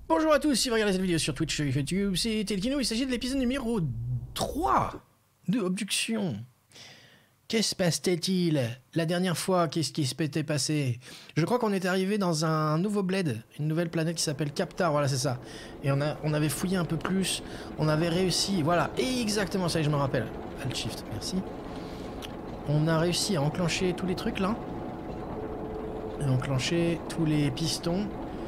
Bonjour à tous, si vous regardez cette vidéo sur Twitch, sur YouTube, c'est Telkino, il s'agit de l'épisode numéro 3 de Obduction. Qu'est-ce se passe-t-il? La dernière fois, qu'est-ce qui s'était passé? Je crois qu'on est arrivé dans un nouveau bled, une nouvelle planète qui s'appelle Captar, voilà c'est ça. Et on avait fouillé un peu plus, on avait réussi, voilà, exactement ça, je me rappelle. Alt Shift, merci. On a réussi à enclencher tous les trucs là. Et enclencher tous les pistons.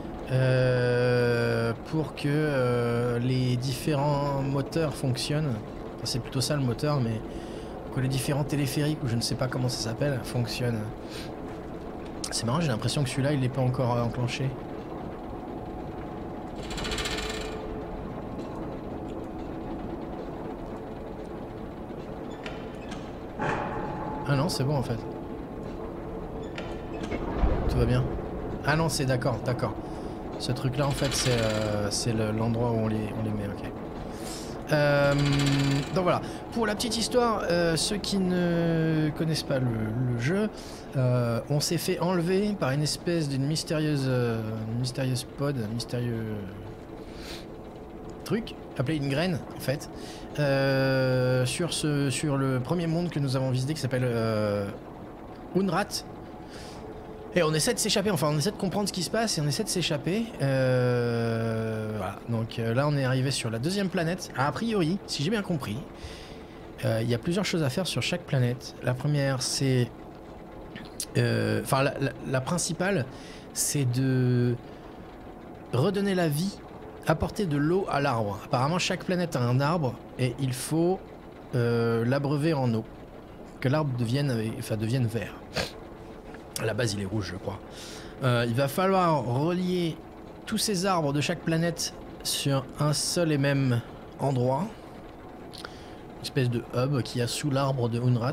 Pour que les différents moteurs fonctionnent. Enfin, c'est plutôt ça le moteur, mais que les différents téléphériques, ou je ne sais pas comment ça s'appelle, fonctionnent. C'est marrant, j'ai l'impression que celui-là il n'est pas encore enclenché. Ah non, c'est bon en fait. Tout va bien. Ah non, c'est d'accord. Ce truc là en fait c'est l'endroit où on les met, ok. Donc voilà, pour la petite histoire, ceux qui ne connaissent pas le jeu, on s'est fait enlever par une espèce d'une mystérieuse pod, un mystérieux truc, appelé une graine en fait, sur le premier monde que nous avons visité qui s'appelle Unrat. Et on essaie de s'échapper, enfin on essaie de comprendre ce qui se passe et on essaie de s'échapper. Voilà, donc là on est arrivé sur la deuxième planète. A priori, si j'ai bien compris, il y a plusieurs choses à faire sur chaque planète. La première c'est... Enfin la principale, c'est de redonner la vie, apporter de l'eau à l'arbre. Apparemment chaque planète a un arbre et il faut l'abreuver en eau. Que l'arbre devienne vert. À la base il est rouge je crois. Il va falloir relier tous ces arbres de chaque planète sur un seul et même endroit. Une espèce de hub qu'il y a sous l'arbre de Unrat.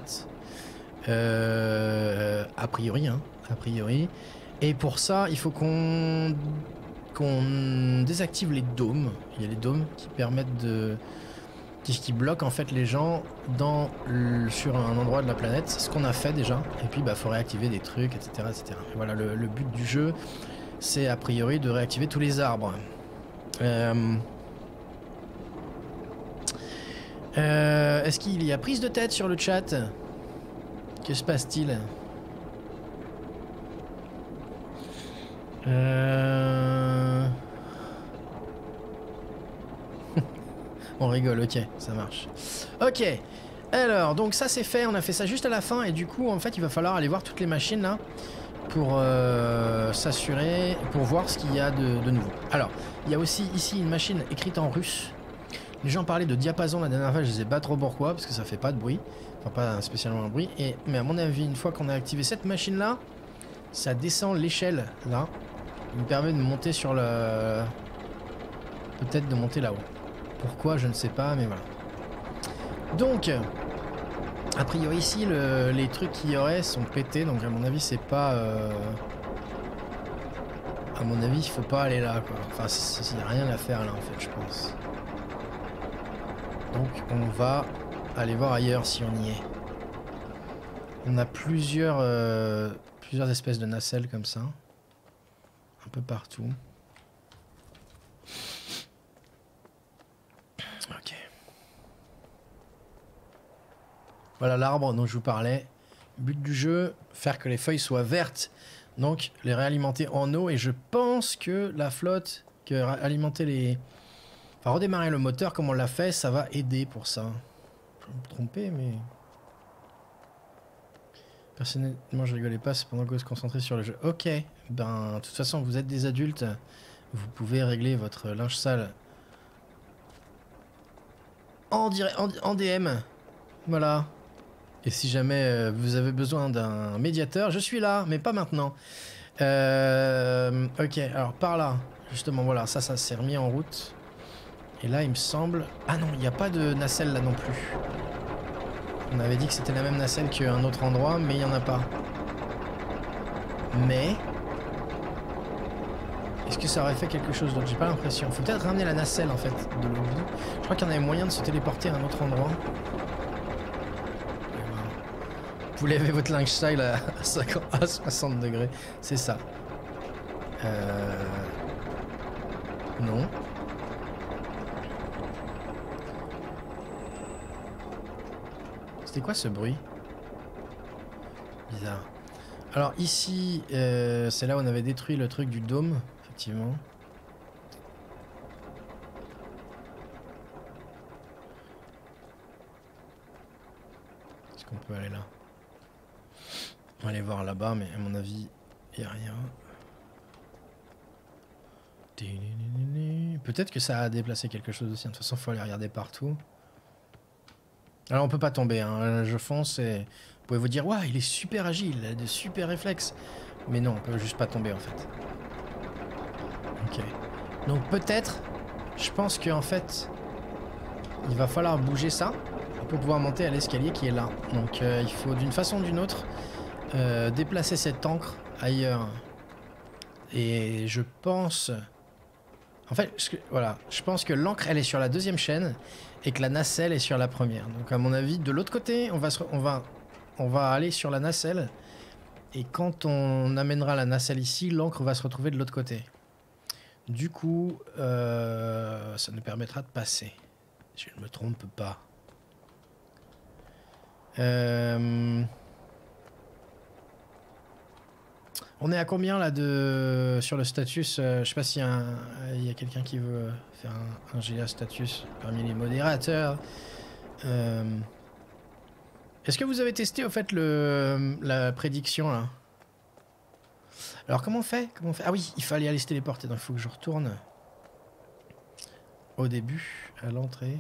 A priori. Et pour ça il faut qu'on désactive les dômes. Il y a les dômes qui permettent de... qui bloque en fait les gens sur un endroit de la planète. C'est ce qu'on a fait déjà. Et puis bah faut réactiver des trucs, etc. Et voilà, le but du jeu, c'est a priori de réactiver tous les arbres. Est-ce qu'il y a prise de tête sur le chat? Que se passe-t-il? On rigole, ok, ça marche. Ok, alors, donc ça c'est fait, on a fait ça juste à la fin, et du coup, en fait, il va falloir aller voir toutes les machines là, pour s'assurer, pour voir ce qu'il y a de nouveau. Alors, il y a aussi ici une machine écrite en russe. Les gens parlaient de diapason la dernière fois, je sais pas trop pourquoi, parce que ça fait pas de bruit, enfin pas spécialement un bruit, mais à mon avis, une fois qu'on a activé cette machine là, ça descend l'échelle là, il me permet de monter sur le... peut-être de monter là-haut. Pourquoi, je ne sais pas, mais voilà. Donc, a priori ici, les trucs qu'il y aurait sont pétés, donc à mon avis, c'est pas... À mon avis, il faut pas aller là, quoi. Enfin, il n'y a rien à faire là, en fait, je pense. Donc, on va aller voir ailleurs si on y est. On a plusieurs espèces de nacelles comme ça. Un peu partout. Ok. Voilà l'arbre dont je vous parlais. But du jeu, faire que les feuilles soient vertes. Donc les réalimenter en eau. Et je pense que la flotte, que alimenter les... Enfin redémarrer le moteur comme on l'a fait, ça va aider pour ça. Je vais me tromper, mais... Personnellement je rigolais pas, c'est pendant que vous se concentrez sur le jeu. Ok, ben de toute façon vous êtes des adultes. Vous pouvez régler votre linge sale en DM, voilà. Et si jamais vous avez besoin d'un médiateur, je suis là, mais pas maintenant. Ok, alors par là, justement, voilà, ça s'est remis en route. Et là, il me semble... Ah non, il n'y a pas de nacelle là non plus. On avait dit que c'était la même nacelle qu'à un autre endroit, mais il n'y en a pas. Mais... Est-ce que ça aurait fait quelque chose d'autre? J'ai pas l'impression. Faut peut-être ramener la nacelle en fait de l'eau. Je crois qu'il y en avait moyen de se téléporter à un autre endroit. Vous lavez votre linge sale à 60 degrés. C'est ça. Non. C'était quoi ce bruit? Bizarre. Alors ici, c'est là où on avait détruit le truc du dôme, effectivement. Est-ce qu'on peut aller là? On va aller voir là-bas, mais à mon avis, il n'y a rien. Peut-être que ça a déplacé quelque chose aussi. De toute façon, il faut aller regarder partout. Alors on peut pas tomber, hein. Je fonce et vous pouvez vous dire, waouh, il est super agile, il a de super réflexes. Mais non, on peut juste pas tomber en fait. Ok. Donc peut-être, je pense qu'en fait, il va falloir bouger ça pour pouvoir monter à l'escalier qui est là. Donc il faut d'une façon ou d'une autre déplacer cette encre ailleurs. Et je pense... En fait, voilà, je pense que l'encre elle est sur la deuxième chaîne et que la nacelle est sur la première. Donc à mon avis, de l'autre côté, on va aller sur la nacelle. Et quand on amènera la nacelle ici, l'encre va se retrouver de l'autre côté. Du coup, ça nous permettra de passer. Si je ne me trompe pas. On est à combien là sur le status? Je sais pas s'il y a quelqu'un qui veut faire un GA status parmi les modérateurs. Est-ce que vous avez testé au fait la prédiction là? Alors comment on fait? Ah oui, il fallait aller se téléporter, donc il faut que je retourne au début, à l'entrée.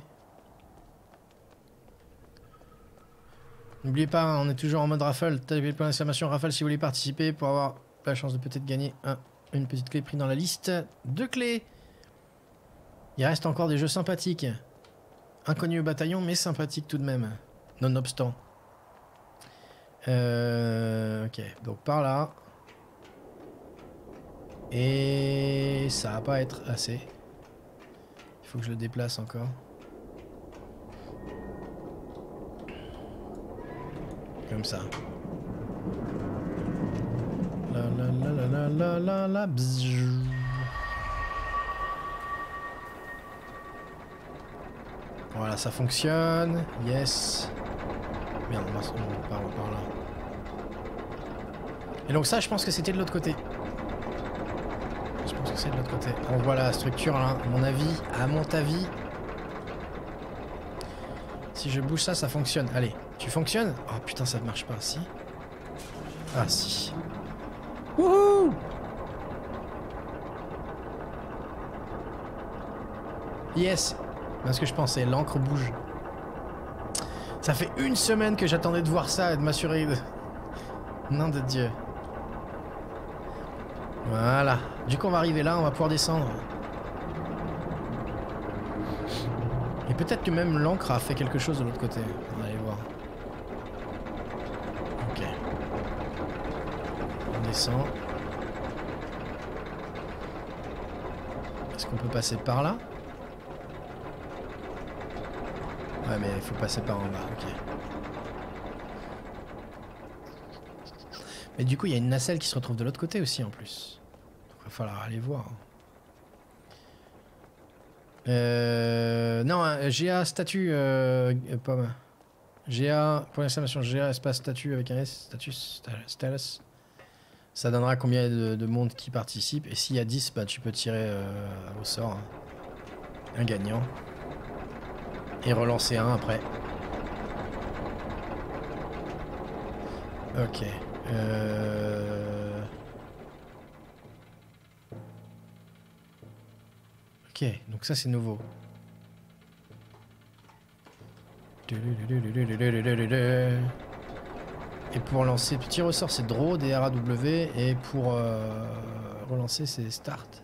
N'oubliez pas, hein, on est toujours en mode raffle. Tapez le point d'exclamation raffle si vous voulez participer pour avoir la chance de peut-être gagner une petite clé prise dans la liste. 2 clés. Il reste encore des jeux sympathiques. Inconnus au bataillon, mais sympathiques tout de même. Nonobstant. Ok, donc par là. Et ça va pas être assez. Il faut que je le déplace encore. Comme ça. La. Voilà, ça fonctionne. Yes. Merde, on part là. Et donc ça, je pense que c'était de l'autre côté. Je pense que c'est de l'autre côté. On voit la structure là, à mon avis. Si je bouge ça, ça fonctionne. Allez, tu fonctionnes? Oh putain, ça ne marche pas. Si. Ah si. Wouhou! Yes! C'est ce que je pensais, l'encre bouge. Ça fait 1 semaine que j'attendais de voir ça et de m'assurer de... Nom de Dieu. Voilà. Du coup, on va arriver là, on va pouvoir descendre. Et peut-être que même l'encre a fait quelque chose de l'autre côté. On va aller voir. Ok. On descend. Est-ce qu'on peut passer par là? Ouais, mais il faut passer par en bas, ok. Mais du coup, il y a une nacelle qui se retrouve de l'autre côté aussi, en plus. Donc, il va falloir aller voir. Non, GA statut, pomme. GA, pour l'exclamation, GA espace statut avec un S, status. Ça donnera combien de monde qui participe. Et s'il y a 10, bah, tu peux tirer au sort un gagnant. Et relancer un après. Ok. Ok, donc ça c'est nouveau. Et pour lancer petit ressort c'est draw, DRAW, et pour relancer c'est start.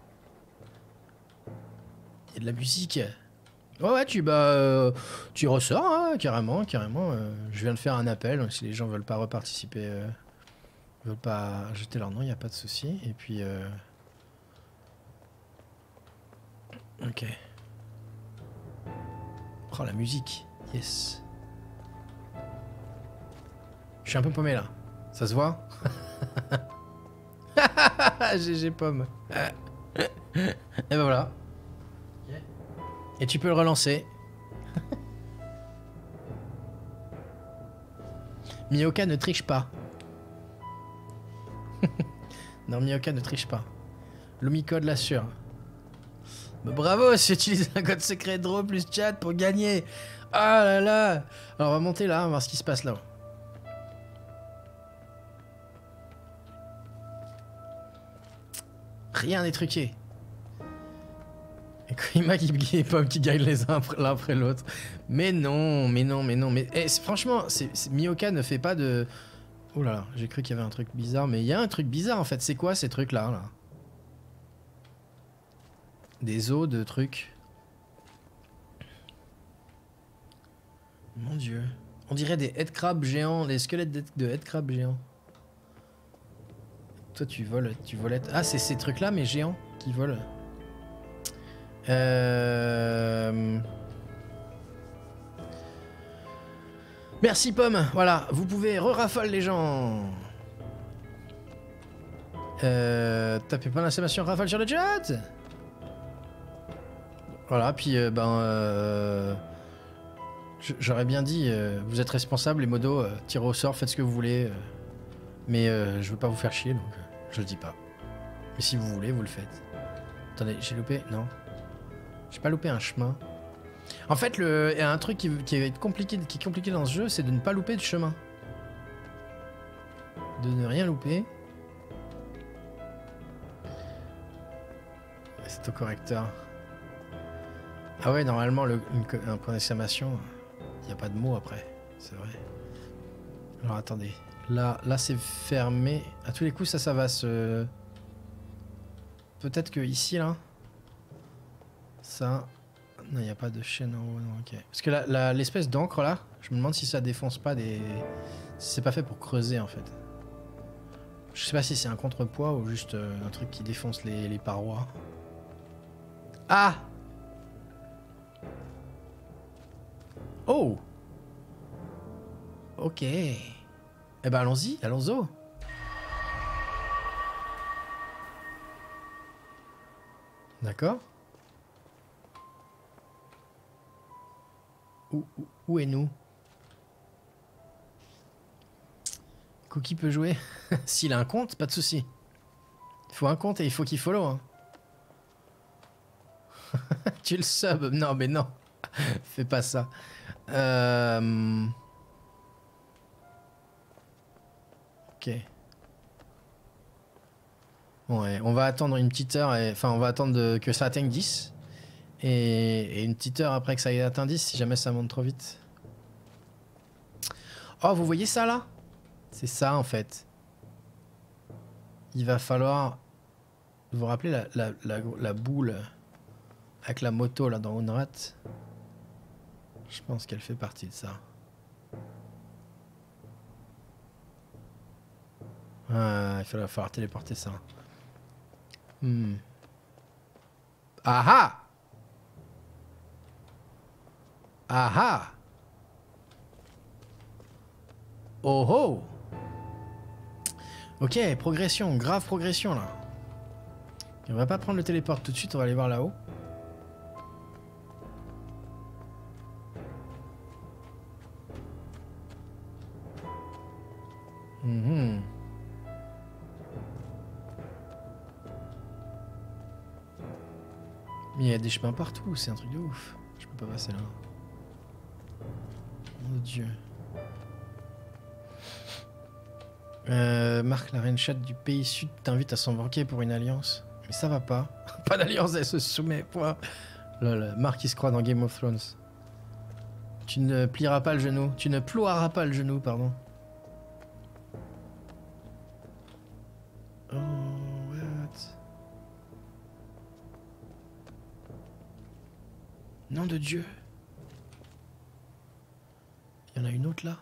Il y a de la musique. Ouais, tu ressors, hein, carrément. Je viens de faire un appel, donc si les gens veulent pas reparticiper, veulent pas jeter leur nom, il n'y a pas de souci. Et puis... Ok. Oh, la musique. Yes. Je suis un peu paumé, là. Ça se voit? GG pomme. Et ben voilà. Et tu peux le relancer. Mioka ne triche pas. Non, Mioka ne triche pas. L'Omicode l'assure. Bah, bravo, j'ai utilisé un code secret draw plus chat pour gagner. Ah là là. Alors on va monter là, on va voir ce qui se passe là. Rien n'est truqué. Et Koima et Pomme qui gagnent les uns l'un après l'autre. Mais non, mais non, mais non. Mais franchement, Mioka ne fait pas de... Oh là là, j'ai cru qu'il y avait un truc bizarre. Mais il y a un truc bizarre en fait. C'est quoi ces trucs là, là? Des os de trucs. Mon dieu. On dirait des headcrabs géants, des squelettes de headcrabs géants. Toi tu voles, tu volettes. Ah c'est ces trucs là mais géants qui volent. Merci Pomme, voilà, vous pouvez re-rafale les gens. Tapez pas l'installation rafale sur le chat. Voilà, puis j'aurais bien dit, vous êtes responsable les modos, tirez au sort, faites ce que vous voulez. Mais je veux pas vous faire chier, donc je le dis pas. Mais si vous voulez, vous le faites. Attendez, j'ai loupé? Non. J'ai pas loupé un chemin. En fait, il y a un truc qui est compliqué dans ce jeu, c'est de ne pas louper de chemin. De ne rien louper. C'est au correcteur. Ah ouais, normalement, un point d'exclamation, il n'y a pas de mot après. C'est vrai. Alors attendez. Là c'est fermé. À tous les coups, ça va se... Peut-être que ici, là... Ça... Non, il n'y a pas de chaîne en haut, non, ok. Parce que l'espèce d'encre, là, je me demande si ça défonce pas des... Si c'est pas fait pour creuser, en fait. Je sais pas si c'est un contrepoids ou juste un truc qui défonce les parois. Ah! Oh! Ok. Eh ben allons-y, allons-y. D'accord. Où est nous? Cookie peut jouer. S'il a un compte, pas de souci. Il faut un compte et il faut qu'il follow. Hein. Tu le sub. Non, mais non. Fais pas ça. Ok. Bon, ouais, on va attendre une petite heure. Enfin, on va attendre que ça atteigne 10. Et une petite heure après que ça ait atteint 10, si jamais ça monte trop vite. Oh, vous voyez ça là? C'est ça en fait. Il va falloir... Vous vous rappelez la boule avec la moto là dans Unrat? Je pense qu'elle fait partie de ça. Ah, il va falloir téléporter ça. Ah ah! Ah ah! Oh oh! Ok, progression, grave progression là. On va pas prendre le téléport tout de suite, on va aller voir là-haut. Mais il y a des chemins partout, c'est un truc de ouf. Je peux pas passer là. Mon dieu. Marc, la reine chatte du pays sud t'invite à s'embarquer pour une alliance. Mais ça va pas. Pas d'alliance, elle se soumet. Point. Lol, Marc il se croit dans Game of Thrones. Tu ne plieras pas le genou. Tu ne ploieras pas le genou, pardon. Oh, what? Nom de Dieu. Il y en a une autre là?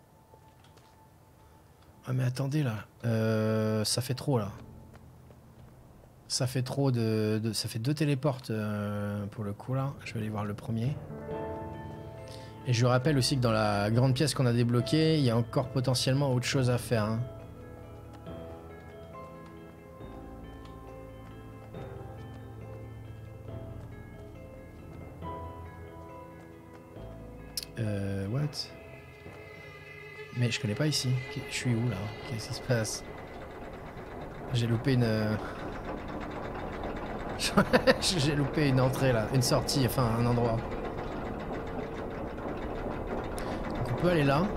Ah mais attendez là. Ça fait trop là. Ça fait trop ça fait 2 téléportes pour le coup là. Je vais aller voir le premier. Et je rappelle aussi que dans la grande pièce qu'on a débloquée, il y a encore potentiellement autre chose à faire. Hein. what? Mais je connais pas ici. Je suis où là? Qu'est-ce qui se passe? J'ai loupé une... J'ai loupé une entrée là, une sortie, enfin un endroit. Donc on peut aller là.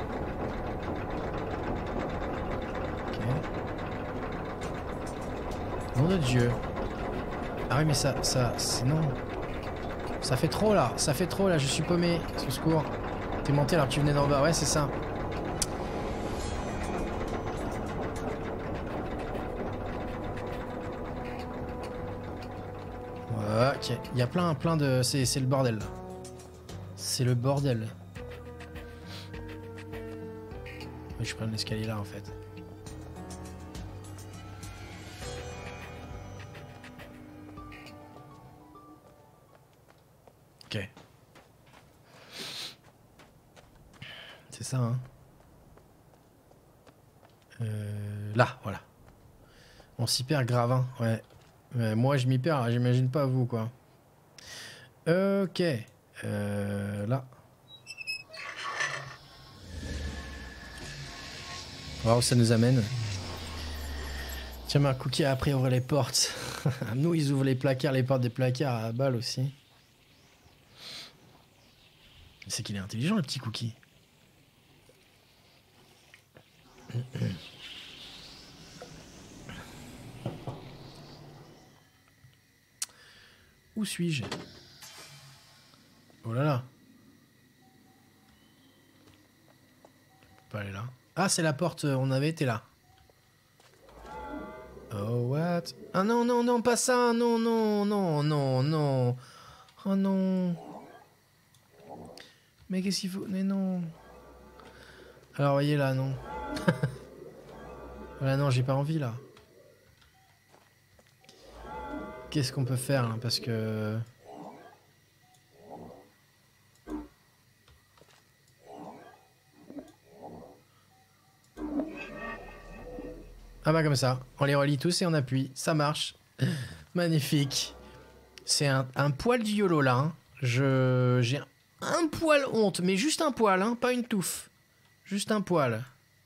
Ok. Nom de Dieu. Ah oui mais ça, c'est non. Ça fait trop là, je suis paumé. Au secours. T'es monté alors que tu venais d'en bas, ouais c'est ça. Ok, il y a plein de... C'est le bordel. C'est le bordel. Oui, je prends l'escalier là en fait. Ok. C'est ça, hein. Là, voilà. On s'y perd grave, hein. Ouais. Moi, je m'y perds, j'imagine pas vous, quoi. Ok. Là. On va voir où ça nous amène. Tiens, ma Cookie a appris à ouvrir les portes. Nous, ils ouvrent les placards, les portes des placards à balle aussi. C'est qu'il est intelligent, le petit Cookie. Où suis-je? Oh là là. On peut pas aller là. Ah, c'est la porte, on avait été là. Oh, what? Ah non, non, non, pas ça. Non, non, non, non, non. Oh non. Mais qu'est-ce qu'il faut? Mais non. Alors, voyez là, non. Voilà, non, j'ai pas envie là. Qu'est-ce qu'on peut faire là? Parce que... Ah bah comme ça, on les relie tous et on appuie, ça marche. Magnifique. C'est un poil du YOLO là. Hein. J'ai un poil honte, mais juste un poil, hein, pas une touffe. Juste un poil.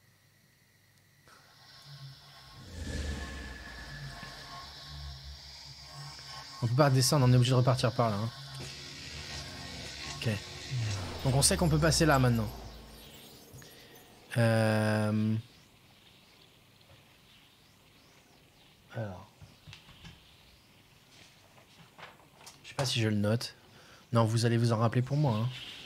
On peut pas descendre, on est obligé de repartir par là. Hein. Ok. Donc on sait qu'on peut passer là maintenant. Alors. Je sais pas si je le note. Non, vous allez vous en rappeler pour moi.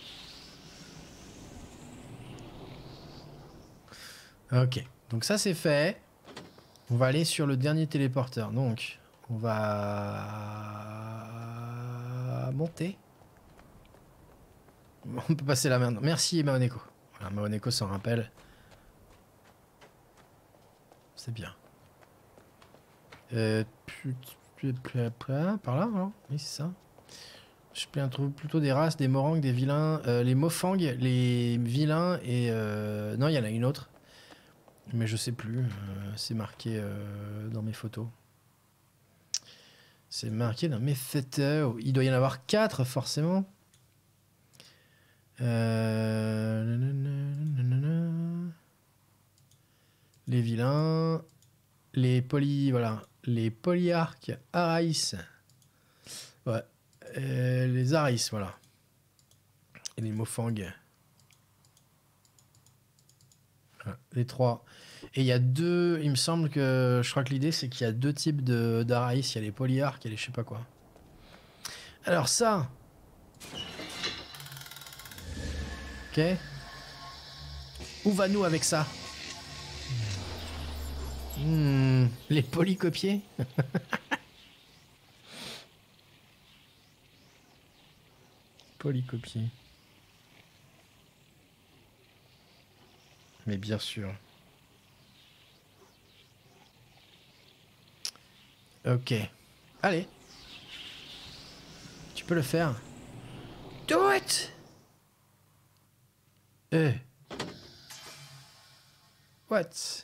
Hein. Ok. Donc ça c'est fait. On va aller sur le dernier téléporteur. Donc, on va monter. On peut passer là maintenant. Merci Maoneko. Voilà, Maoneko s'en rappelle. C'est bien. Par là, alors? Oui, c'est ça. Je trouve plutôt des races, des morangs, des vilains. Les mofangs, les vilains et... Non, il y en a une autre. Mais je sais plus. C'est marqué dans mes photos. C'est marqué dans mes photos. Il doit y en avoir 4, forcément. Les vilains. Les voilà. Les polyarques Araïs. Ouais. Les Araïs, voilà. Et les Mofangs. Voilà, les 3. Et il y a 2... Il me semble que... Je crois que l'idée, c'est qu'il y a 2 types d'Araïs. Il y a les polyarques et les je sais pas quoi. Alors ça... Ok. Où va-nous avec ça? Les polycopiers. Polycopier. Mais bien sûr. Ok. Allez. Tu peux le faire. Do it! What?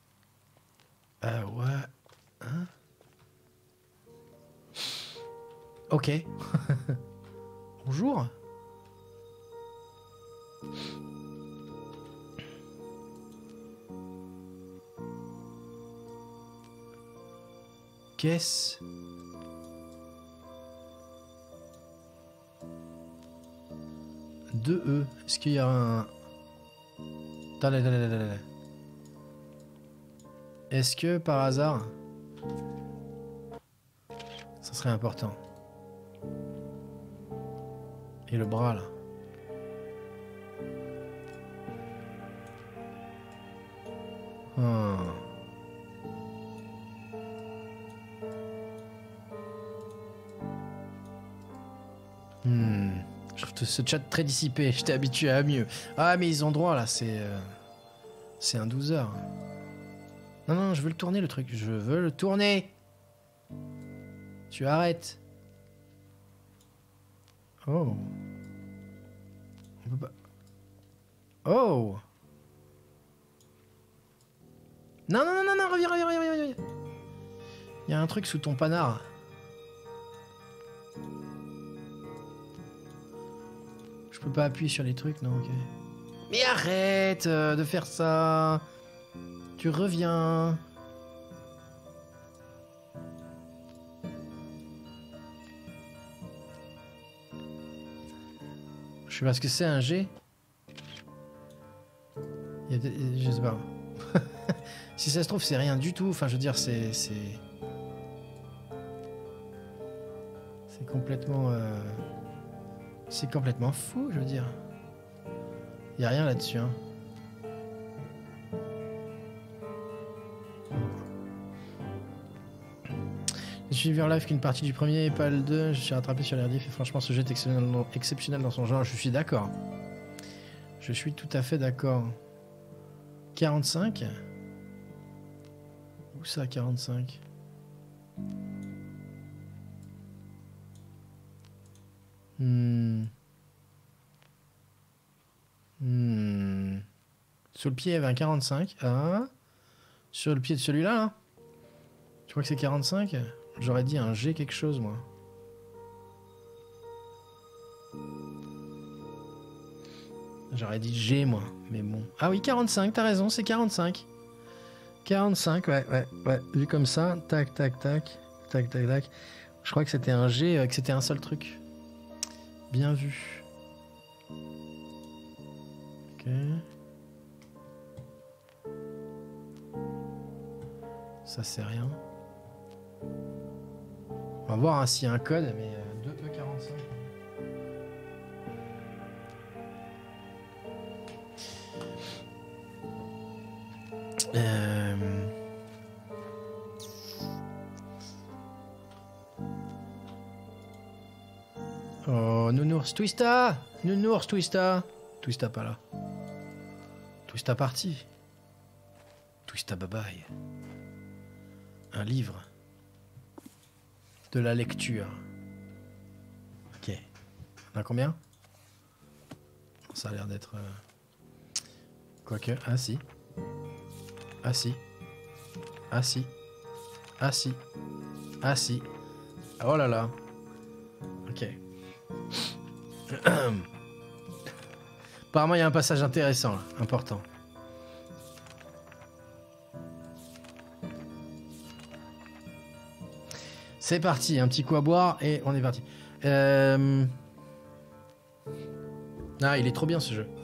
Ouais. Hein? Ok. Bonjour. Qu'est-ce... Deux E. Est-ce qu'il y a un... Est-ce que par hasard... Ça serait important. Et le bras là. Hmm. Je trouve ce chat très dissipé. J'étais habitué à mieux. Ah mais ils ont droit là, c'est un 12 heures. Non, non, je veux le tourner le truc. Je veux le tourner. Tu arrêtes. Oh. On peut pas... Oh. Non, non, non, non, non, reviens, reviens, reviens, reviens. Il y a un truc sous ton panard. Je peux pas appuyer sur les trucs, non, ok. Mais arrête de faire ça. Tu reviens. Je sais pas ce que c'est un G. Je sais pas. Si ça se trouve, c'est rien du tout. Enfin, je veux dire, c'est complètement... C'est complètement fou, je veux dire. Y a rien là-dessus, hein. J'ai suivi en live qu'une partie du premier et pas le 2. Je suis rattrapé sur l'RDF et franchement, ce jeu est exceptionnel dans son genre. Je suis d'accord. Je suis tout à fait d'accord. 45 ? Où ça, 45 ? Sur le pied, il y avait un 45. Ah. Sur le pied de celui-là, là. Tu crois que c'est 45 ? J'aurais dit un G quelque chose, moi. J'aurais dit G, moi. Mais bon. Ah oui, 45, t'as raison, c'est 45. 45, ouais. Vu comme ça, tac, tac, tac. Tac, tac, tac. Je crois que c'était un G, que c'était un seul truc. Bien vu. Ok. Ça, c'est rien. On va voir hein, s'il y a un code, mais 2E45. Oh, Nounours, Twista! Nounours, Twista! Twista pas là. Twista parti. Twista bye bye. Un livre. De la lecture. Ok. On a combien? Ça a l'air d'être... Quoique... Ah si. Ah si. Ah si. Ah si. Ah si. Oh là là. Ok. Apparemment il y a un passage intéressant là. Important. C'est parti, un petit coup à boire et on est parti. Ah, il est trop bien ce jeu.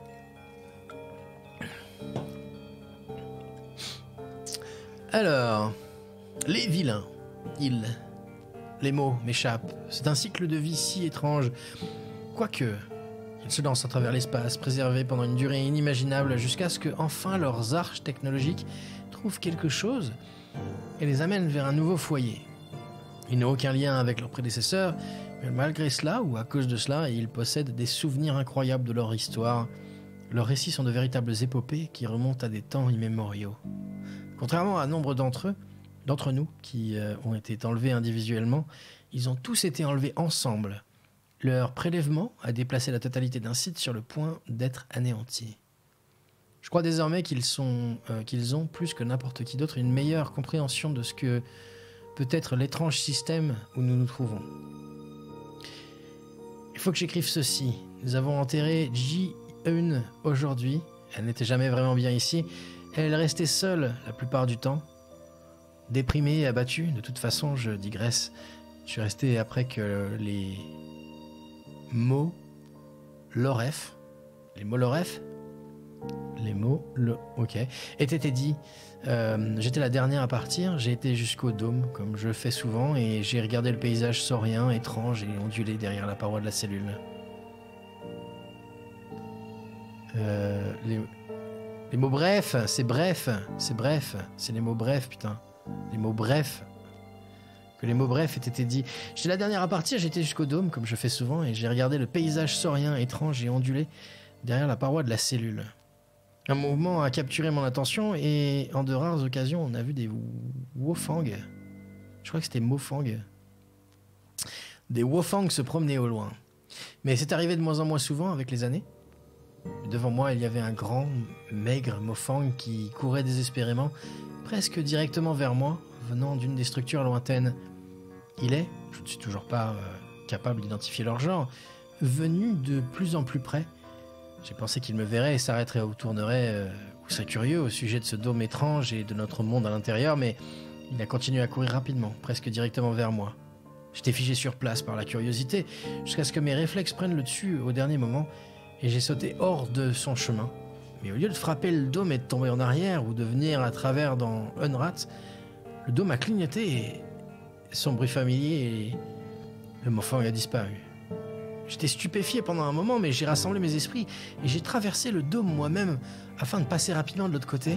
Alors, les vilains, les mots m'échappent. C'est un cycle de vie si étrange. Quoique, ils se lancent à travers l'espace, préservés pendant une durée inimaginable, jusqu'à ce que enfin leurs arches technologiques trouvent quelque chose et les amènent vers un nouveau foyer. Ils n'ont aucun lien avec leurs prédécesseurs, mais malgré cela, ou à cause de cela, ils possèdent des souvenirs incroyables de leur histoire. Leurs récits sont de véritables épopées qui remontent à des temps immémoriaux. Contrairement à nombre d'entre nous qui ont été enlevés individuellement, ils ont tous été enlevés ensemble. Leur prélèvement a déplacé la totalité d'un site sur le point d'être anéanti. Je crois désormais qu'ils ont, plus que n'importe qui d'autre, une meilleure compréhension de ce que peut être l'étrange système où nous nous trouvons. faut que j'écrive ceci. Nous avons enterré Ji-eun aujourd'hui. Elle n'était jamais vraiment bien ici. Elle restait seule la plupart du temps. Déprimée et abattue. De toute façon, je digresse. Je suis resté après que les mots Loref, ok, aient été dits. J'étais la dernière à partir. J'ai été jusqu'au dôme, comme je le fais souvent, et j'ai regardé le paysage saurien, étrange et ondulé derrière la paroi de la cellule. Les mots brefs, c'est bref, c'est les mots brefs, putain. Les mots brefs. Que les mots brefs aient été dits. J'étais la dernière à partir, j'étais jusqu'au dôme, comme je fais souvent, et j'ai regardé le paysage saurien, étrange et ondulé derrière la paroi de la cellule. Un mouvement a capturé mon attention, et en de rares occasions, on a vu des wofang. Je crois que c'était mofang. Des wofang se promener au loin. Mais c'est arrivé de moins en moins souvent avec les années. Devant moi, il y avait un grand, maigre mofang qui courait désespérément, presque directement vers moi, venant d'une des structures lointaines. Il est, je ne suis toujours pas capable d'identifier leur genre, venu de plus en plus près. J'ai pensé qu'il me verrait et s'arrêterait ou tournerait ou serait curieux au sujet de ce dôme étrange et de notre monde à l'intérieur, mais il a continué à courir rapidement, presque directement vers moi. J'étais figé sur place par la curiosité, jusqu'à ce que mes réflexes prennent le dessus au dernier moment, et j'ai sauté hors de son chemin. Mais au lieu de frapper le dôme et de tomber en arrière ou de venir à travers dans Unrat, le dôme a clignoté et son bruit familier et le mofang a disparu. J'étais stupéfié pendant un moment, mais j'ai rassemblé mes esprits et j'ai traversé le dôme moi-même afin de passer rapidement de l'autre côté.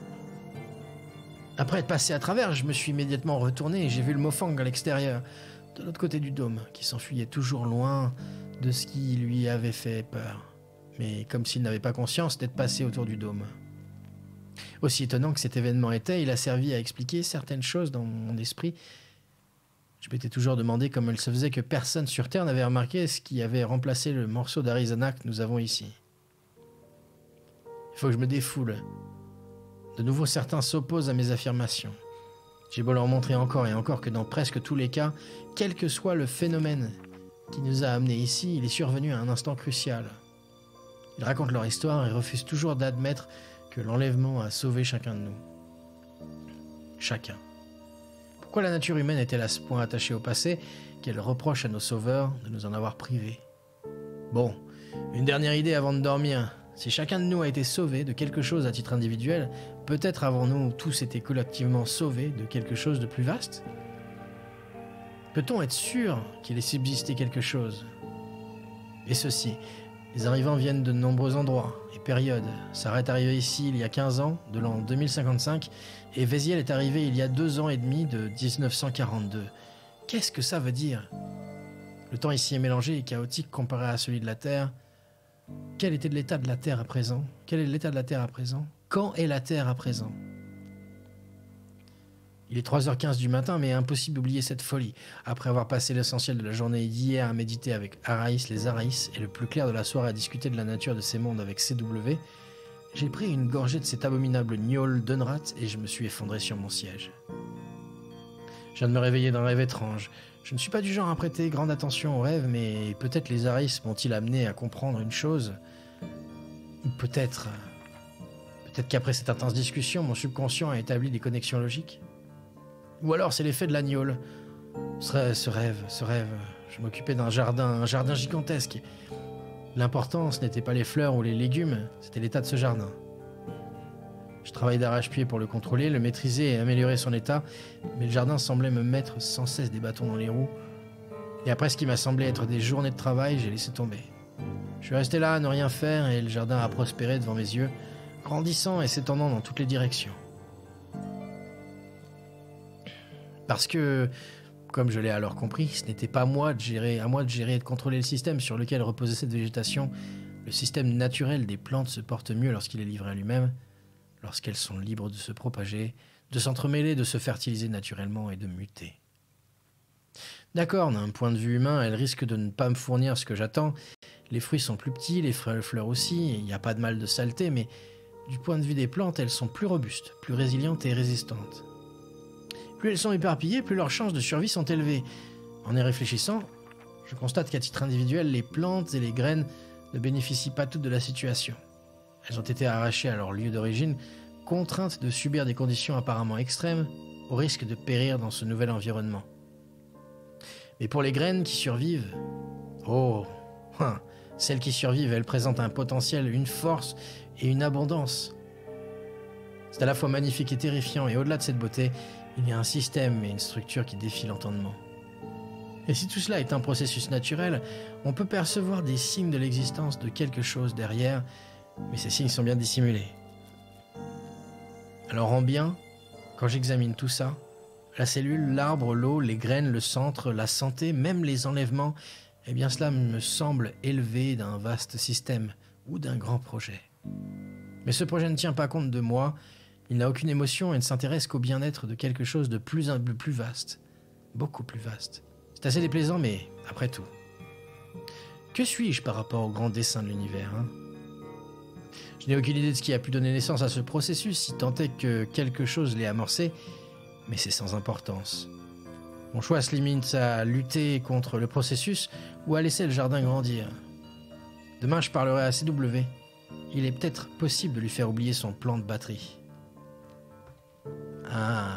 Après être passé à travers, je me suis immédiatement retourné et j'ai vu le mofang à l'extérieur, de l'autre côté du dôme, qui s'enfuyait toujours loin de ce qui lui avait fait peur, mais comme s'il n'avait pas conscience d'être passé autour du dôme. Aussi étonnant que cet événement était, il a servi à expliquer certaines choses dans mon esprit. Je m'étais toujours demandé comment il se faisait que personne sur Terre n'avait remarqué ce qui avait remplacé le morceau d'Arizona que nous avons ici. Il faut que je me défoule. De nouveau, certains s'opposent à mes affirmations. J'ai beau leur montrer encore et encore que dans presque tous les cas, quel que soit le phénomène qui nous a amenés ici, il est survenu à un instant crucial. Ils racontent leur histoire et refusent toujours d'admettre que l'enlèvement a sauvé chacun de nous. Chacun. Pourquoi la nature humaine est-elle à ce point attachée au passé qu'elle reproche à nos sauveurs de nous en avoir privés? Bon, une dernière idée avant de dormir. Si chacun de nous a été sauvé de quelque chose à titre individuel, peut-être avons-nous tous été collectivement sauvés de quelque chose de plus vaste? Peut-on être sûr qu'il ait subsisté quelque chose? Et ceci, les arrivants viennent de nombreux endroits et périodes. Sarah est arrivée ici il y a 15 ans, de l'an 2055, et Véziel est arrivé il y a 2 ans et demi, de 1942. Qu'est-ce que ça veut dire? Le temps ici est mélangé et chaotique comparé à celui de la Terre. Quel était l'état de la Terre à présent? Quel est l'état de la Terre à présent? Quand est la Terre à présent? Il est 3h15 du matin, mais impossible d'oublier cette folie. Après avoir passé l'essentiel de la journée d'hier à méditer avec Araïs les Araïs et le plus clair de la soirée à discuter de la nature de ces mondes avec CW, j'ai pris une gorgée de cet abominable gnôle d'Unrat et je me suis effondré sur mon siège. Je viens de me réveiller d'un rêve étrange. Je ne suis pas du genre à prêter grande attention aux rêves, mais peut-être les Araïs m'ont-ils amené à comprendre une chose. Ou peut-être qu'après cette intense discussion, mon subconscient a établi des connexions logiques. Ou alors c'est l'effet de la gnôle. Ce rêve, je m'occupais d'un jardin, un jardin gigantesque. L'important, ce n'était pas les fleurs ou les légumes, c'était l'état de ce jardin. Je travaillais d'arrache-pied pour le contrôler, le maîtriser et améliorer son état, mais le jardin semblait me mettre sans cesse des bâtons dans les roues. Et après ce qui m'a semblé être des journées de travail, j'ai laissé tomber. Je suis resté là à ne rien faire et le jardin a prospéré devant mes yeux, grandissant et s'étendant dans toutes les directions. Parce que, comme je l'ai alors compris, ce n'était pas à moi de gérer et de contrôler le système sur lequel reposait cette végétation. Le système naturel des plantes se porte mieux lorsqu'il est livré à lui-même, lorsqu'elles sont libres de se propager, de s'entremêler, de se fertiliser naturellement et de muter. D'accord, d'un point de vue humain, elles risquent de ne pas me fournir ce que j'attends. Les fruits sont plus petits, les fleurs aussi, il n'y a pas de mal de saleté, mais du point de vue des plantes, elles sont plus robustes, plus résilientes et résistantes. Plus elles sont éparpillées, plus leurs chances de survie sont élevées. En y réfléchissant, Je constate qu'à titre individuel, les plantes et les graines ne bénéficient pas toutes de la situation. Elles ont été arrachées à leur lieu d'origine, contraintes de subir des conditions apparemment extrêmes, au risque de périr dans ce nouvel environnement. Mais pour les graines qui survivent, celles qui survivent, elles présentent un potentiel, une force et une abondance. C'est à la fois magnifique et terrifiant, et au-delà de cette beauté, il y a un système et une structure qui défient l'entendement. Et si tout cela est un processus naturel, on peut percevoir des signes de l'existence de quelque chose derrière, mais ces signes sont bien dissimulés. Alors en bien, quand j'examine tout ça, la cellule, l'arbre, l'eau, les graines, le centre, la santé, même les enlèvements, eh bien cela me semble élevé d'un vaste système ou d'un grand projet. Mais ce projet ne tient pas compte de moi, il n'a aucune émotion et ne s'intéresse qu'au bien-être de quelque chose de plus vaste, beaucoup plus vaste. C'est assez déplaisant, mais après tout. Que suis-je par rapport au grand dessein de l'univers, hein? Je n'ai aucune idée de ce qui a pu donner naissance à ce processus, si tant est que quelque chose l'ait amorcé, mais c'est sans importance. Mon choix se limite à lutter contre le processus ou à laisser le jardin grandir. Demain, je parlerai à CW. Il est peut-être possible de lui faire oublier son plan de batterie. Ah.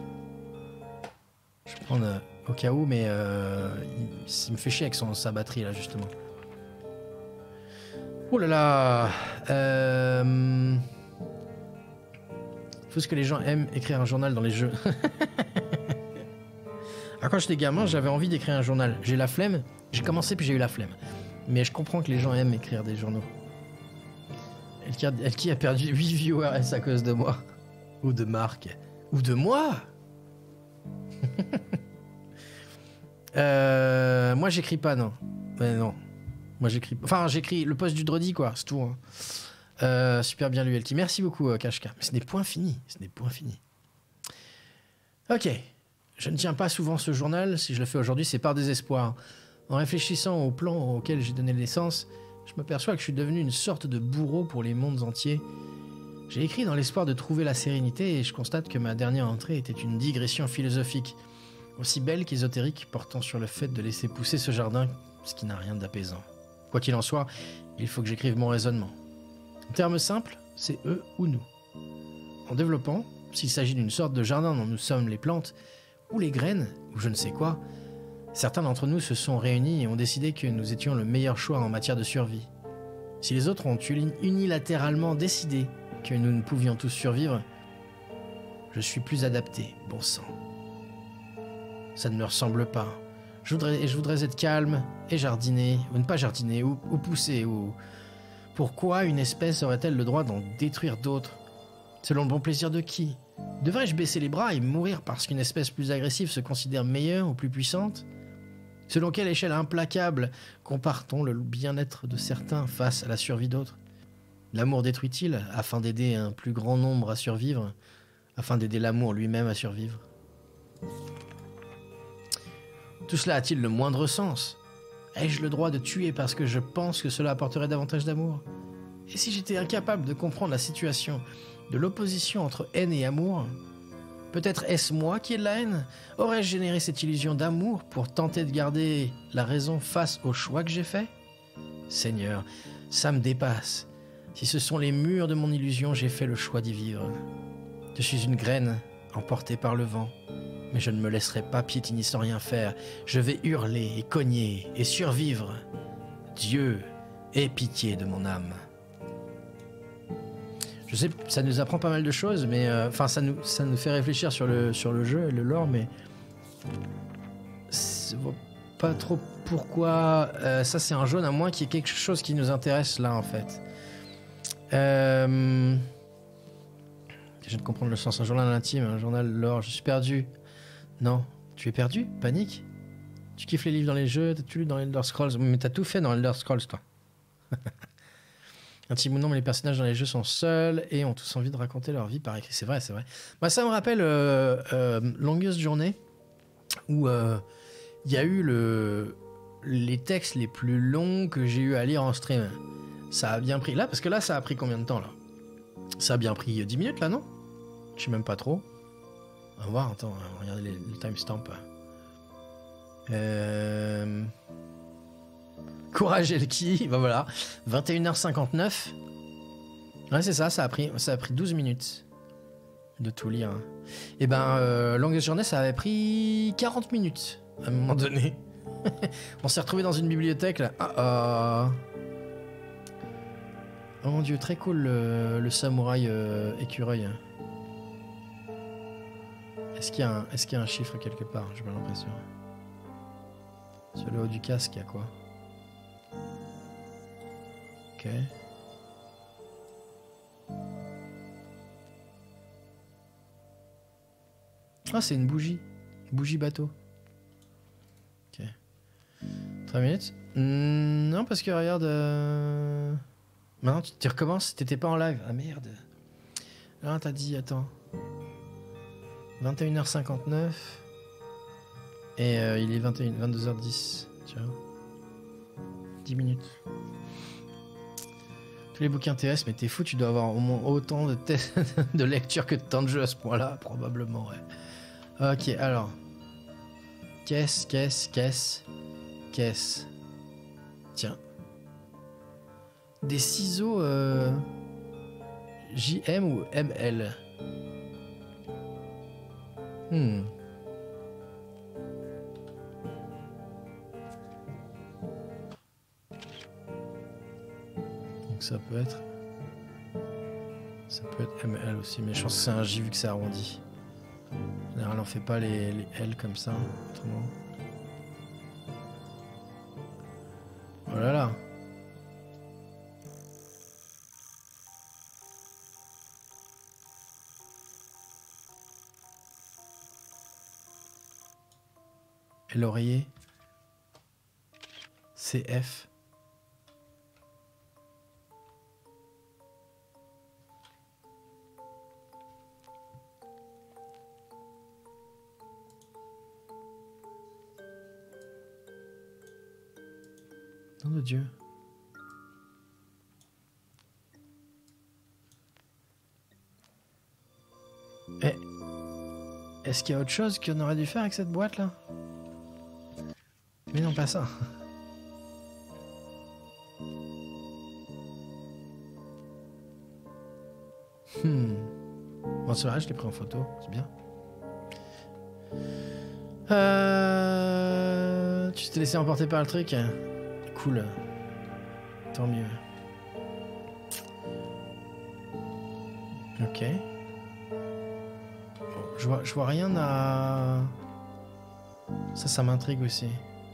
Je vais prendre au cas où, mais il me fait chier avec sa batterie, là, justement. Oh là là. Faut ce que les gens aiment écrire un journal dans les jeux. Alors quand j'étais gamin, j'avais envie d'écrire un journal. J'ai la flemme. J'ai commencé puis j'ai eu la flemme. Mais je comprends que les gens aiment écrire des journaux. Elki a perdu 8 viewers à cause de moi. Ou de Marc. Ou de moi. Moi j'écris pas, non. Non. Moi j'écris. Enfin j'écris le post du dredi, quoi. C'est tout. Hein. Super bien lu, Elki. Merci beaucoup, Kashka. Mais ce n'est point fini. Ce n'est point fini. Ok. Je ne tiens pas souvent ce journal. Si je le fais aujourd'hui, c'est par désespoir. En réfléchissant au plan auquel j'ai donné naissance, je m'aperçois que je suis devenu une sorte de bourreau pour les mondes entiers. J'ai écrit dans l'espoir de trouver la sérénité et je constate que ma dernière entrée était une digression philosophique, aussi belle qu'ésotérique, portant sur le fait de laisser pousser ce jardin, ce qui n'a rien d'apaisant. Quoi qu'il en soit, il faut que j'écrive mon raisonnement. En termes simples, c'est eux ou nous. En développant, s'il s'agit d'une sorte de jardin dont nous sommes les plantes, ou les graines, ou je ne sais quoi, certains d'entre nous se sont réunis et ont décidé que nous étions le meilleur choix en matière de survie. Si les autres ont unilatéralement décidé que nous ne pouvions tous survivre, je suis plus adapté, bon sang. Ça ne me ressemble pas. Je voudrais être calme et jardiner, ou ne pas jardiner, ou pousser, ou... Pourquoi une espèce aurait-elle le droit d'en détruire d'autres? Selon le bon plaisir de qui? Devrais-je baisser les bras et mourir parce qu'une espèce plus agressive se considère meilleure ou plus puissante? Selon quelle échelle implacable compare-t-on le bien-être de certains face à la survie d'autres? L'amour détruit-il afin d'aider un plus grand nombre à survivre, afin d'aider l'amour lui-même à survivre? Tout cela a-t-il le moindre sens? Ai-je le droit de tuer parce que je pense que cela apporterait davantage d'amour? Et si j'étais incapable de comprendre la situation de l'opposition entre haine et amour, peut-être est-ce moi qui ai de la haine? Aurais-je généré cette illusion d'amour pour tenter de garder la raison face au choix que j'ai fait? Seigneur, ça me dépasse. Si ce sont les murs de mon illusion, j'ai fait le choix d'y vivre. Je suis une graine emportée par le vent, mais je ne me laisserai pas piétiner sans rien faire. Je vais hurler et cogner et survivre. Dieu, aie pitié de mon âme. Je sais, ça nous apprend pas mal de choses, mais enfin ça nous fait réfléchir sur le jeu et le lore, mais je vois pas trop pourquoi. Ça c'est un jaune, à moins qu'il y ait quelque chose qui nous intéresse là en fait. Je viens de comprendre le sens. Un journal intime, un journal lore. Je suis perdu. Non, tu es perdu? Panique? Tu kiffes les livres dans les jeux? T'as tout lu dans Elder Scrolls? Mais t'as tout fait dans Elder Scrolls, toi. Intime ou non, mais les personnages dans les jeux sont seuls et ont tous envie de raconter leur vie par écrit. C'est vrai, c'est vrai. Moi, ça me rappelle Longueuse Journée, où il y a eu les textes les plus longs que j'ai eu à lire en stream. Ça a bien pris... Là, parce que là, ça a pris combien de temps, là? Ça a bien pris 10 minutes, là, non? Je sais même pas trop. On va voir, attends, regardez le timestamp. Courage Elki, bah voilà. 21h59. Ouais, c'est ça, ça a pris 12 minutes de tout lire. Et ben, Longuest Journée, ça avait pris 40 minutes à un moment donné. On s'est retrouvé dans une bibliothèque là. Oh mon dieu, très cool le samouraï écureuil. Est-ce qu'il y a un chiffre quelque part? J'ai pas l'impression. Sur le haut du casque, il y a quoi? Ok. Ah, c'est une bougie. Bougie bateau. Ok. 3 minutes. Non, parce que regarde... Maintenant, tu recommences. T'étais pas en live. Ah, merde. Là, t'as dit... Attends. 21h59. Et il est 22h10. Tu vois. 10 minutes. Tous les bouquins TS, mais t'es fou, tu dois avoir au moins autant de tests de lecture que de temps de jeu à ce point-là, probablement, ouais. Ok, alors. Caisse. Tiens. Des ciseaux JM ou ML? Donc ça peut être ML aussi, mais je pense que c'est un J vu que c'est arrondi. En général, on fait pas les L comme ça, autrement. Oh là là. Et l'oreiller. CF. Nom de Dieu. Eh, est-ce qu'il y a autre chose qu'on aurait dû faire avec cette boîte là? Mais non, pas ça. Bon, c'est vrai, je l'ai pris en photo, c'est bien. Tu t'es laissé emporter par le truc? Cool. Tant mieux. Ok. Bon, je vois rien à... Ça m'intrigue aussi.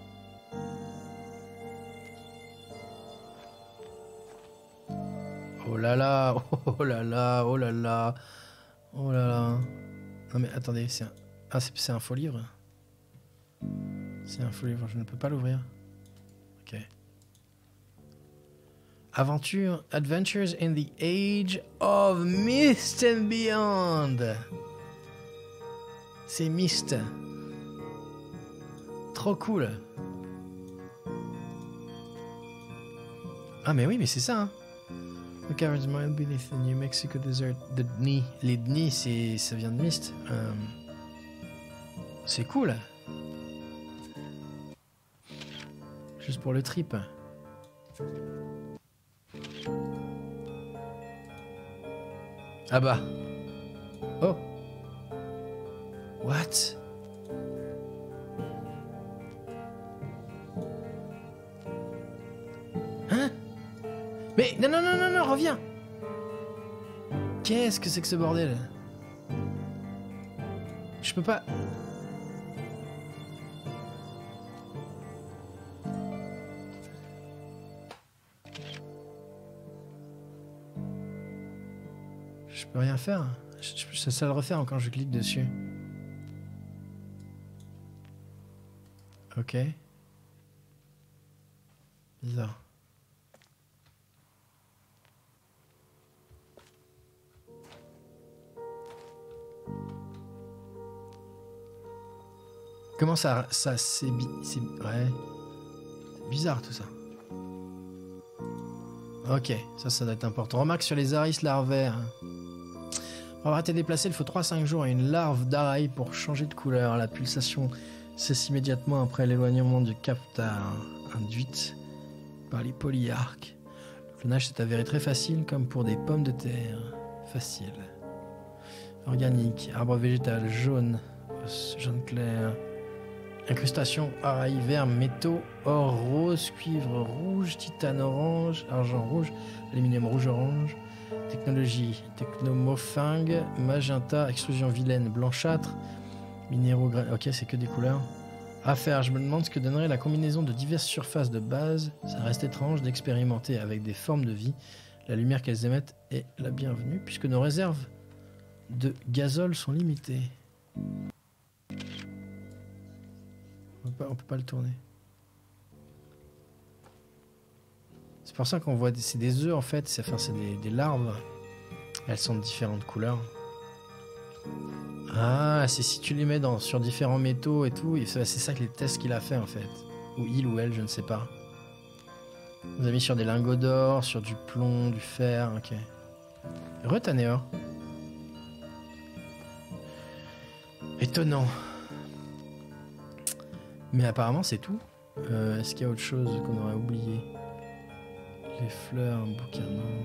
Oh là là, oh là là, oh là là, oh là là. Non mais attendez, c'est un... Ah, c'est un faux livre. C'est un faux livre, je ne peux pas l'ouvrir. Ok. Adventures in the Age of Mist and Beyond. C'est Mist. Trop cool. Ah mais oui, mais c'est ça. Hein. The caverns might beneath the New Mexico desert. Les Dni, ça vient de Mist. C'est cool. Juste pour le trip. Ah bah. Oh. What? Hein? Mais non, reviens. Qu'est-ce que c'est que ce bordel? Je peux pas... Je peux rien faire. Ça le refaire quand je clique dessus. Ok. Bizarre. Comment ça c'est ouais. C'est bizarre tout ça. Ok, ça doit être important. Remarque sur les aris larvaires. Pour avoir été déplacé, il faut 3-5 jours à une larve d'araï pour changer de couleur. La pulsation cesse immédiatement après l'éloignement du capteur induite. par les polyarques. Le clonage s'est avéré très facile comme pour des pommes de terre. Facile. Organique, arbre végétal, jaune, jaune clair. Incrustation, arail, vert, métaux, or, rose, cuivre, rouge, titane, orange, argent, rouge, aluminium, rouge, orange. Technologie, technomorphingue, magenta, extrusion vilaine, blanchâtre, minéraux, ok, c'est que des couleurs. À faire, je me demande ce que donnerait la combinaison de diverses surfaces de base. Ça reste étrange d'expérimenter avec des formes de vie. La lumière qu'elles émettent est la bienvenue puisque nos réserves de gazole sont limitées. On peut pas le tourner. C'est pour ça qu'on voit c'est des œufs en fait, c'est des larves. Elles sont de différentes couleurs. Ah, c'est si tu les mets sur différents métaux et tout, c'est ça que les tests qu'il a fait en fait. Ou il ou elle, je ne sais pas. Vous avez mis sur des lingots d'or, sur du plomb, du fer, ok. Retanéor. Étonnant. Mais apparemment c'est tout. Est-ce qu'il y a autre chose qu'on aurait oublié? Les fleurs, un bouquin.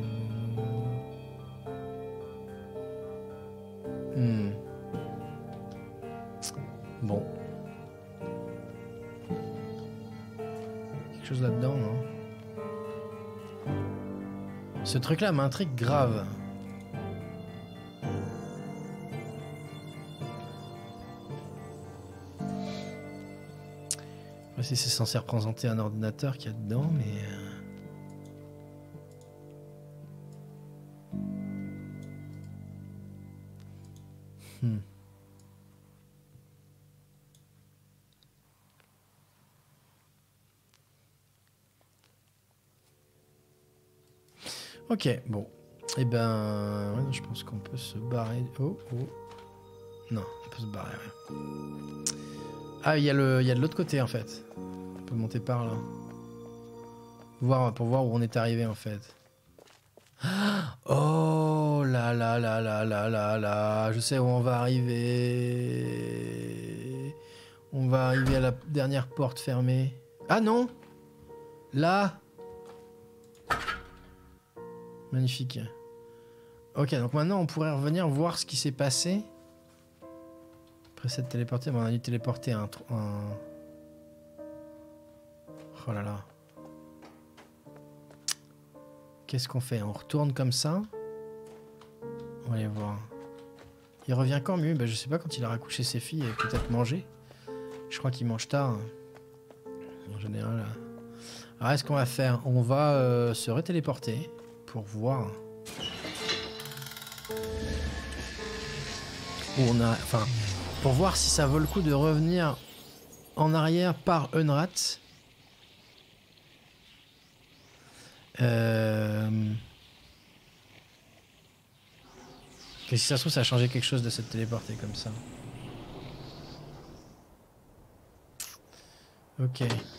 Bon. Quelque chose là-dedans, non? Ce truc-là m'intrigue grave. Si c'est censé représenter un ordinateur qu'il y a dedans, mais... Ok, bon. Eh ben... Ouais, je pense qu'on peut se barrer... Oh, oh. Non, on peut se barrer, ouais. Ah, il y a de l'autre côté, en fait. On peut monter par là. Pour voir où on est arrivé, en fait. Oh là là là là là là là. Je sais où on va arriver. On va arriver à la dernière porte fermée. Ah non! Là! Magnifique. Ok, donc maintenant on pourrait revenir voir ce qui s'est passé. Précède de téléporter, bon, on a dû téléporter un... Oh là là. Qu'est-ce qu'on fait? On retourne comme ça. On va aller voir. Il revient quand, mieux? Ben, je sais pas, quand il a raccouché ses filles et peut-être manger. Je crois qu'il mange tard. En général. Alors, est-ce qu'on va faire? On va se retéléporter pour voir. Où on a... Enfin, pour voir si ça vaut le coup de revenir en arrière par Unrat. Et si ça se trouve, ça a changé quelque chose de se téléporter comme ça. Ok.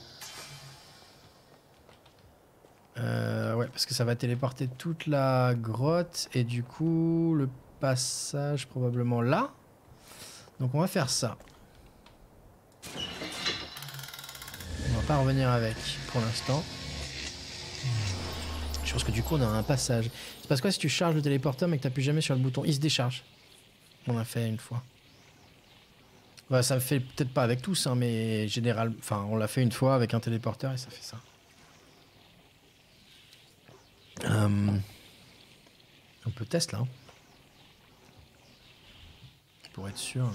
Ouais, parce que ça va téléporter toute la grotte et du coup, le passage probablement là. Donc on va faire ça. On va pas revenir avec pour l'instant. Je pense que du coup on a un passage. C'est parce que si tu charges le téléporteur mais que tu appuies jamais sur le bouton, il se décharge. On l'a fait une fois. Ouais, ça me fait peut-être pas avec tous, hein, mais général, enfin on l'a fait une fois avec un téléporteur et ça fait ça. On peut tester là. Hein. Pour être sûr.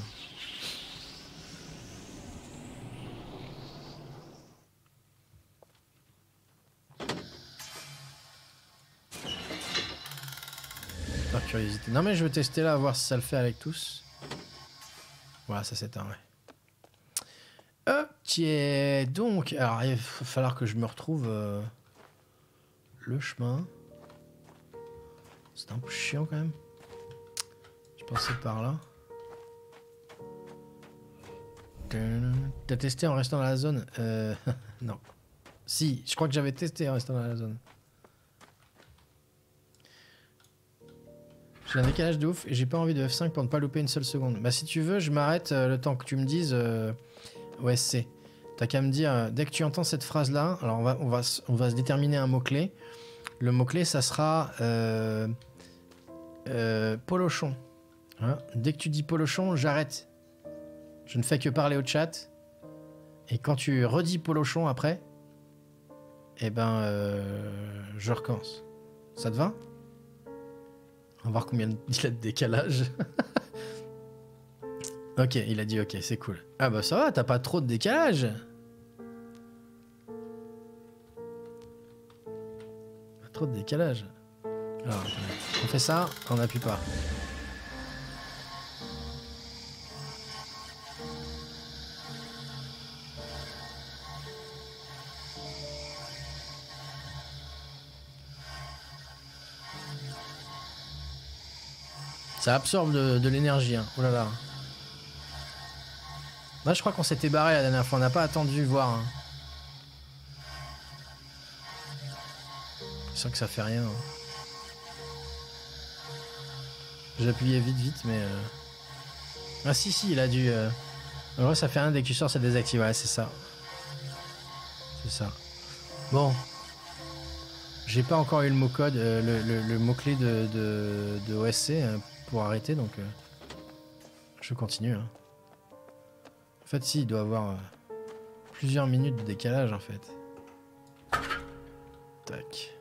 Par curiosité. Non mais je veux tester là, voir si ça le fait avec tous. Voilà, ça s'éteint, ouais. Ok, donc, alors il va falloir que je me retrouve le chemin. C'est un peu chiant quand même. Je pensais par là. T'as testé en restant dans la zone? Non. Si, je crois que j'avais testé en restant dans la zone. J'ai un décalage de ouf et j'ai pas envie de F5 pour ne pas louper une seule seconde. Bah si tu veux, je m'arrête le temps que tu me dises OSC. T'as qu'à me dire, dès que tu entends cette phrase-là, alors on va se déterminer un mot-clé. Le mot-clé, ça sera Polochon. Hein, dès que tu dis Polochon, j'arrête. Je ne fais que parler au chat. Et quand tu redis Polochon après, eh ben, je recommence. Ça te va? On va voir combien il a de décalage. Ok, il a dit ok, c'est cool. Ah bah ça va, t'as pas trop de décalage. Pas trop de décalage. Alors, on fait ça, on n'appuie pas. Ça absorbe de l'énergie, hein. Oh là là. Là, je crois qu'on s'était barré la dernière fois, on n'a pas attendu voir. Hein. Je sens que ça fait rien. Hein. J'ai appuyé vite, mais... Ah si, il a dû... En vrai, ça fait rien, dès que tu sors, ça désactive. Ouais, c'est ça. C'est ça. Bon. J'ai pas encore eu le mot-code, le mot-clé de OSC pour arrêter, donc... je continue. Hein. En fait, si, il doit avoir plusieurs minutes de décalage, en fait. Tac.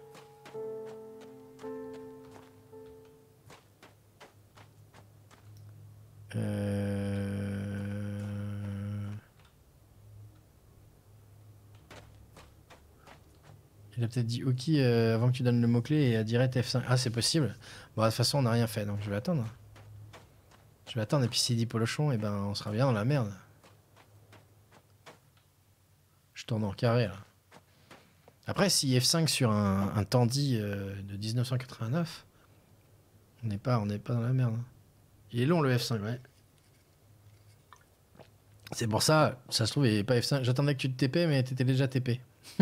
Il a peut-être dit OK avant que tu donnes le mot-clé et à direct F5. Ah, c'est possible. Bon, de toute façon, on n'a rien fait, donc je vais attendre. Je vais attendre, et puis s'il dit Polochon, et ben on sera bien dans la merde. Je tourne en carré, là. Après, si F5 sur un Tandy de 1989, on n'est pas dans la merde. Hein. Il est long, le F5, ouais. C'est pour ça, ça se trouve, il n'est pas F5. J'attendais que tu te TP, mais t'étais déjà TP.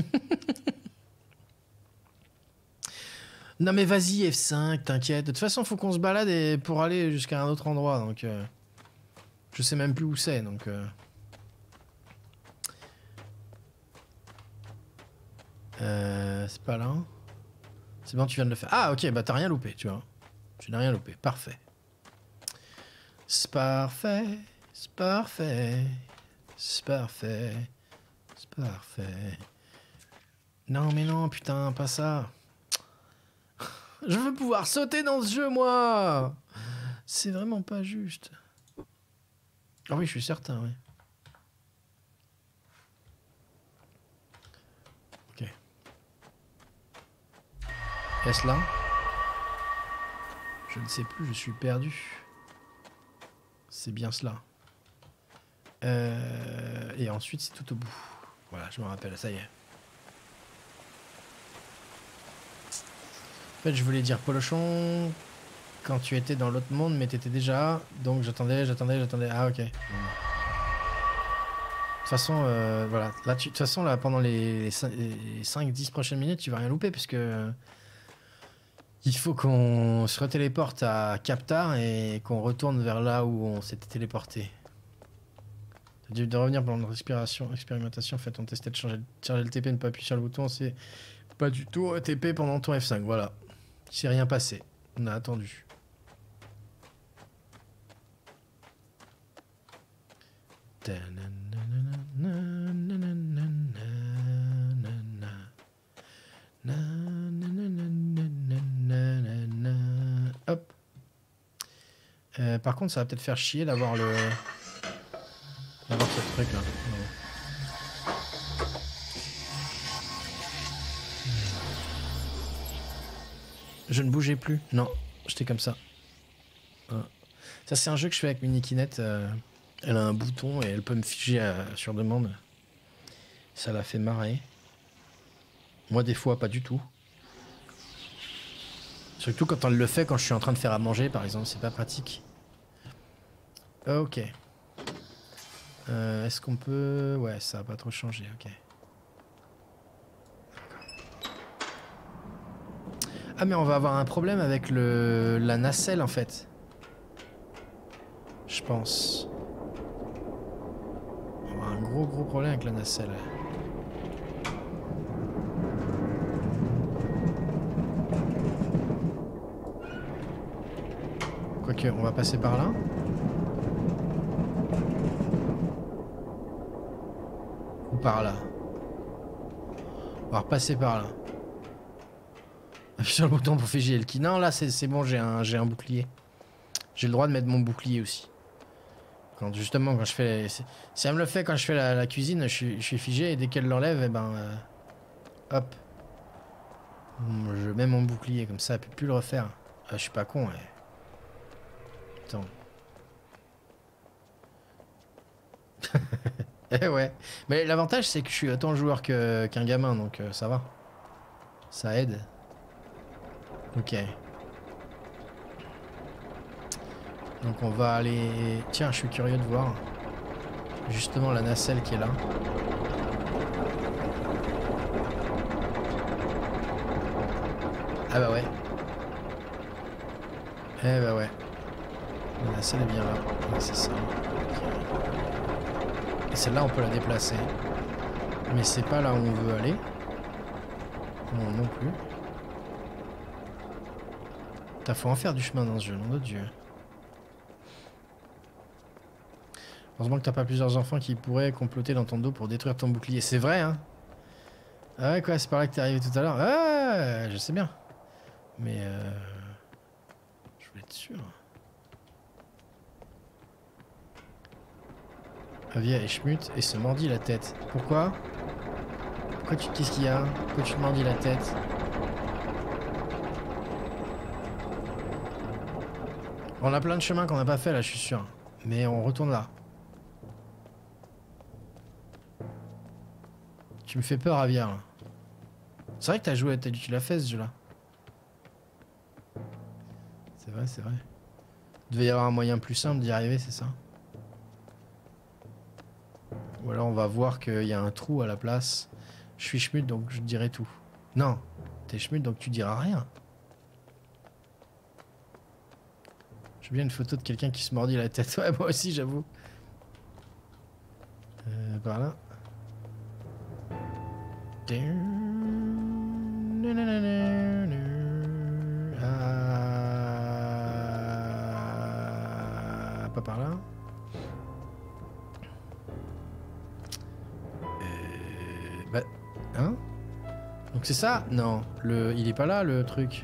Non mais vas-y F5, t'inquiète. De toute façon, faut qu'on se balade pour aller jusqu'à un autre endroit. Donc, je sais même plus où c'est. Donc, c'est pas là. C'est bon, tu viens de le faire. Ah ok, bah t'as rien loupé, tu vois. Tu n'as rien loupé. Parfait. C'est parfait. C'est parfait. C'est parfait. C'est parfait. Non mais non, putain, pas ça. Je veux pouvoir sauter dans ce jeu, moi. C'est vraiment pas juste. Ah oui, je suis certain, oui. Ok. Est-ce là? Je ne sais plus, je suis perdu. C'est bien cela. Et ensuite, c'est tout au bout. Voilà, je me rappelle, ça y est. En fait, je voulais dire Polochon quand tu étais dans l'autre monde, mais t'étais déjà. Donc j'attendais. Ah, ok. De toute façon, voilà. Là, de toute façon, là, pendant les 5-10 prochaines minutes, tu vas rien louper, puisque il faut qu'on se retéléporte à Captar et qu'on retourne vers là où on s'était téléporté. T'as dû de revenir pendant une expérimentation. Faites ton tester de charger le TP, ne pas appuyer sur le bouton. C'est pas du tout TP pendant ton F5. Voilà. Il s'est rien passé. On a attendu. Hop. Par contre, ça va peut-être faire chier d'avoir d'avoir ce truc là. Je ne bougeais plus. Non, j'étais comme ça. Ça, c'est un jeu que je fais avec Minikinette. Elle a un bouton et elle peut me figer sur demande. Ça la fait marrer. Moi, des fois, pas du tout. Surtout quand elle le fait quand je suis en train de faire à manger, par exemple. C'est pas pratique. Ok. Est-ce qu'on peut... Ouais, ça va pas trop changer. Ok. Ah mais on va avoir un problème avec la nacelle en fait. Je pense. On va avoir un gros problème avec la nacelle. Quoique, on va passer par là. Ou par là. On va repasser par là. Appuie sur le bouton pour figer le qui. Non, là c'est bon, j'ai un bouclier. J'ai le droit de mettre mon bouclier aussi. Quand justement, quand je fais... Si elle me le fait quand je fais la cuisine, je suis figé et dès qu'elle l'enlève, et ben... hop. Je mets mon bouclier, comme ça, elle peut plus le refaire. Ah, je suis pas con, ouais. Attends. Eh ouais. Mais l'avantage, c'est que je suis autant joueur qu'un gamin, donc ça va. Ça aide. Ok. Donc on va aller... Tiens, je suis curieux de voir. Justement la nacelle qui est là. Ah bah ouais. Eh bah ouais. La nacelle est bien là. Ouais, c'est ça. Okay. Et celle-là, on peut la déplacer. Mais c'est pas là où on veut aller. Non, non plus. Putain, faut en faire du chemin dans ce jeu, nom de Dieu. Heureusement que t'as pas plusieurs enfants qui pourraient comploter dans ton dos pour détruire ton bouclier. C'est vrai, hein? Ah ouais, quoi, c'est par là que t'es arrivé tout à l'heure. Ah, je sais bien. Mais je voulais être sûr. Avia et Schmut et se mordit la tête. Pourquoi? Qu'est-ce qu'il y a? Pourquoi tu te mordis la tête? On a plein de chemins qu'on n'a pas fait là, je suis sûr. Mais on retourne là. Tu me fais peur, Avia. C'est vrai que tu l'as fait ce jeu-là. C'est vrai, c'est vrai. Il devait y avoir un moyen plus simple d'y arriver, c'est ça? Ou alors on va voir qu'il y a un trou à la place. Je suis Schmut, donc je dirai tout. Non, t'es Schmut, donc tu diras rien. J'ai bien une photo de quelqu'un qui se mordit la tête. Ouais, moi aussi, j'avoue. Par là. Pas par là. Bah, hein? Donc c'est ça? Non, il est pas là le truc.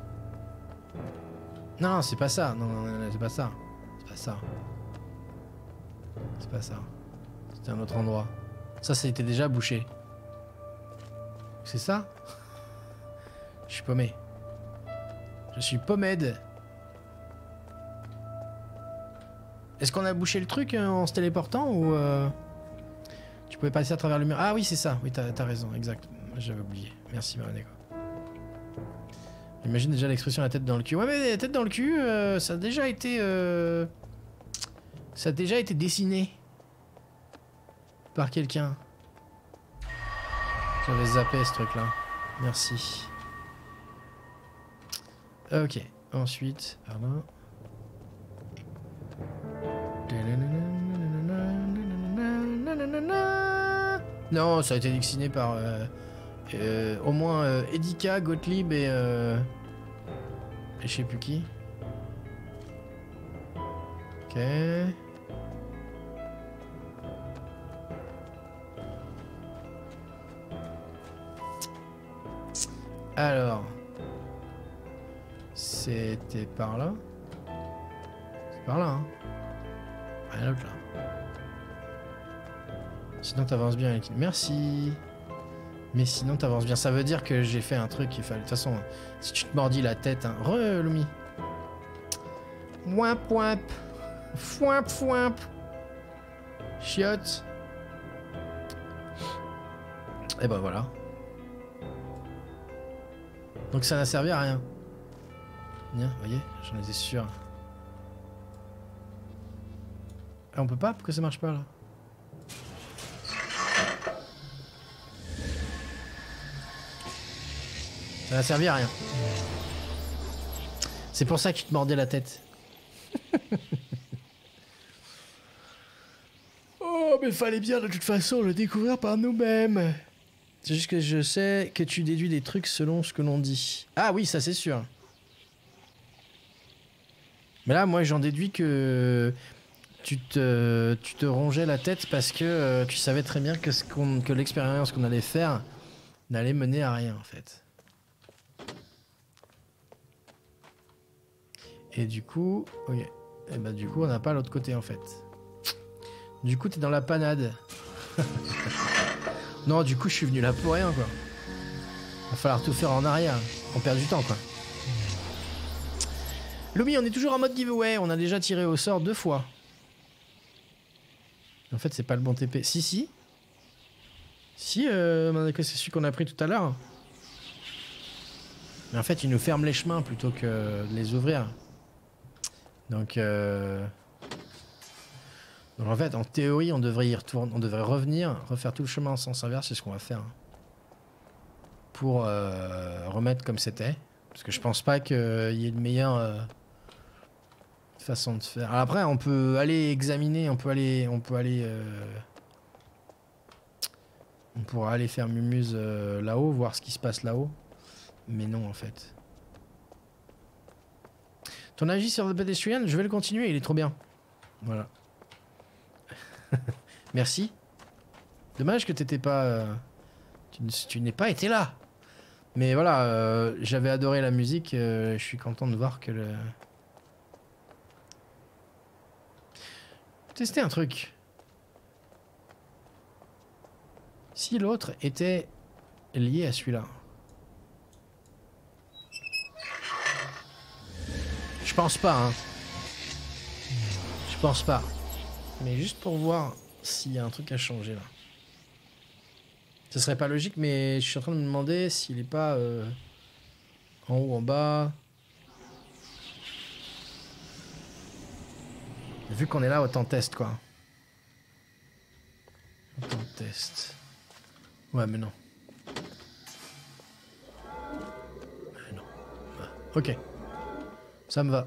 Non, c'est pas ça. Non, c'est pas ça. C'est pas ça. C'est pas ça. C'était un autre endroit. Ça, c'était déjà bouché. C'est ça? Je suis paumé. Je suis pommade. Est-ce qu'on a bouché le truc en se téléportant ou tu pouvais passer à travers le mur? Ah oui, c'est ça. Oui, t'as raison, exact. J'avais oublié. Merci, Maronego. Imagine déjà l'expression la tête dans le cul. Ouais, mais la tête dans le cul, ça a déjà été... Ça a déjà été dessiné. Par quelqu'un. J'avais zappé ce truc-là. Merci. Ok. Ensuite, par là. Non, ça a été dessiné par au moins Edika, Gottlieb et je sais plus qui. Ok. Alors, c'était par là. C'est par là, hein. Rien d'autre là. Sinon t'avances bien avec... Merci. Mais sinon t'avances bien. Ça veut dire que j'ai fait un truc qu'il fallait... De toute façon, si tu te mordis la tête... Hein... Lumi. Wimp wimp. Fouimp fouimp. Chiotte. Et ben voilà. Donc ça n'a servi à rien. Bien, vous voyez, j'en étais sûr. Ah, on peut pas? Pourquoi ça marche pas là? Ça n'a servi à rien. C'est pour ça que tu te mordais la tête. Oh, mais fallait bien de toute façon le découvrir par nous-mêmes. C'est juste que je sais que tu déduis des trucs selon ce que l'on dit. Ah oui, ça c'est sûr. Mais là, moi, j'en déduis que tu te rongeais la tête parce que tu savais très bien que l'expérience qu'on allait faire n'allait mener à rien, en fait. Et du coup... Ok. Et bah du coup, on n'a pas l'autre côté, en fait. Du coup, t'es dans la panade. Non, du coup, je suis venu là pour rien, quoi. Va falloir tout faire en arrière. On perd du temps, quoi. Lumi, on est toujours en mode giveaway. On a déjà tiré au sort 2 fois. En fait, c'est pas le bon TP. Si, si. Si, c'est celui qu'on a pris tout à l'heure. Mais en fait, il nous ferme les chemins plutôt que de les ouvrir. Donc en fait, en théorie, on devrait y retourner, on devrait revenir, refaire tout le chemin en sens inverse, c'est ce qu'on va faire. Pour remettre comme c'était. Parce que je pense pas qu'il y ait de meilleure façon de faire. Alors après, on peut aller examiner, on pourra aller faire Mumuse là-haut, voir ce qui se passe là-haut. Mais non, en fait. Ton avis sur The Pedestrian, je vais le continuer, il est trop bien. Voilà. Merci. Dommage que t'étais pas... tu n'aies pas été là. Mais voilà, j'avais adoré la musique, je suis content de voir que le... Tester un truc. Si l'autre était lié à celui-là. Je pense pas, hein. Je pense pas. Mais juste pour voir s'il y a un truc à changer là. Ce serait pas logique, mais je suis en train de me demander s'il est pas en haut, en bas. Vu qu'on est là, autant test quoi. Autant test. Ouais, mais non. Mais non. Ah, ok. Ça me va.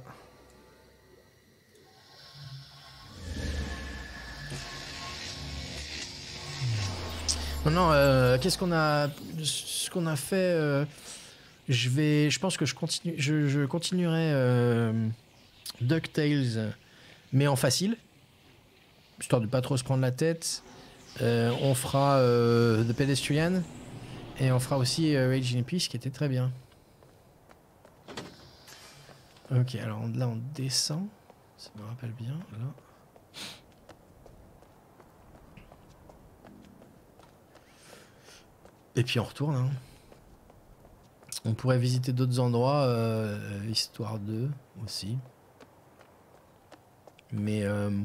Maintenant, qu'est-ce qu'on a... Ce qu'on a fait... je pense que je continuerai DuckTales, mais en facile. Histoire de pas trop se prendre la tête. On fera The Pedestrian. Et on fera aussi Rage in Peace, qui était très bien. Ok, alors là on descend. Ça me rappelle bien, là. Et puis on retourne. Hein. On pourrait visiter d'autres endroits, histoire de aussi. Mais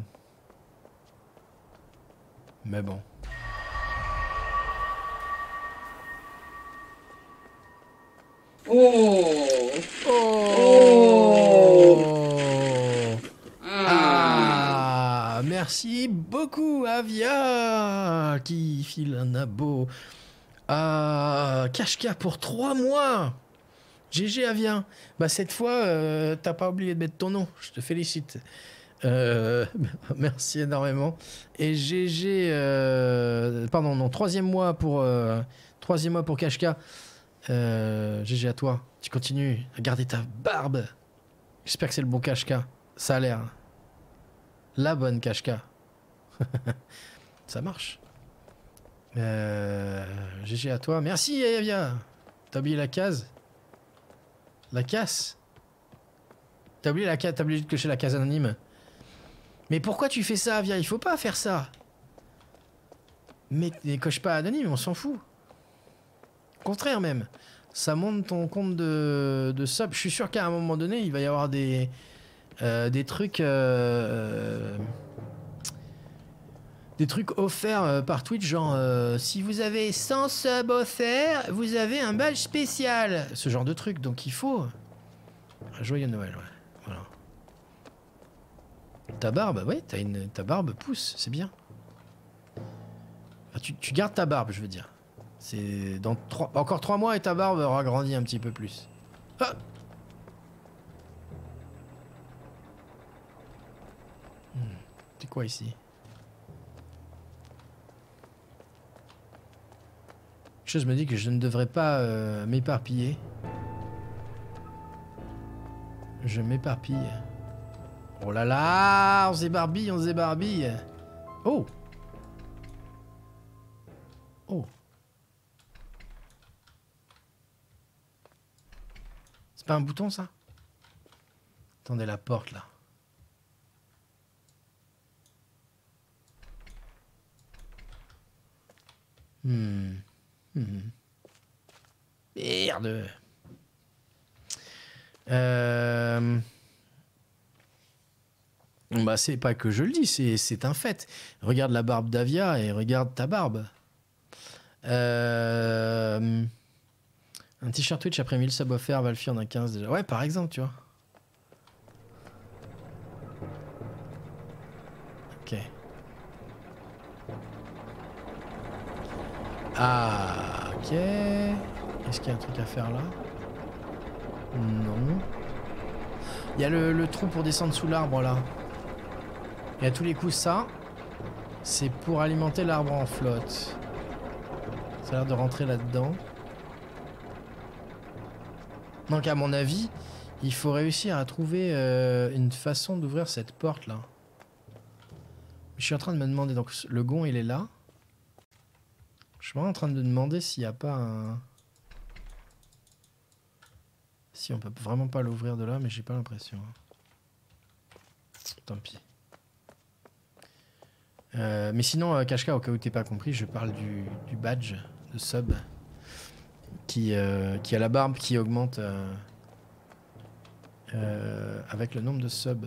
bon. Oh. Oh. Ah, merci beaucoup Avia qui file un abo. Ah, Kashka pour 3 mois. GG Avia. Bah cette fois, t'as pas oublié de mettre ton nom. Je te félicite. Merci énormément. Et GG... pardon, non, 3e mois pour Kashka. GG à toi. Tu continues à garder ta barbe. J'espère que c'est le bon Kashka. Ça a l'air. La bonne Kashka. Ça marche. GG à toi. Merci Avia. T'as oublié la case? La casse? T'as oublié la case? T'as oublié de cocher la case anonyme? Mais pourquoi tu fais ça, Avia? Il faut pas faire ça. Mais coche pas anonyme, on s'en fout. Au contraire même. Ça monte ton compte de sub. Je suis sûr qu'à un moment donné, il va y avoir des trucs... des trucs offerts par Twitch, genre si vous avez 100 subs offerts, vous avez un badge spécial. Ce genre de truc, donc il faut... Joyeux Noël, ouais. Voilà. Ta barbe, ouais, ta barbe pousse, c'est bien. Enfin, tu gardes ta barbe, je veux dire. C'est dans encore 3 mois et ta barbe aura grandi un petit peu plus. Ah c'est quoi ici? Quelque chose me dit que je ne devrais pas m'éparpiller. Je m'éparpille. Oh là là, on s'ébarbille, on s'ébarbille. Oh. Oh. C'est pas un bouton ça? Attendez la porte là. Merde. Bah c'est pas que je le dis, c'est un fait. Regarde la barbe d'Avia et regarde ta barbe. Un t-shirt Twitch après 1000 subs offerts, Valfi en a 15 déjà. Ouais, par exemple, tu vois. Ok. Ah, ok. Est-ce qu'il y a un truc à faire là? Non. Il y a le trou pour descendre sous l'arbre là. Et à tous les coups, ça, c'est pour alimenter l'arbre en flotte. Ça a l'air de rentrer là-dedans. Donc à mon avis, il faut réussir à trouver une façon d'ouvrir cette porte là. Je suis en train de me demander, donc le gond il est là. Je suis vraiment en train de me demander s'il n'y a pas un... Si on peut vraiment pas l'ouvrir de là, mais j'ai pas l'impression. Tant pis. Mais sinon, Kashka, au cas où t'es pas compris, je parle du badge de sub qui a la barbe qui augmente avec le nombre de subs.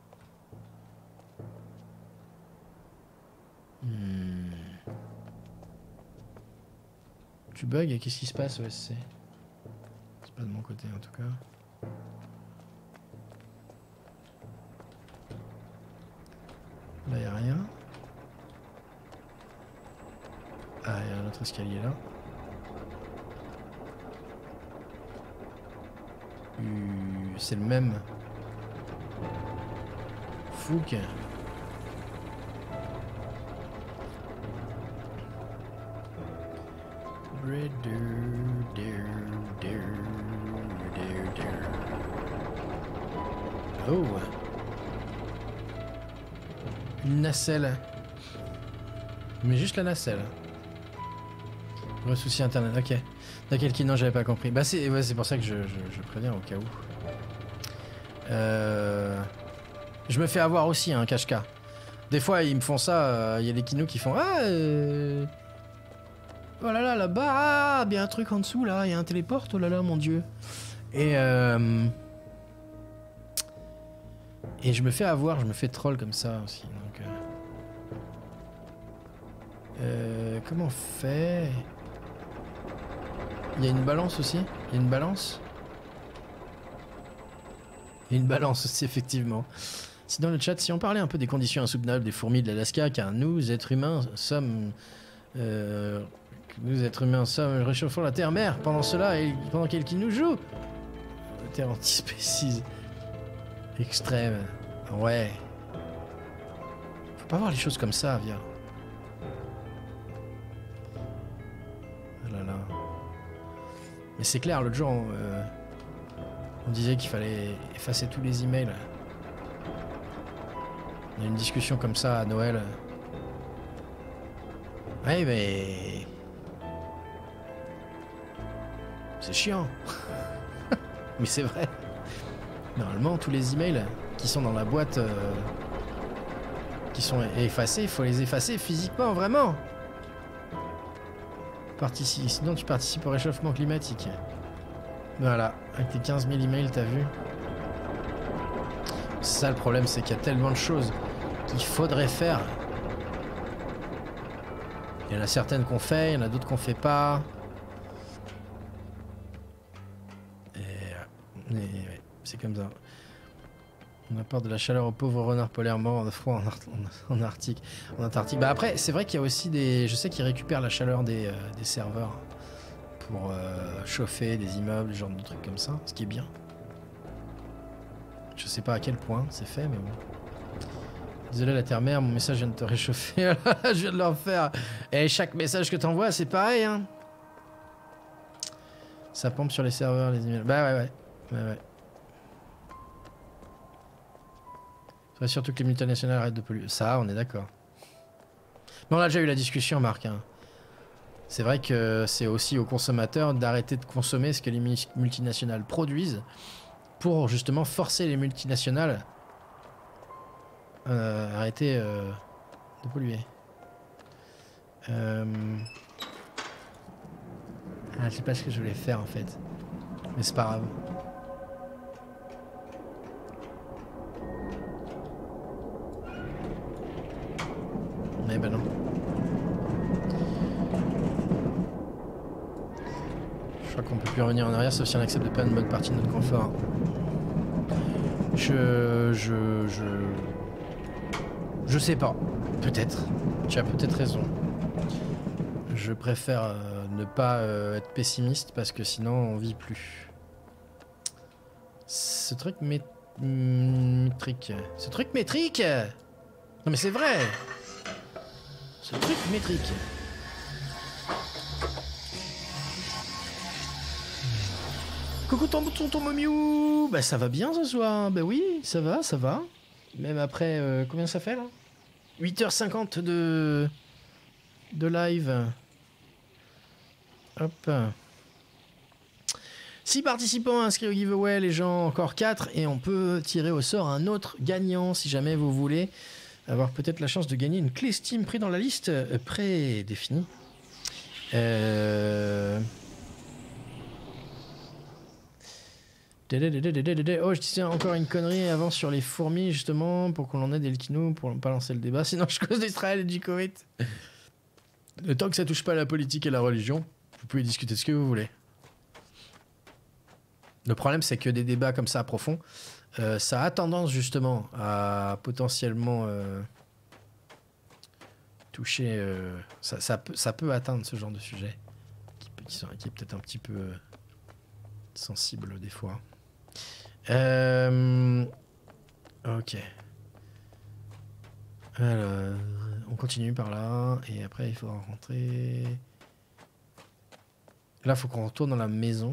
Tu bugs et qu'est-ce qui se passe OSC? C'est pas de mon côté en tout cas. Là y a rien. Ah, il y a un autre escalier là. C'est le même. Fouque. Oh. Une nacelle. Mais juste la nacelle. Vrai souci internet, ok. Dans quel qui? Non, j'avais pas compris. Bah c'est ouais, pour ça que je préviens au cas où. Je me fais avoir aussi, hein, Kashka. Des fois, ils me font ça, il y a des kinos qui font ah oh là là, là-bas, ah, il y a un truc en dessous, là, il y a un téléporte, oh là là, mon dieu. Et je me fais avoir, je me fais troll comme ça aussi, donc... comment on fait? Il y a une balance aussi? Il y a une balance? Il y a une balance aussi, effectivement. Si dans le chat, si on parlait un peu des conditions insoutenables des fourmis de l'Alaska, car nous, êtres humains, sommes... nous, êtres humains, sommes réchauffons la terre-mère. Pendant cela, et pendant qu'elle nous joue. La terre antispécies. Extrême. Ouais. Faut pas voir les choses comme ça, Avia. Oh là là. Mais c'est clair, l'autre jour, on disait qu'il fallait effacer tous les emails. On a eu une discussion comme ça à Noël. Ouais, mais... c'est chiant. Mais c'est vrai. Normalement, tous les emails qui sont dans la boîte, qui sont effacés, il faut les effacer physiquement, vraiment. Sinon, tu participes au réchauffement climatique. Voilà, avec tes 15 000 emails, t'as vu. C'est ça le problème, c'est qu'il y a tellement de choses qu'il faudrait faire. Il y en a certaines qu'on fait, il y en a d'autres qu'on fait pas. Et ouais, c'est comme ça. On apporte de la chaleur aux pauvres renards polaires morts de froid en Arctique. En Antarctique. Bah après, c'est vrai qu'il y a aussi des... Je sais qu'ils récupèrent la chaleur des serveurs pour chauffer des immeubles, genre de trucs comme ça, ce qui est bien. Je sais pas à quel point c'est fait, mais bon. Désolé la terre-mère, mon message vient de te réchauffer. Je viens de leur faire. Et chaque message que t'envoies, c'est pareil, hein. Ça pompe sur les serveurs, les emails. Bah ouais. Faudrait surtout que les multinationales arrêtent de polluer. Ça, on est d'accord. Mais on a déjà eu la discussion, Marc. Hein. C'est vrai que c'est aussi aux consommateurs d'arrêter de consommer ce que les multinationales produisent pour justement forcer les multinationales à arrêter de polluer. Ah, je sais pas ce que je voulais faire en fait. Mais c'est pas grave. Mais ben non. Je crois qu'on peut plus revenir en arrière sauf si on accepte de perdre une bonne partie de notre confort. Je sais pas. Peut-être. Tu as peut-être raison. Je préfère ne pas être pessimiste parce que sinon on vit plus. Ce truc métrique. Ce truc métrique. Non mais c'est vrai. Ce truc métrique. Coucou ton momiou. Bah ça va bien ce soir. Bah oui, ça va. Même après, combien ça fait là 8h50 de live. Hop. 6 participants inscrits au giveaway, les gens encore 4 et on peut tirer au sort un autre gagnant si jamais vous voulez avoir peut-être la chance de gagner une clé Steam pris dans la liste prédéfinie. Oh, je disais encore une connerie avant sur les fourmis, justement, pour qu'on en aide Elkino, pour pas lancer le débat. Sinon, je cause d'Israël et du Koweït. Tant que ça touche pas à la politique et la religion, vous pouvez discuter de ce que vous voulez. Le problème, c'est que des débats comme ça profonds, ça a tendance, justement, à potentiellement toucher... ça peut atteindre ce genre de sujet, qui est peut-être un petit peu sensible des fois. Ok. Alors, on continue par là et après il faudra rentrer. Là, il faut qu'on retourne dans la maison.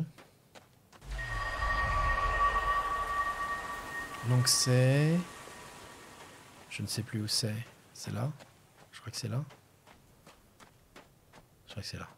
Donc c'est... Je ne sais plus où c'est. C'est là? Je crois que c'est là. Je crois que c'est là.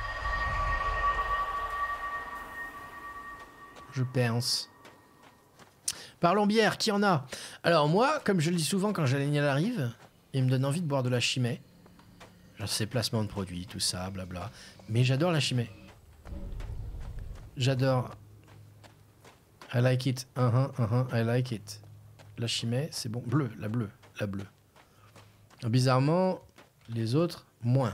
Je pense. Parlons bière, qui en a? Alors moi, comme je le dis souvent quand Jaleniel arrive, il me donne envie de boire de la chimay. Genre ses placements de produits, tout ça, blabla. Mais j'adore la chimay. J'adore. I like it. I like it. La chimay, c'est bon. Bleu, la bleue. Alors, bizarrement, les autres, moins.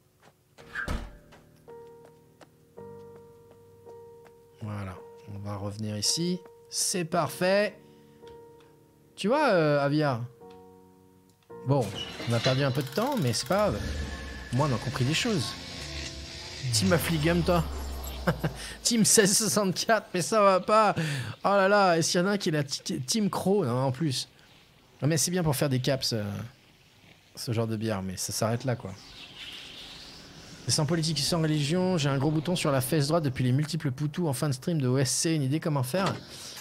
Voilà. On va revenir ici. C'est parfait. Tu vois, Avia. Bon, on a perdu un peu de temps, mais c'est pas grave. Moi, on a compris des choses. Team Affligum, toi. Team 1664, mais ça va pas. Oh là là, est-ce qu'il y en a un qui est la Team Crow? Non, en plus. Non, mais c'est bien pour faire des caps, ce genre de bière, mais ça s'arrête là, quoi. Et sans politique et sans religion, j'ai un gros bouton sur la fesse droite depuis les multiples poutous en fin de stream de OSC. Une idée comment faire?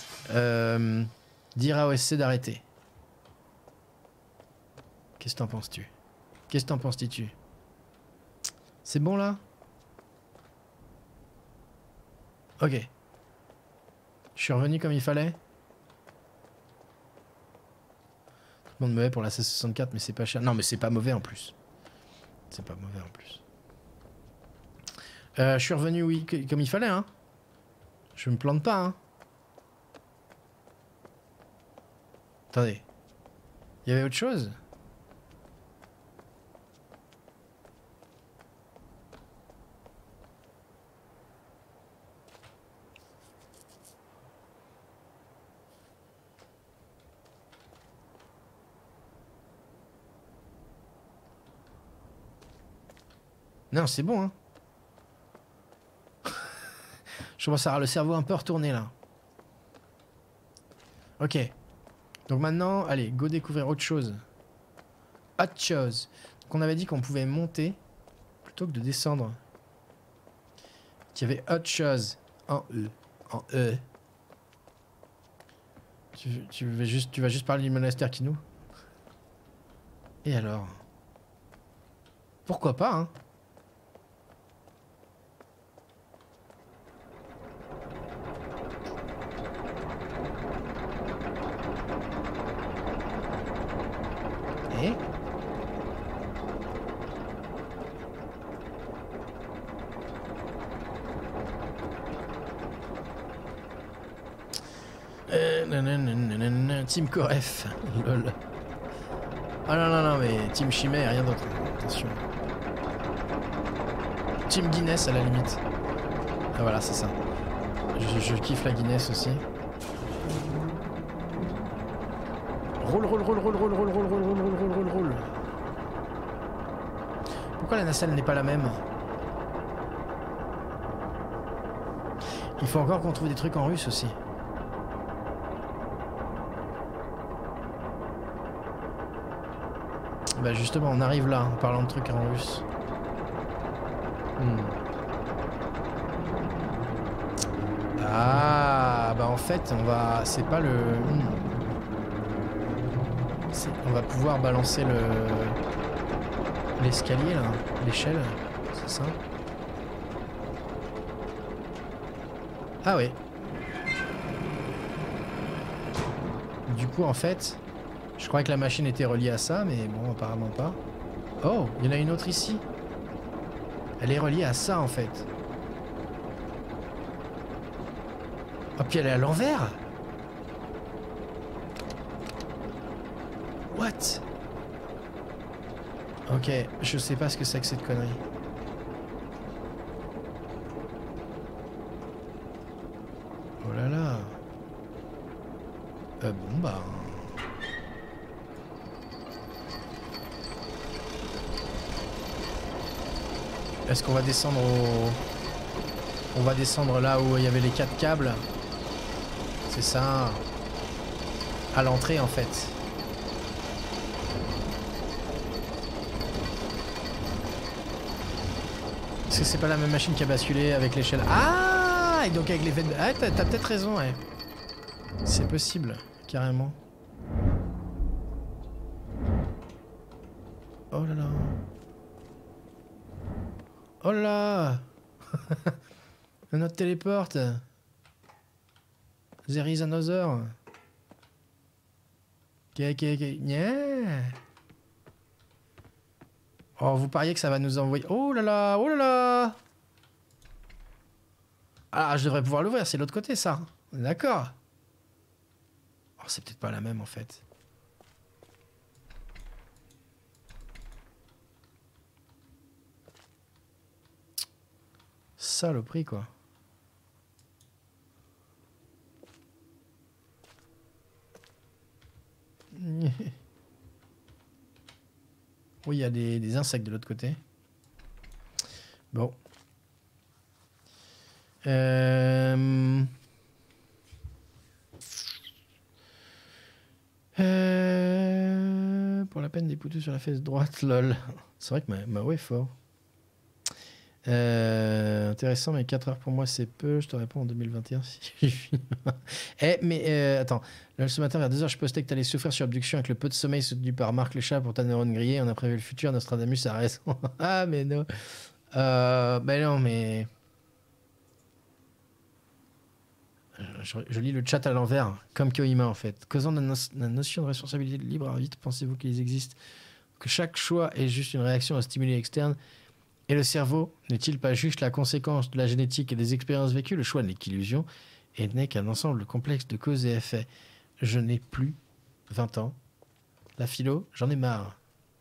Dire à OSC d'arrêter. Qu'est-ce que t'en penses-tu? Qu'est-ce que t'en penses-tu? C'est bon là? Ok. Je suis revenu comme il fallait. Tout le monde me met pour la 1664, mais c'est pas cher. Non, mais c'est pas mauvais en plus. C'est pas mauvais en plus. Je suis revenu, oui, comme il fallait, hein. Je me plante pas, hein. Attendez. Il y avait autre chose? Non, c'est bon, hein. Je commence à avoir le cerveau un peu retourné, là. Ok. Donc maintenant, allez, go découvrir autre chose. Autre chose. Donc on avait dit qu'on pouvait monter plutôt que de descendre. Qu'il y avait autre chose. En E. En E. Tu vas juste parler du monastère Kinou? Et alors? Pourquoi pas, hein? Et? Team Coref. Lol. Ah non, non, non, mais Team Chimay, rien d'autre. Attention. Team Guinness à la limite. Ah voilà, c'est ça. Je kiffe la Guinness aussi. Roule, roule, roule, roule, roule, roule, roule, roule, roule, roule, roule, roule. Pourquoi la nacelle n'est pas la même? Il faut encore qu'on trouve des trucs en russe aussi. Bah justement, on arrive là, en parlant de trucs en russe. Ah, bah en fait, on va... C'est pas le... On va pouvoir balancer le... l'escalier, là. L'échelle, c'est ça? Ah ouais. Du coup, en fait... Je croyais que la machine était reliée à ça, mais bon, apparemment pas. Oh, il y en a une autre ici. Elle est reliée à ça, en fait. Oh, puis elle est à l'envers. What? Ok, je sais pas ce que c'est que cette connerie. Oh là là. Bon bah... Est-ce qu'on va descendre au... On va descendre là où il y avait les 4 câbles. C'est ça. À l'entrée en fait. Est-ce que c'est pas la même machine qui a basculé avec l'échelle? Ah! Et donc avec les... Ah, t'as peut-être raison, ouais. C'est possible, carrément. Oh là là. Oh là. Notre téléporte. There is another. Ok. Yeah. Oh, vous pariez que ça va nous envoyer... Oh là là. Oh là là. Ah, je devrais pouvoir l'ouvrir. C'est l'autre côté, ça. D'accord. Oh, c'est peut-être pas la même, en fait. Saloperie, quoi. Oui, il y a des insectes de l'autre côté. Bon. Pour la peine des poutous sur la fesse droite, lol. C'est vrai que ma ouais fort. Intéressant, mais 4 heures pour moi c'est peu. Je te réponds en 2021 si attends. Là, ce matin vers 2 heures, je postais que t'allais souffrir sur abduction avec le peu de sommeil soutenu par Marc le chat pour ta neurone grillée. On a prévu le futur. Nostradamus a raison. Ah, mais non. Ben non, mais. Je lis le chat à l'envers, comme Koima en fait. Causant la notion de responsabilité de libre arbitre, pensez-vous qu'ils existent? Que chaque choix est juste une réaction à stimuli externe? Et le cerveau n'est-il pas juste la conséquence de la génétique et des expériences vécues? Le choix n'est qu'illusion et n'est qu'un ensemble complexe de causes et effets. Je n'ai plus 20 ans. La philo, j'en ai marre.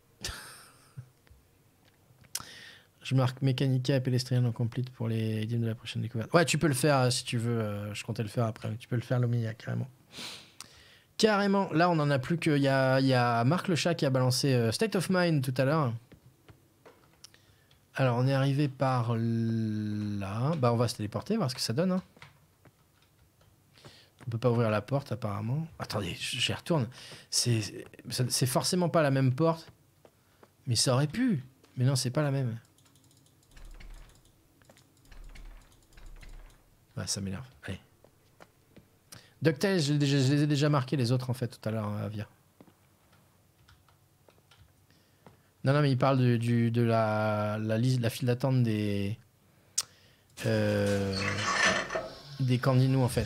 Je marque Mechanica et Pédestrian en complete pour les idées de la prochaine découverte. Ouais, tu peux le faire si tu veux. Je comptais le faire après. Tu peux le faire, Lomia, carrément. Carrément. Là, on n'en a plus que... Il y a Marc le chat qui a balancé State of Mind tout à l'heure. Alors, on est arrivé par là. Bah, on va se téléporter, voir ce que ça donne. Hein. On peut pas ouvrir la porte, apparemment. Attendez, j'y retourne. C'est forcément pas la même porte. Mais ça aurait pu. Mais non, c'est pas la même. Ouais, ça m'énerve. Allez. DuckTales, je les ai déjà marqués les autres en fait tout à l'heure, Avia. Non, mais il parle de la file d'attente des candinous en fait.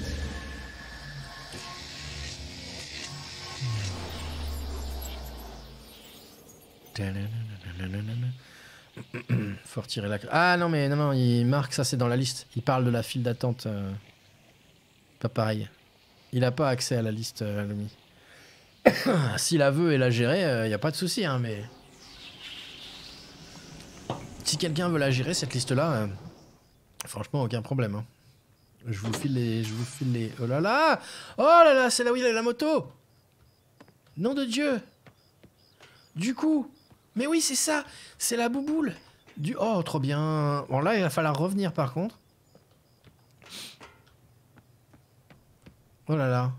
Faut retirer la... Ah non, mais non, il marque ça, c'est dans la liste. Il parle de la file d'attente. Pas pareil. Il a pas accès à la liste, Lumi. S'il la veut et la gérer, y a pas de souci, hein, mais... Si quelqu'un veut la gérer, cette liste-là, franchement, aucun problème. Hein. Je vous file les... Oh là là! Oh là là, c'est là où il a la moto! Nom de Dieu! Du coup... Mais oui, c'est ça! C'est la bouboule! Oh, trop bien! Bon, là, il va falloir revenir, par contre. Oh là là.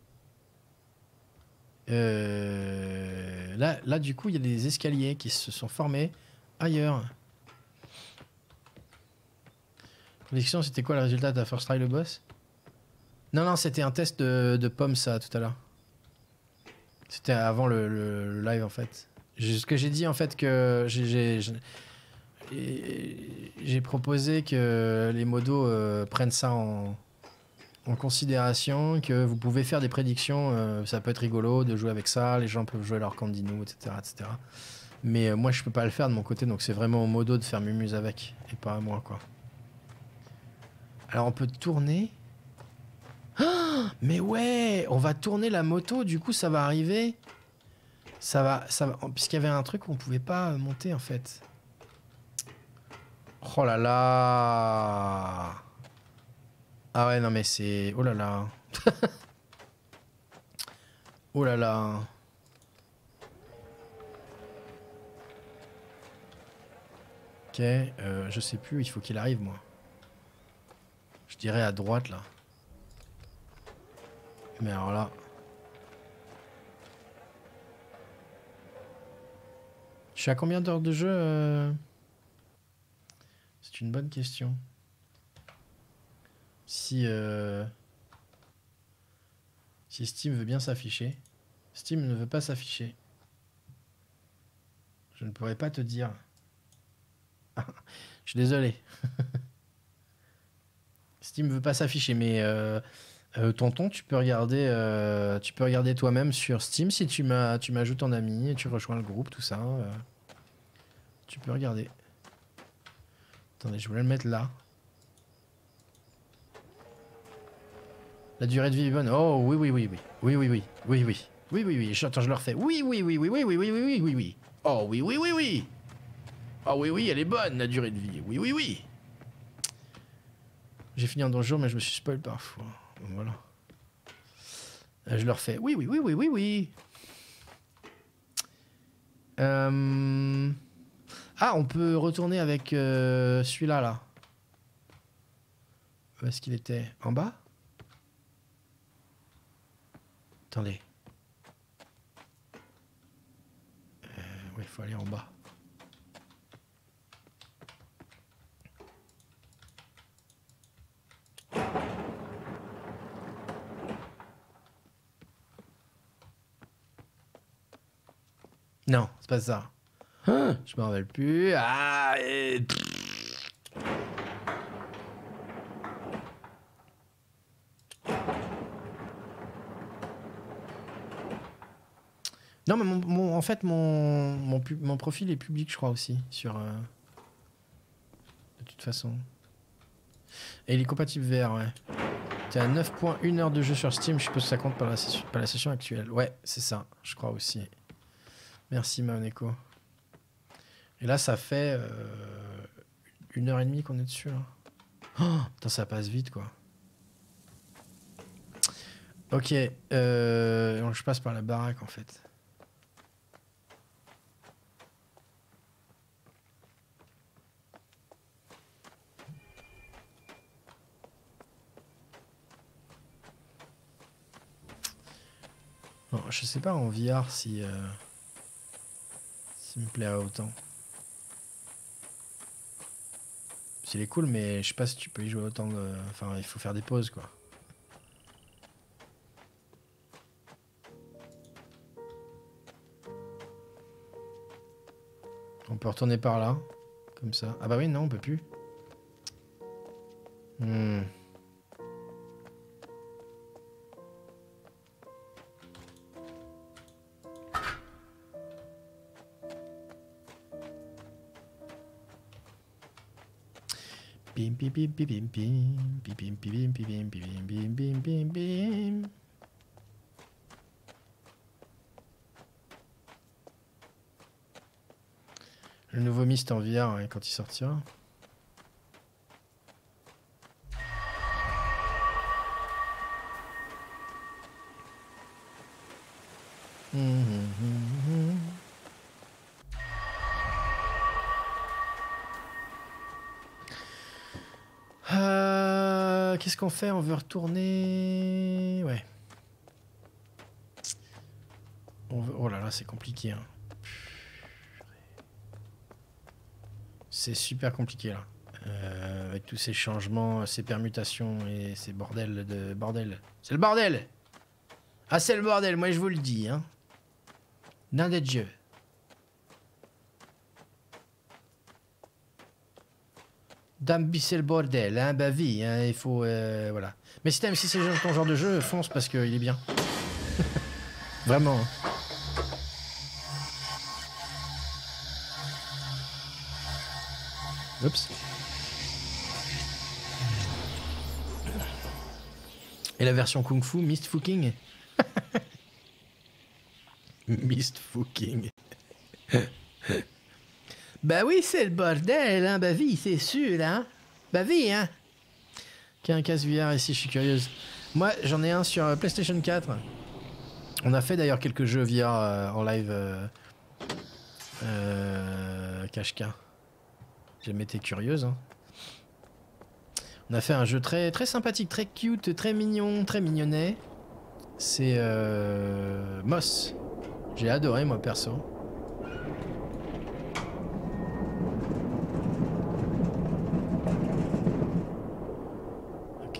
Là, du coup, il y a des escaliers qui se sont formés ailleurs. Prédiction, c'était quoi le résultat de ta first try le boss? Non, c'était un test de pommes, ça, tout à l'heure. C'était avant le live, en fait. Ce que j'ai dit, en fait, que j'ai proposé que les modos prennent ça en considération, que vous pouvez faire des prédictions, ça peut être rigolo de jouer avec ça, les gens peuvent jouer leur Candino, etc. etc. Mais moi je peux pas le faire de mon côté, donc c'est vraiment au modo de faire mumuse avec, et pas à moi quoi. Alors on peut tourner. Ah, mais ouais, on va tourner la moto, du coup ça va arriver. Ça va, puisqu'il y avait un truc qu'on pouvait pas monter en fait. Oh là là. Ah ouais, non mais c'est... Oh là là. Oh là là. Ok, je sais plus, il faut qu'il arrive moi. Je dirais à droite là. Mais alors là... Je suis à combien d'heures de jeu C'est une bonne question. Si Steam veut bien s'afficher. Steam ne veut pas s'afficher. Je ne pourrais pas te dire. Je suis désolé. Steam ne veut pas s'afficher, mais tonton, tu peux regarder toi-même sur Steam si tu m'ajoutes en ami et tu rejoins le groupe, tout ça. Tu peux regarder. Attendez, je voulais le mettre là. La durée de vie est bonne. Oh oui, oui, oui, oui. Oui, oui, oui. Oui, oui. Oui, oui, oui. Attends, je le refais. Oui, oui, oui, oui, oui, oui, oui, oui, oui, oui, oui. Oh oui, oui, oui, oui. Oh oui, oui, elle est bonne, la durée de vie. Oui, oui, oui. J'ai fini en donjon, mais je me suis spoil parfois. Voilà. Je le refais. Oui, oui, oui, oui, oui, oui. Ah, on peut retourner avec celui-là, là. Où est-ce qu'il était? En bas? Attendez. Oui, il faut aller en bas. Non, c'est pas ça. Ah, je me rappelle plus. Ah, Non, mais en fait, mon profil est public, je crois, aussi, sur... De toute façon. Et il est compatible VR, ouais. T'es à 9.1 heures de jeu sur Steam, je suppose que ça compte par la session actuelle. Ouais, c'est ça, je crois aussi. Merci, Maoneko. Et là, ça fait 1h30 qu'on est dessus, là. Oh, putain, ça passe vite, quoi. Ok, donc je passe par la baraque, en fait. Bon, je sais pas en VR si me plaît autant. Il est cool, mais je sais pas si tu peux y jouer autant de... Enfin, il faut faire des pauses, quoi. On peut retourner par là, comme ça. Ah bah oui, non, on peut plus. Bim bim bim bim bim bim bim bim bim bim bim bim bim bim. Le nouveau Myst en VR quand il sortira. Qu'est-ce qu'on fait? On veut retourner... Ouais. Oh là là, c'est compliqué. Hein. C'est super compliqué là. Avec tous ces changements, ces permutations et ces bordels de bordel. C'est le bordel! Ah, c'est le bordel, moi je vous le dis. Hein. Nom de Dieu. Dambi, c'est le bordel, hein, bah vie, hein, il faut... voilà. Mais si t'aimes, si c'est ton genre de jeu, fonce parce qu'il est bien. Vraiment. Hein. Oups. Et la version Kung Fu, Myst Fucking. Myst Fucking. Bah oui, c'est le bordel, hein, bah vie, c'est sûr, hein. Bah vie, hein. Qu'il y a un casque VR ici, je suis curieuse. Moi, j'en ai un sur PlayStation 4. On a fait d'ailleurs quelques jeux VR en live cache-cas. J'ai été curieuse. Hein. On a fait un jeu très, très sympathique, très cute, très mignon, très mignonnet. C'est Moss. J'ai adoré, moi, perso. Ok.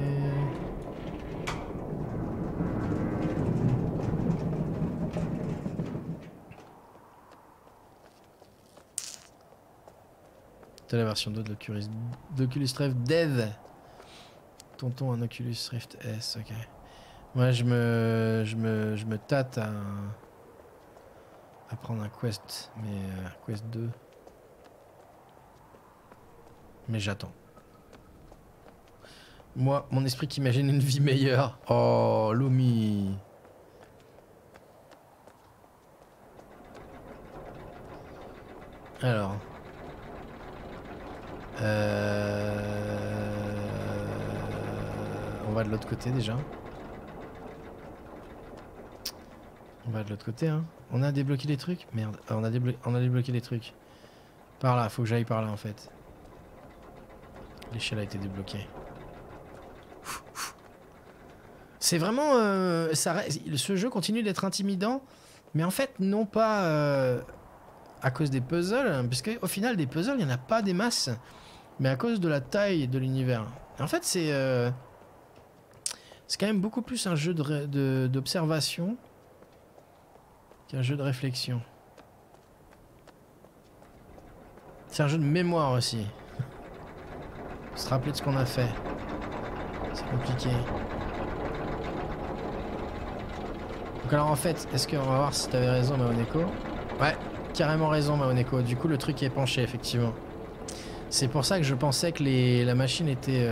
C'est la version 2 de l'Oculus Rift Dev. Tonton, un Oculus Rift S, ok. Moi, je me tâte à prendre un Quest, mais Quest 2. Mais j'attends. Moi, mon esprit qui imagine une vie meilleure. Oh, Lumi. Alors. On va de l'autre côté déjà. On va de l'autre côté, hein. On a débloqué les trucs? Merde, on a débloqué les trucs. Par là, faut que j'aille par là en fait. L'échelle a été débloquée. C'est vraiment... ce jeu continue d'être intimidant, mais en fait, non pas à cause des puzzles, parce qu'au final, des puzzles, il n'y en a pas des masses, mais à cause de la taille de l'univers. En fait, c'est quand même beaucoup plus un jeu d'observation qu'un jeu de réflexion. C'est un jeu de mémoire aussi. Se rappeler de ce qu'on a fait. C'est compliqué. Donc alors en fait, est-ce qu'on va voir si t'avais raison Maoneko? Ouais, carrément raison Maoneko. Du coup le truc est penché effectivement. C'est pour ça que je pensais que la machine était...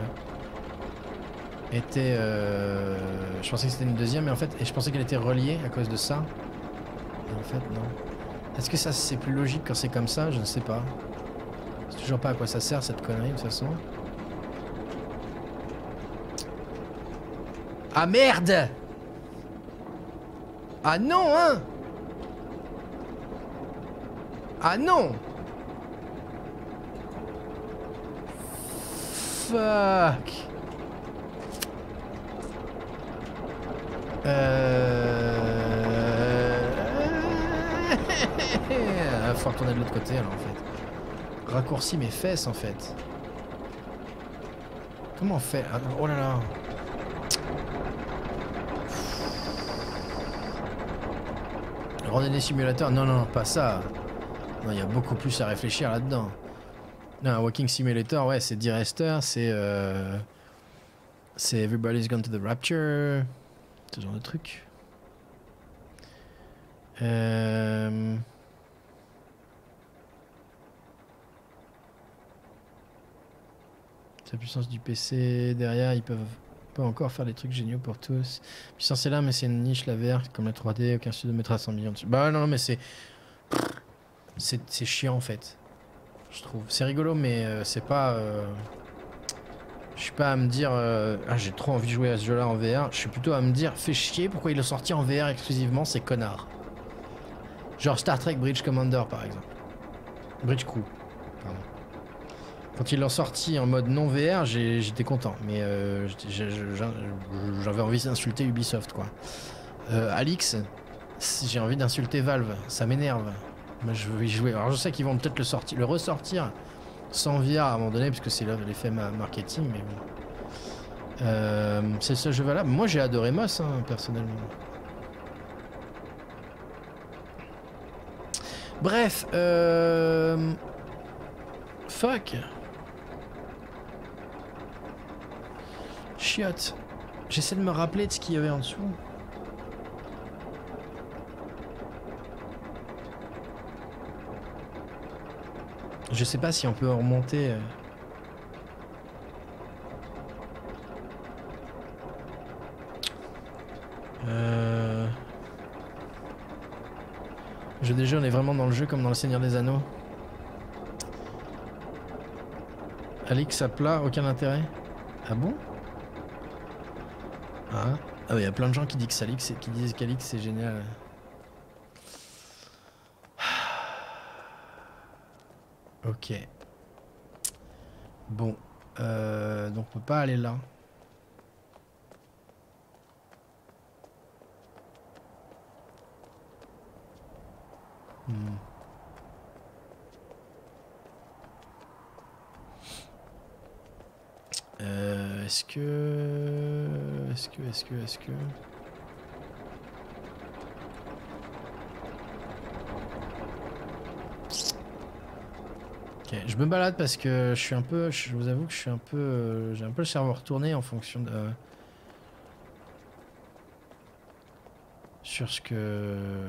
je pensais que c'était une deuxième, mais en fait... Et je pensais qu'elle était reliée à cause de ça. Et en fait non. Est-ce que ça c'est plus logique quand c'est comme ça? Je ne sais pas. Je sais toujours pas à quoi ça sert cette connerie de toute façon. Ah merde! Ah non, hein! Ah non! Fuck! Faut retourner de l'autre côté alors en fait. raccourci mes fesses en fait. Comment on fait? Ah, oh là là. Randonnée simulateur? Non, non, pas ça. Non, il y a beaucoup plus à réfléchir là-dedans. Non, un walking simulator, ouais, c'est D-Rester, c'est Everybody's Gone to the Rapture, ce genre de truc. La puissance du PC derrière, ils peuvent pas encore faire des trucs géniaux pour tous. Puissance est là, mais c'est une niche la VR, comme la 3D, aucun studio mettra 100 millions dessus. Bah non, mais c'est chiant en fait, je trouve. C'est rigolo, mais c'est pas. Je suis pas à me dire ah, j'ai trop envie de jouer à ce jeu-là en VR. Je suis plutôt à me dire fais chier, pourquoi il est sorti en VR exclusivement, ces connards. Genre Star Trek Bridge Commander par exemple. Bridge Crew, pardon. Quand ils l'ont sorti en mode non VR, j'étais content, mais j'avais envie d'insulter Ubisoft quoi. Alix, j'ai envie d'insulter Valve, ça m'énerve. Moi je veux y jouer. Alors je sais qu'ils vont peut-être le ressortir sans VR à un moment donné, parce que c'est l'effet marketing, mais bon. C'est ce jeu-là. Moi j'ai adoré Moss, hein, personnellement. Bref, fuck. Chiotte. J'essaie de me rappeler de ce qu'il y avait en dessous. Je sais pas si on peut remonter. Le jeu des jeux, on est vraiment dans le jeu comme dans le Seigneur des Anneaux. Alix à plat, aucun intérêt. Ah bon? Ah oui, il y a plein de gens qui disent qu'Alix c'est génial. Ok. Bon. Donc on peut pas aller là. Est-ce que... Ok, je me balade parce que je suis un peu... Je vous avoue que je suis un peu... j'ai un peu le cerveau retourné en fonction de... sur ce que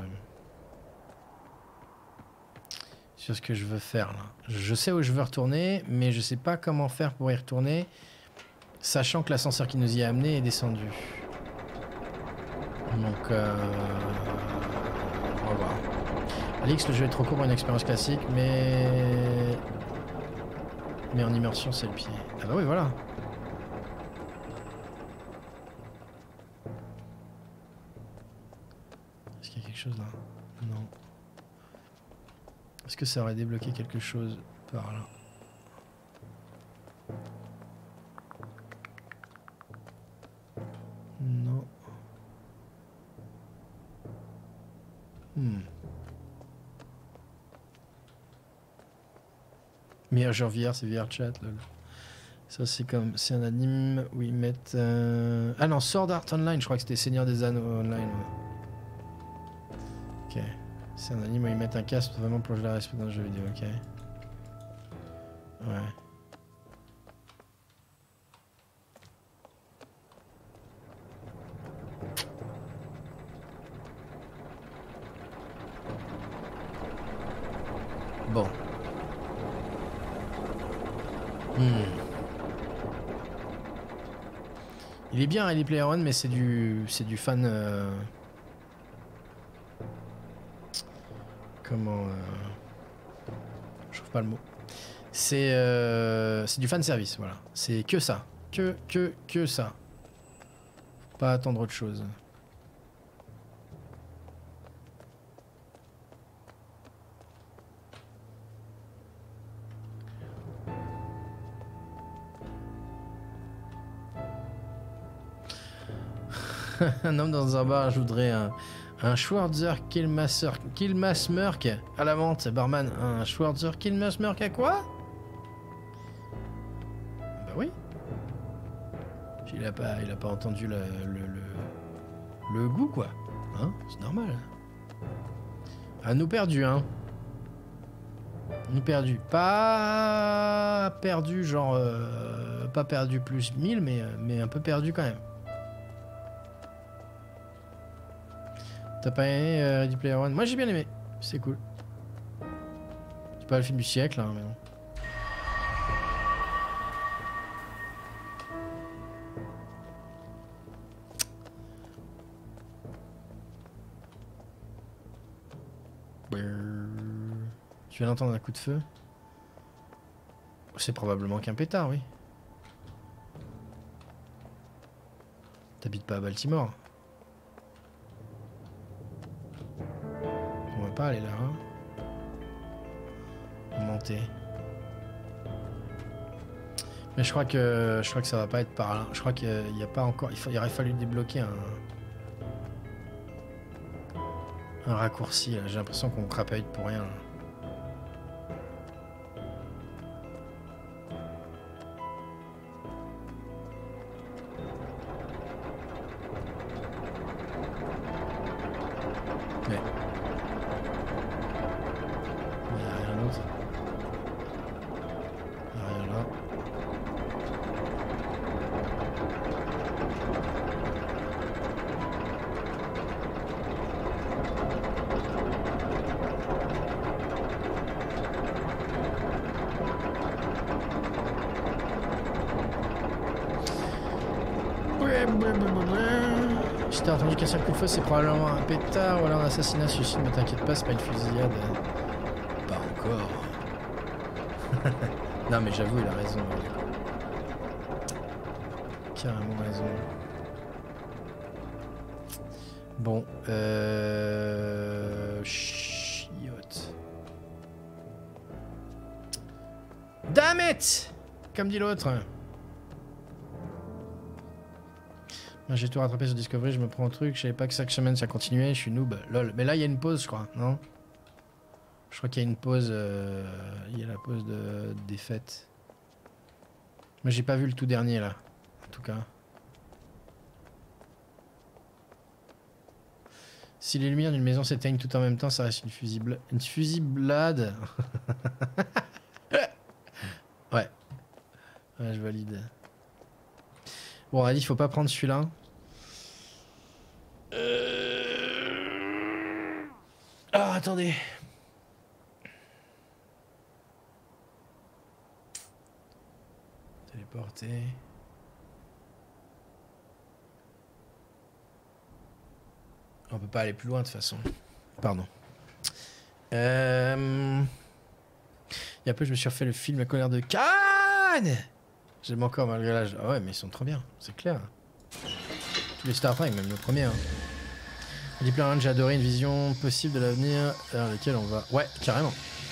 je veux faire là. Je sais où je veux retourner, mais je sais pas comment faire pour y retourner, sachant que l'ascenseur qui nous y a amené est descendu. Donc on va voir. Alix, le jeu est trop court pour une expérience classique, mais en immersion c'est le pied. Ah bah oui, voilà. Est-ce qu'il y a quelque chose là? Non. Est-ce que ça aurait débloqué quelque chose par là? Non. Meilleur jeu VR, c'est VR Chat. Lol. Ça, c'est comme. C'est un anime où ils mettent. Ah non, Sword Art Online, je crois que c'était Seigneur des Anneaux Online. Ouais. Ok. C'est un anime où ils mettent un casque pour vraiment plonger la respect dans le jeu vidéo, ok. Ouais. Bon. Il est bien Ready Player One, mais c'est du fan. Comment je trouve pas le mot. C'est du fan service, voilà. C'est que ça, que ça. Faut pas attendre autre chose. Un homme dans un bar, je voudrais un Schwarzer Killmasmerk à la vente, barman. Un Schwarzer Killmasmerk à quoi? oui. Il a pas entendu le goût, quoi. Hein? C'est normal. Ah, nous perdu, hein. Nous perdu. Pas perdu, genre... pas perdu plus 1000, mais un peu perdu quand même. T'as pas aimé Ready Player One? Moi j'ai bien aimé. C'est cool. C'est pas le film du siècle, hein, mais bon. Tu viens d'entendre un coup de feu? C'est probablement qu'un pétard, oui. T'habites pas à Baltimore? On va pas aller là, hein? Monter. Mais je crois que ça va pas être par là. Je crois qu'il n'y a pas encore... Il aurait fallu débloquer un raccourci, là. J'ai l'impression qu'on crapaille pour rien, là. Mais... il n'y a rien d'autre. Il n'y a rien là. Si t'as entendu qu'un seul coup de feu, c'est probablement un pétard ou alors un assassinat, suicide, mais t'inquiète pas, c'est pas une fusillade. Pas encore. Non mais j'avoue, il a raison. Carrément raison. Bon, chiotte. Damn it! Comme dit l'autre. Moi j'ai tout rattrapé sur Discovery, je me prends un truc, je savais pas que chaque semaine ça continuait, je suis noob, lol. Mais là il y a une pause je crois, non? Je crois qu'il y a une pause, il y a la pause des fêtes. Moi j'ai pas vu le tout dernier là, en tout cas. Si les lumières d'une maison s'éteignent tout en même temps, ça reste une fusiblade. Ouais. Ouais, je valide. Bon, on a dit qu'il faut pas prendre celui-là. Ah, attendez. Téléporter. On peut pas aller plus loin de toute façon. Pardon. Il y a peu, je me suis refait le film La colère de Khan. J'aime encore malgré l'âge. Ah ouais, mais ils sont trop bien, c'est clair. Tous les Star Trek, même le premier. Hein. Ready Player One, j'ai adoré une vision possible de l'avenir vers lequel on va. Ouais, carrément.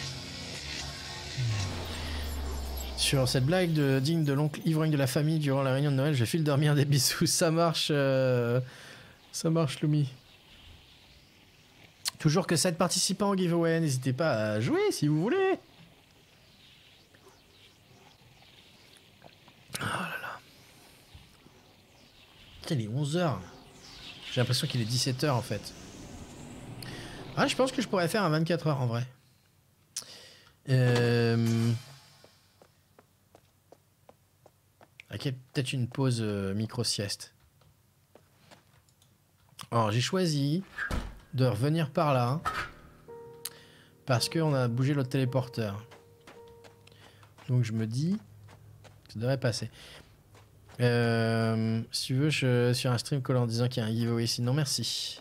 Sur cette blague digne de l'oncle ivrogne de la famille durant la réunion de Noël, je file dormir des bisous. Ça marche, Lumi. Toujours que 7 participants au giveaway. N'hésitez pas à jouer si vous voulez. Oh là là. Putain, il est 11h. J'ai l'impression qu'il est 17h en fait. Ah, je pense que je pourrais faire un 24h en vrai. Ok, peut-être une pause micro-sieste. Alors, j'ai choisi de revenir par là. Parce qu'on a bougé l'autre téléporteur. Donc, je me dis... ça devrait passer. Si tu veux, je suis sur un stream call en disant qu'il y a un giveaway. Sinon, merci.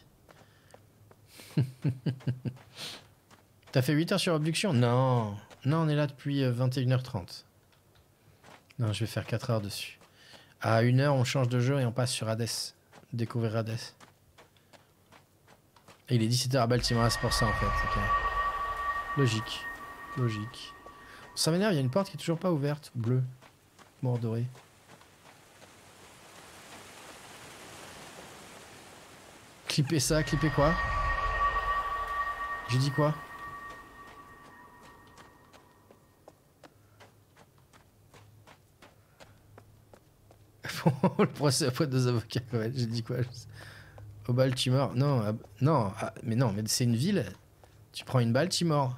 T'as fait 8 heures sur Obduction? Non. Non, on est là depuis 21h30. Non, je vais faire 4 heures dessus. À 1h, on change de jeu et on passe sur Hades. Découvrir Hades. Et il est 17h à Baltimore, c'est pour ça en fait. Okay. Logique. Logique. Ça m'énerve, il y a une porte qui est toujours pas ouverte. Bleue. Mort doré. Clipper ça, clipper quoi? J'ai dit quoi? Le procès auprès de 2 avocats. Ouais, j'ai dit quoi? Au Baltimore. Non, non, mais non, mais c'est une ville. Tu prends une balle, tu mords.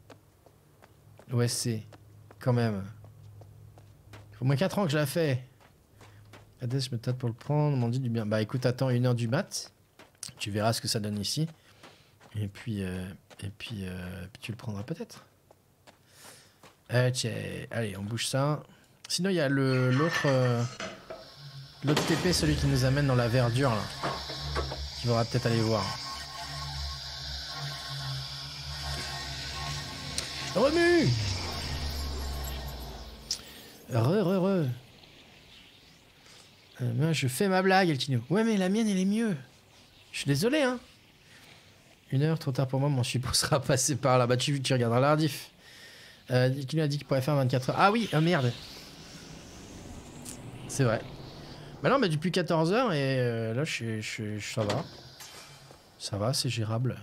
OSC. Quand même. Il faut au moins 4 ans que je l'ai fait. Adès, je me tâte pour le prendre. On m'en dit du bien. Bah écoute, attends 1h du mat. Tu verras ce que ça donne ici. Et puis tu le prendras peut-être. Allez, on bouge ça. Sinon, il y a l'autre TP, celui qui nous amène dans la verdure, là. Qu'il faudra peut-être aller voir. Remue! Moi, je fais ma blague, Eltino. Ouais, mais la mienne, elle est mieux. Je suis désolé, hein. 1 heure, trop tard pour moi, mon support sera passé par là. Bah, tu regarderas la rediff. Qui nous a dit qu'il pourrait faire 24 heures. Ah oui, oh merde. C'est vrai. Bah non, mais depuis 14 heures et là, ça va. Ça va, c'est gérable.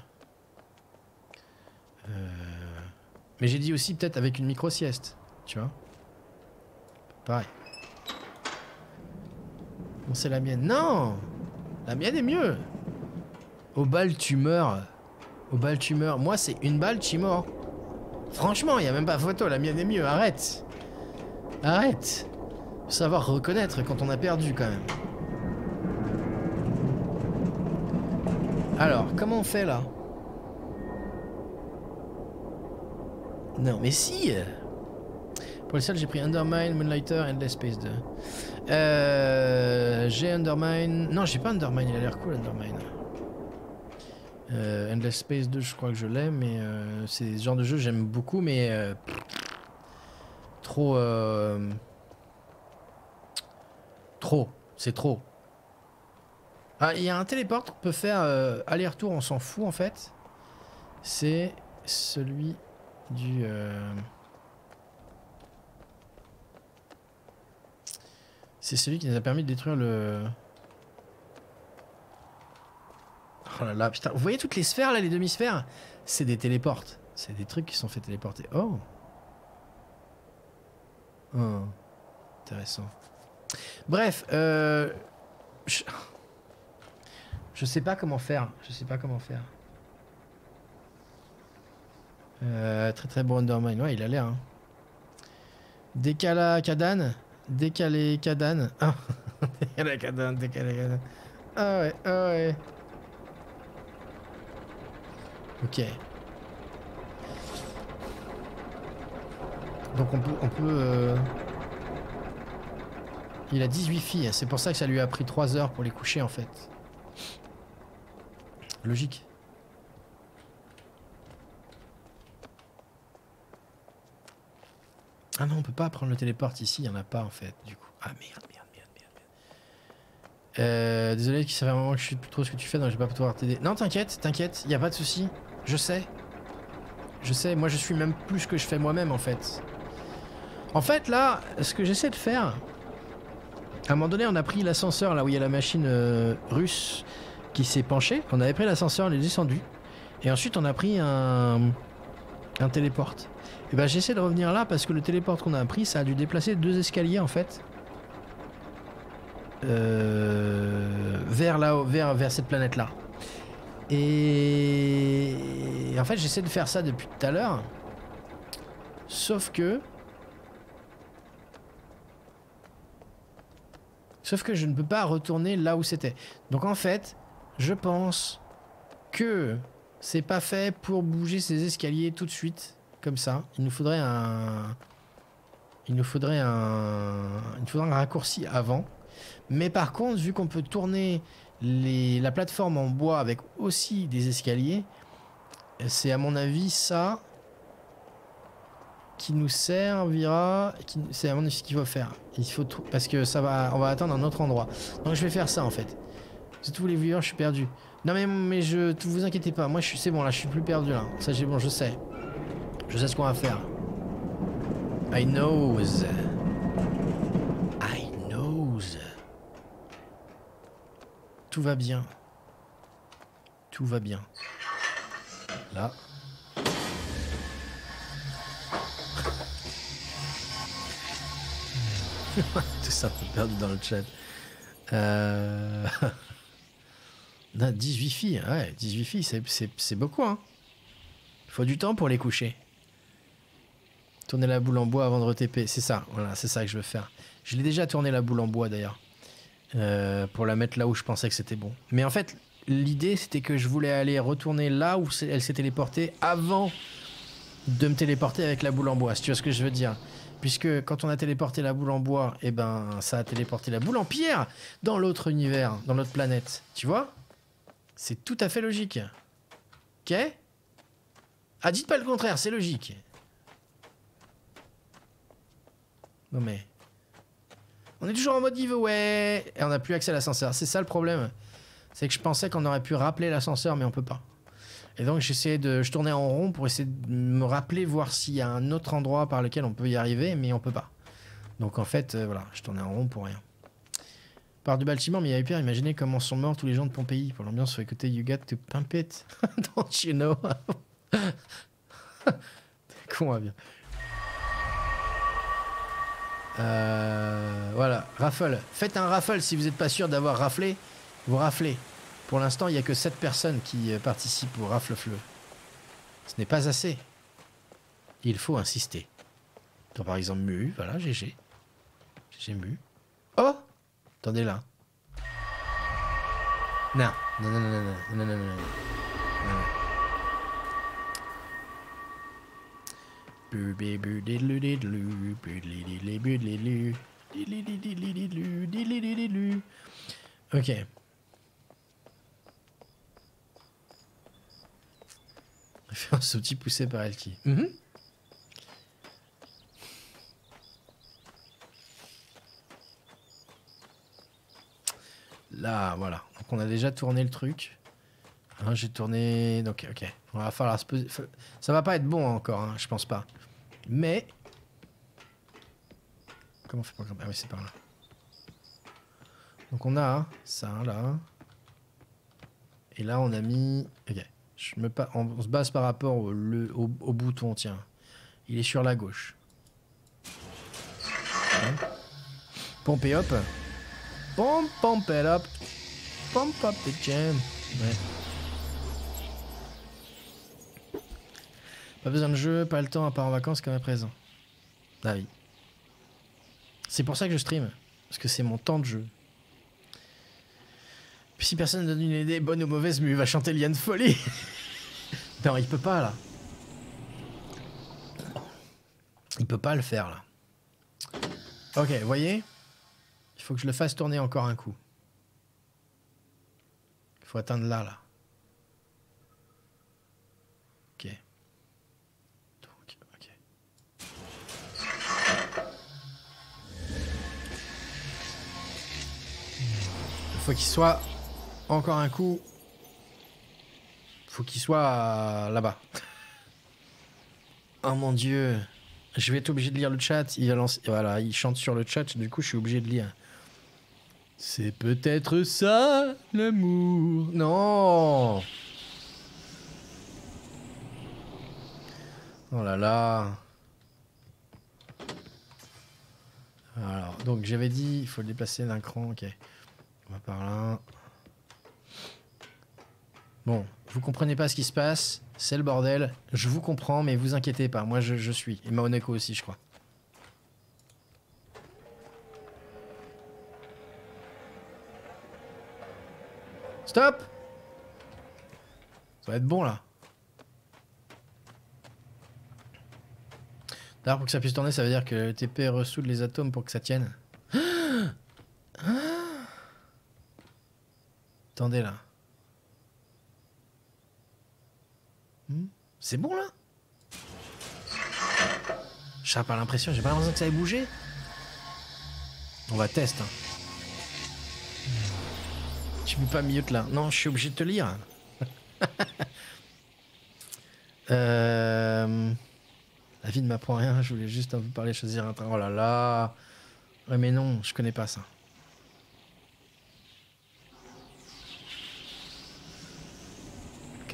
Mais j'ai dit aussi peut-être avec une micro-sieste. Tu vois. Pareil. Bon, c'est la mienne. Non! La mienne est mieux. Au bal, tu meurs. Au bal, tu meurs. Moi, c'est une balle, tu meurs. Franchement, il n'y a même pas photo. La mienne est mieux. Arrête. Arrête. Faut savoir reconnaître quand on a perdu, quand même. Alors, comment on fait, là? Non, mais si. Pour les seuls, j'ai pris Undermine, Moonlighter, Endless Space 2. J'ai Undermine... Non, j'ai pas Undermine. Il a l'air cool, Undermine. Endless Space 2, je crois que je l'ai, mais c'est ce genre de jeu que j'aime beaucoup, mais trop, c'est trop. Ah, il y a un téléport qu'on peut faire aller-retour, on s'en fout en fait. C'est celui du... C'est celui qui nous a permis de détruire le... Oh là là, putain, vous voyez toutes les sphères là, les demi-sphères? C'est des téléportes. C'est des trucs qui sont faits téléporter. Oh. Oh. Intéressant. Bref, je sais pas comment faire. Je sais pas comment faire. Très très bon Undermine. Ouais, il a l'air. Hein. Décala Kadan. Décalé Kadan. Ah. Décalé Kadan. Décalé Kadan. Ah ouais, ah ouais. Ok. Donc on peut Il a 18 filles, c'est pour ça que ça lui a pris 3 heures pour les coucher en fait. Logique. Ah non, on peut pas prendre le téléport ici, il n'y en a pas en fait, du coup. Ah merde. Désolé, ça fait un moment que je sais plus trop ce que tu fais, donc je vais pas pouvoir t'aider. Non, t'inquiète, il n'y a pas de souci. Je sais, moi je suis même plus que je fais moi-même en fait. En fait là, ce que j'essaie de faire, à un moment donné on a pris l'ascenseur là où il y a la machine russe qui s'est penchée. On avait pris l'ascenseur, on est descendu. Et ensuite on a pris un téléport. Et ben j'essaie de revenir là parce que le téléport qu'on a pris ça a dû déplacer 2 escaliers en fait. Vers là, vers cette planète là. Et en fait j'essaie de faire ça depuis tout à l'heure. Sauf que je ne peux pas retourner là où c'était. Donc en fait, je pense que c'est pas fait pour bouger ces escaliers tout de suite comme ça. Il nous faudrait un raccourci avant. Mais par contre, vu qu'on peut tourner la plateforme en bois avec aussi des escaliers, c'est à mon avis ça qui nous servira. C'est à mon avis ce qu'il faut faire. Parce que on va attendre un autre endroit. Donc je vais faire ça en fait. C'est tous les viewers, je suis perdu. Non mais vous inquiétez pas. Moi c'est bon là, je suis plus perdu là. Ça j'ai bon, je sais. Je sais ce qu'on va faire. I knows. Tout va bien. Tout va bien. Là. Tout ça, perdu dans le chat. On a 18 filles, ouais, 18 filles, c'est beaucoup, hein. Il faut du temps pour les coucher. Tourner la boule en bois avant de re-TP, c'est ça, voilà, c'est ça que je veux faire. Je l'ai déjà tourné la boule en bois d'ailleurs, pour la mettre là où je pensais que c'était bon. Mais en fait, l'idée c'était que je voulais aller retourner là où elle s'est téléportée avant de me téléporter avec la boule en bois, si tu vois ce que je veux dire. Puisque quand on a téléporté la boule en bois, eh ben ça a téléporté la boule en pierre dans l'autre univers, dans l'autre planète. Tu vois? C'est tout à fait logique. Ok? Ah, dites pas le contraire, c'est logique. Non mais... On est toujours en mode giveaway et on n'a plus accès à l'ascenseur. C'est ça le problème. C'est que je pensais qu'on aurait pu rappeler l'ascenseur, mais on peut pas. Et donc j'essayais de... Je tournais en rond pour essayer de me rappeler, voir s'il y a un autre endroit par lequel on peut y arriver, mais on peut pas. Donc en fait, voilà, je tournais en rond pour rien. Par du bâtiment, mais il y avait pire, imaginez comment sont morts tous les gens de Pompéi. Pour l'ambiance, faut écouter You Got to Pump It. Don't you know? T'es con, bien. Voilà, raffle. Faites un raffle si vous n'êtes pas sûr d'avoir raflé. Vous raflez. Pour l'instant, il n'y a que 7 personnes qui participent au rafle-fleu. Ce n'est pas assez. Il faut insister. Donc, par exemple, Mu, voilà, GG. GG Mu. Oh! Attendez là. Non. Non, non, non, non, non, non, non, non, non. Ok. On fait un saut poussé par Elki. Là, voilà. Donc on a déjà tourné le truc. Hein, j'ai tourné... Donc, ok. On va falloir se poser... Ça va pas être bon encore, hein, je pense pas. Mais... Comment on fait pour... Ah oui, c'est par là. Donc on a ça, là. Et là, on a mis... Ok. On se base par rapport au bouton, tiens. Il est sur la gauche. Hein. Pompe et hop. Pompe it up. Pump up the jam. Ouais. Pas besoin de jeu, pas le temps à part en vacances comme à présent. Ah oui. C'est pour ça que je stream. Parce que c'est mon temps de jeu. Puis si personne ne donne une idée, bonne ou mauvaise, mais il va chanter Liane Folie. Non, il peut pas là. Il peut pas le faire là. Ok, vous voyez? Il faut que je le fasse tourner encore un coup. Il faut atteindre là. Ok. Donc, ok. Il faut qu'il soit encore un coup. Il faut qu'il soit là-bas. Oh mon dieu. Je vais être obligé de lire le chat. Il va lancer... Voilà, il chante sur le chat. Du coup, je suis obligé de lire. C'est peut-être ça, l'amour. Non. Oh là là. Alors, donc j'avais dit, il faut le déplacer d'un cran. Ok. On va par là. Bon, vous comprenez pas ce qui se passe. C'est le bordel. Je vous comprends, mais vous inquiétez pas. Moi, je suis. Et Maoneko aussi, je crois. Stop! Ça va être bon, là. D'ailleurs, pour que ça puisse tourner, ça veut dire que le TP ressoude les atomes pour que ça tienne. Attendez, là. C'est bon, là? J'ai pas l'impression que ça ait bougé. On va tester. Hein. Tu peux pas mute là. Non, je suis obligé de te lire. La vie ne m'apprend rien. Je voulais juste vous parler, choisir un train. Oh là là. Ouais, mais non, je connais pas ça. Ok.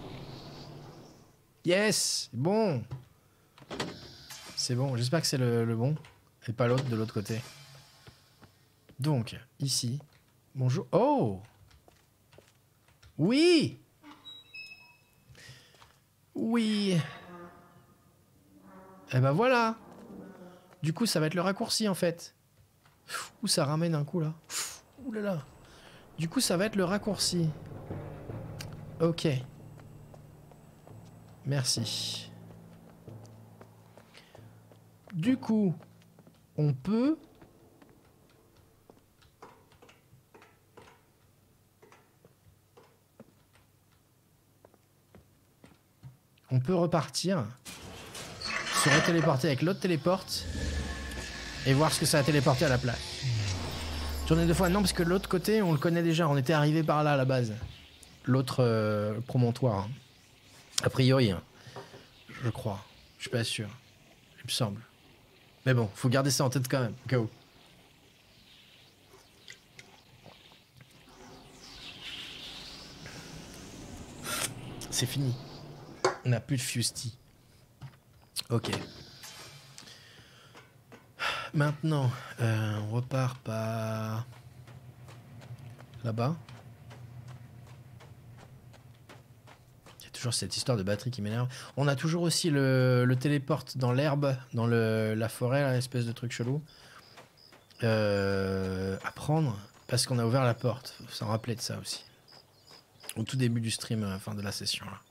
Yes! Bon! C'est bon. J'espère que c'est le bon. Et pas l'autre de l'autre côté. Donc, ici. Bonjour. Oh! Oui! Oui! Eh ben voilà! Du coup, ça va être le raccourci en fait. Ouh, ça ramène un coup là. Ouh là là. Du coup, ça va être le raccourci. Ok. Merci. Du coup, on peut... On peut repartir. Se retéléporter avec l'autre téléporte. Et voir ce que ça a téléporté à la place. Tourner deux fois, non, parce que l'autre côté, on le connaît déjà. On était arrivé par là à la base. L'autre promontoire. Hein. A priori, hein. Je crois. Je suis pas sûr. Il me semble. Mais bon, faut garder ça en tête quand même, au cas où. C'est fini. On n'a plus de Fusty. Ok. Maintenant, on repart par... là-bas. Il y a toujours cette histoire de batterie qui m'énerve. On a toujours aussi le téléporte dans l'herbe, dans la forêt, là, espèce de truc chelou. À prendre, parce qu'on a ouvert la porte. Faut s'en rappeler de ça aussi. Au tout début du stream, fin de la session, là.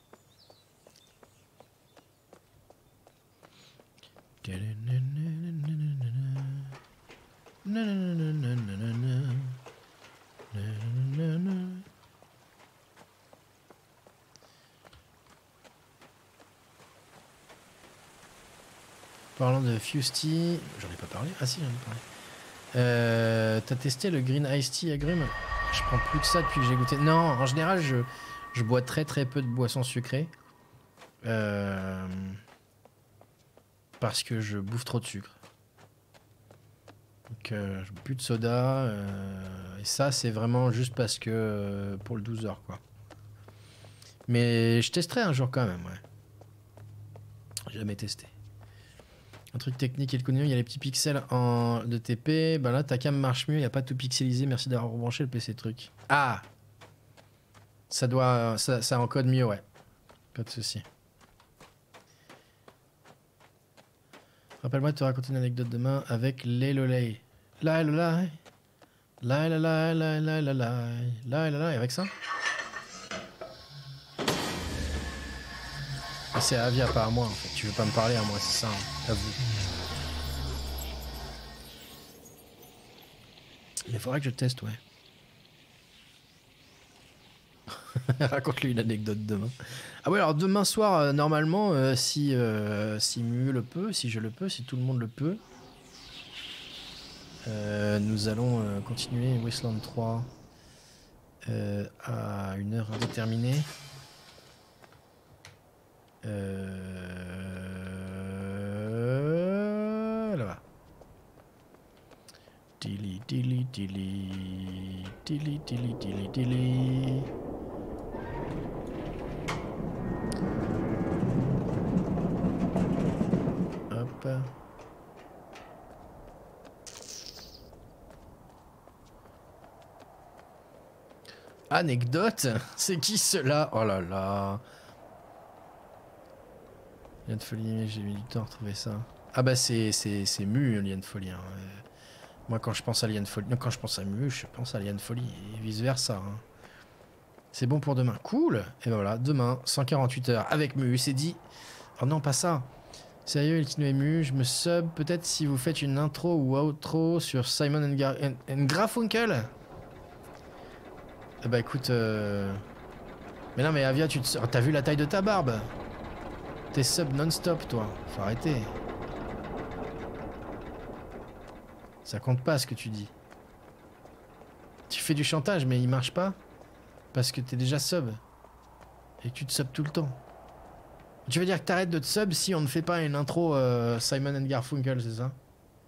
Parlant de Fusty, j'en ai pas parlé. Ah si, j'en ai parlé. T'as testé le Green Iced Tea agrumes? Je prends plus que ça depuis que j'ai goûté. Non, en général, je bois très peu de boissons sucrées. Parce que je bouffe trop de sucre. Donc je bois plus de soda. Et ça, c'est vraiment juste parce que... pour le 12 heures, quoi. Mais je testerai un jour quand même, ouais. J'ai jamais testé. Un truc technique et le connu, il y a les petits pixels de TP. Ben là, ta cam marche mieux, il n'y a pas tout pixelisé. Merci d'avoir rebranché le PC truc. Ah! Ça doit... ça encode mieux, ouais. Pas de souci. Rappelle-moi de te raconter une anecdote demain avec Lelolay. La, et avec ça? C'est Avia, pas à moi en fait. Tu veux pas me parler à moi, c'est ça, hein. À vous. Mais faudrait que je teste, ouais. Raconte-lui une anecdote demain. Ah ouais, alors demain soir, normalement, si Mu le peut, si je le peux, si tout le monde le peut, nous allons continuer Wasteland 3 à une heure indéterminée. Là-bas. Dilly. Hop. Anecdote? C'est qui cela? Oh là là. Lien de folie, j'ai mis du temps à retrouver ça. Ah bah c'est Mu, Lien de folie. Hein. Moi quand je pense à Lien de folie, non, quand je pense à Mu, je pense à Lien de folie et vice versa. Hein. C'est bon pour demain. Cool. Et ben voilà, demain, 148 heures avec Mu, c'est dit. Oh non, pas ça. Sérieux, Elkino et Mu, je me sub peut-être si vous faites une intro ou outro sur Simon and Garfunkel. Bah écoute, mais non mais Avia, t'as vu la taille de ta barbe? T'es sub non-stop, toi. Faut arrêter. Ça compte pas ce que tu dis. Tu fais du chantage, mais il marche pas. Parce que t'es déjà sub. Et que tu te sub tout le temps. Tu veux dire que t'arrêtes de te sub si on ne fait pas une intro Simon and Garfunkel, c'est ça?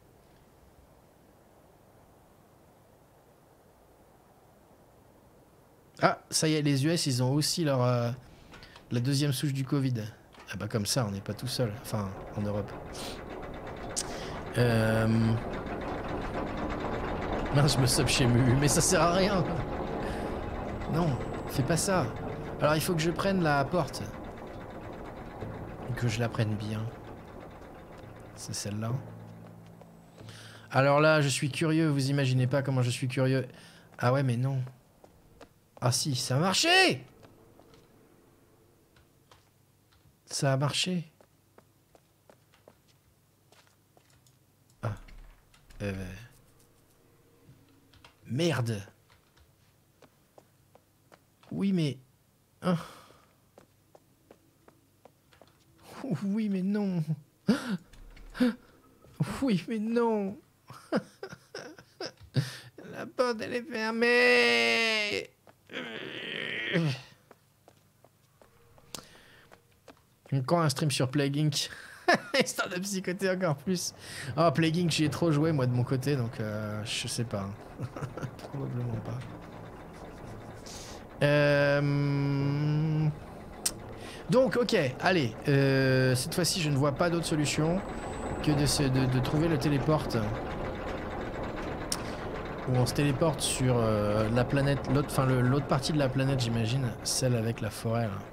Ah, ça y est, les US, ils ont aussi leur la deuxième souche du Covid. Ah bah comme ça, on n'est pas tout seul. Enfin, en Europe. Mince, je me sub chez Mu, mais ça sert à rien. Non, fais pas ça. Alors il faut que je prenne la porte. Et que je la prenne bien. C'est celle-là. Alors là, je suis curieux, vous imaginez pas comment je suis curieux. Ah ouais, mais non. Ah si, ça a marché! Ça a marché. Ah. Merde. Oui, mais... Hein. Oui, mais non. Oui, mais non. La porte, elle est fermée. Quand un stream sur Plague Inc. Histoire de psychoter encore plus. Oh, Plague Inc, j'y ai trop joué, moi, de mon côté, donc je sais pas. Probablement pas. Donc, ok, allez. Cette fois-ci, je ne vois pas d'autre solution que de trouver le téléporte. Où on se téléporte sur la planète, l'autre partie de la planète, j'imagine. Celle avec la forêt, là.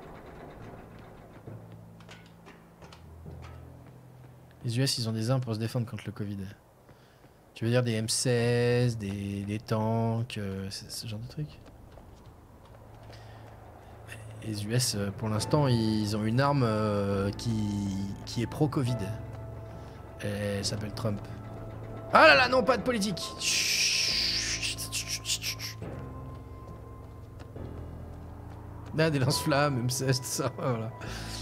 Les US, ils ont des armes pour se défendre contre le Covid. Tu veux dire des M16, des tanks, ce genre de trucs? Les US, pour l'instant, ils ont une arme qui est pro-Covid. Elle s'appelle Trump. Ah là là, non, pas de politique. Là, des lance-flammes, M16, tout ça, voilà.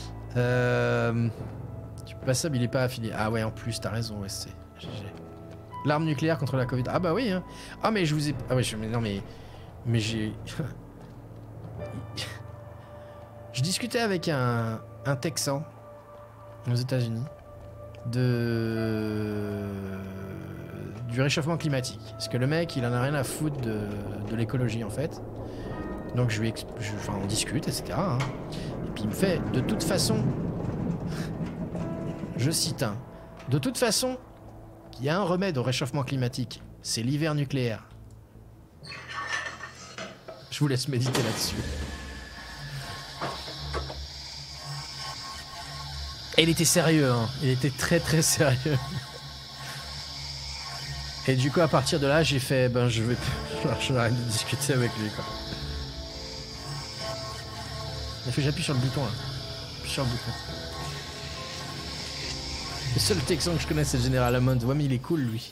Passable, il est pas affilié. Ah ouais, en plus, t'as raison, SC. GG. L'arme nucléaire contre la Covid. Ah bah oui, hein. Ah mais je vous ai... Ah ouais, mais non mais... Mais j'ai... Je discutais avec un Texan aux États-Unis du réchauffement climatique. Parce que le mec, il en a rien à foutre de l'écologie, en fait. Donc enfin, on discute, etc. Hein. Et puis il me fait, de toute façon... Je cite un. De toute façon, il y a un remède au réchauffement climatique. C'est l'hiver nucléaire. Je vous laisse méditer là-dessus. Et il était sérieux, hein. Il était très très sérieux. Et du coup, à partir de là, j'ai fait, ben je vais arrête de discuter avec lui, quoi. Il a fait, j'appuie sur le bouton, là. J'appuie sur le bouton. Le seul Texan que je connais, c'est le Général Hammond. Ouais, mais il est cool, lui.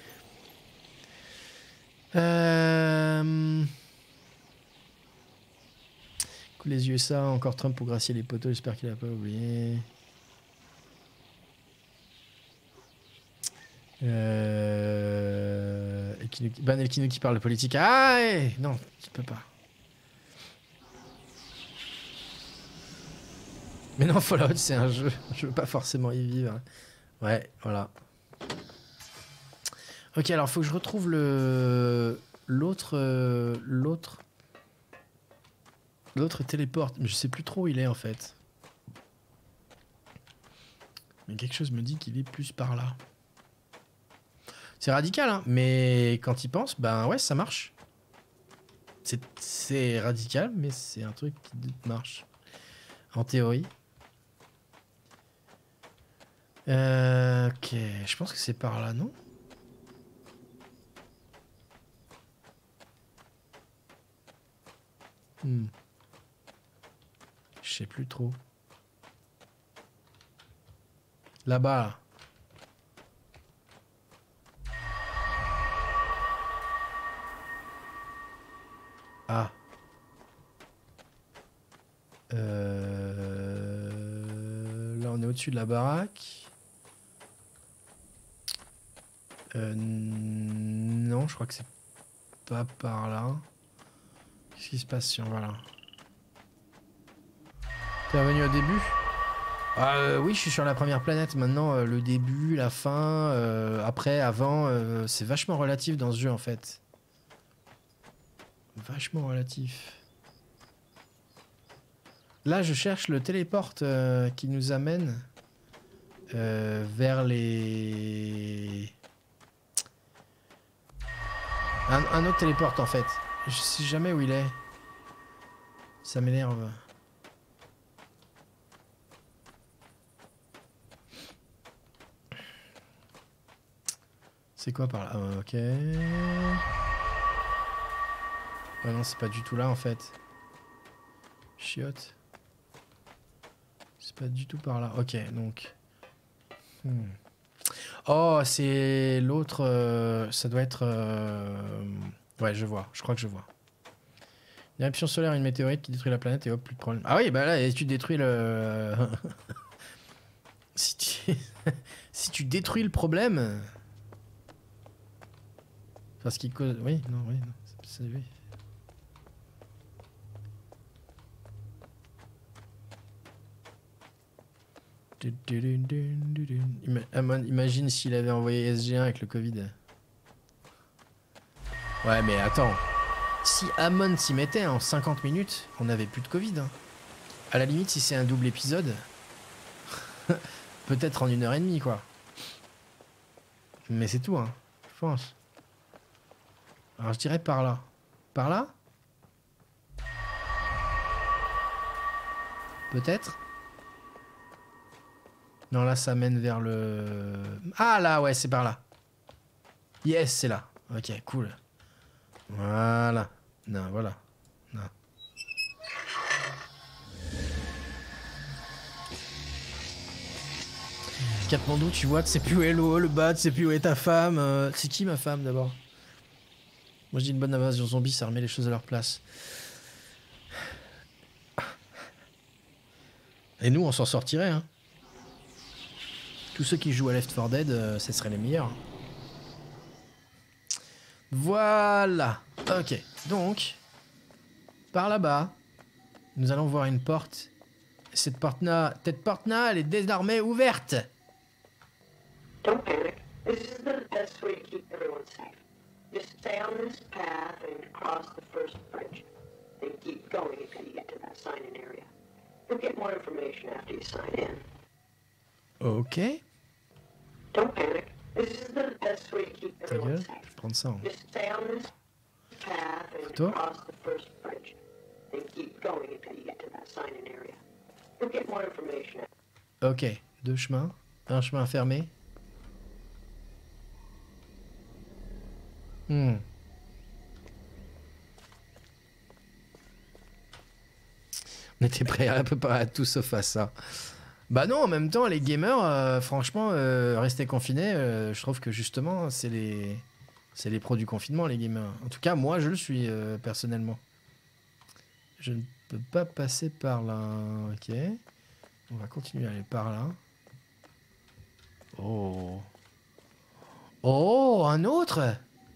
Cool, les USA, encore Trump pour gracier les poteaux. J'espère qu'il a pas oublié. Ban Elkino qui parle de politique. Ah, ouais. Non, tu peux pas. Mais non, Fallout, c'est un jeu. Je veux pas forcément y vivre. Ouais, voilà. Ok, alors faut que je retrouve l'autre téléporte. Mais je sais plus trop où il est en fait. Mais quelque chose me dit qu'il est plus par là. C'est radical, hein. Mais quand il pense, ben ouais, ça marche. C'est radical, mais c'est un truc qui marche. En théorie. Ok, je pense que c'est par là, non? Je sais plus trop. Là-bas. Ah. Là, on est au-dessus de la baraque. Non, je crois que c'est pas par là. Qu'est-ce qui se passe si on va là? T'es revenu au début? Oui, je suis sur la première planète. Maintenant, le début, la fin, après, avant, c'est vachement relatif dans ce jeu en fait. Vachement relatif. Là, je cherche le téléporte qui nous amène vers les... Un autre téléporte en fait. Je sais jamais où il est. Ça m'énerve. C'est quoi par là? Ok. Ouais non, c'est pas du tout là en fait. Chiotte. C'est pas du tout par là. Ok, donc... Oh, c'est l'autre... ça doit être... Ouais, je vois. Je crois que je vois. Une éruption solaire, une météorite qui détruit la planète et hop, plus de problème. Ah oui, bah là, tu détruis le... si tu... si tu détruis le problème... Parce qu'il cause... Oui, non, oui, non. C'est... Oui. Imagine s'il avait envoyé SG1 avec le Covid. Ouais, mais attends. Si Amon s'y mettait en 50 minutes, on n'avait plus de Covid. Hein. À la limite, si c'est un double épisode, peut-être en 1 heure et demie, quoi. Mais c'est tout, hein. Je pense. Alors, je dirais par là. Par là? Peut-être? Non, là, ça mène vers le... Ah, là, ouais, c'est par là. Yes, c'est là. Ok, cool. Voilà. Non, voilà. Non. Katmandou, tu vois, tu sais plus où est l'eau, le bas, tu sais plus où est ta femme. C'est qui ma femme d'abord? Moi je dis une bonne invasion zombie, ça remet les choses à leur place. Et nous, on s'en sortirait, hein. Tous ceux qui jouent à Left 4 Dead, ce seraient les meilleurs. Voilà. Ok. Donc, par là-bas, nous allons voir une porte. Cette porte-là, elle est désormais ouverte. Don't panic. This is the best way to keep everyone safe. Just stay on this path and cross the first bridge. Then keep going until you get to that sign-in area. You'll get more information after you sign in. Ok. Don't panic. This is the best way to keep Ta everyone gueule, safe. je vais prendre ça. Hein. Just stay on this path and Photo. cross the first bridge. Then keep going until you get to that sign-in area. You'll get more information. Ok. 2 chemins. Un chemin fermé. On était prêts à peu près à tout sauf à ça. Bah non, en même temps, les gamers, franchement, rester confinés, je trouve que justement, c'est les pros du confinement, les gamers. En tout cas, moi, je le suis, personnellement. Je ne peux pas passer par là. Ok. On va continuer à aller par là. Oh. Oh, un autre?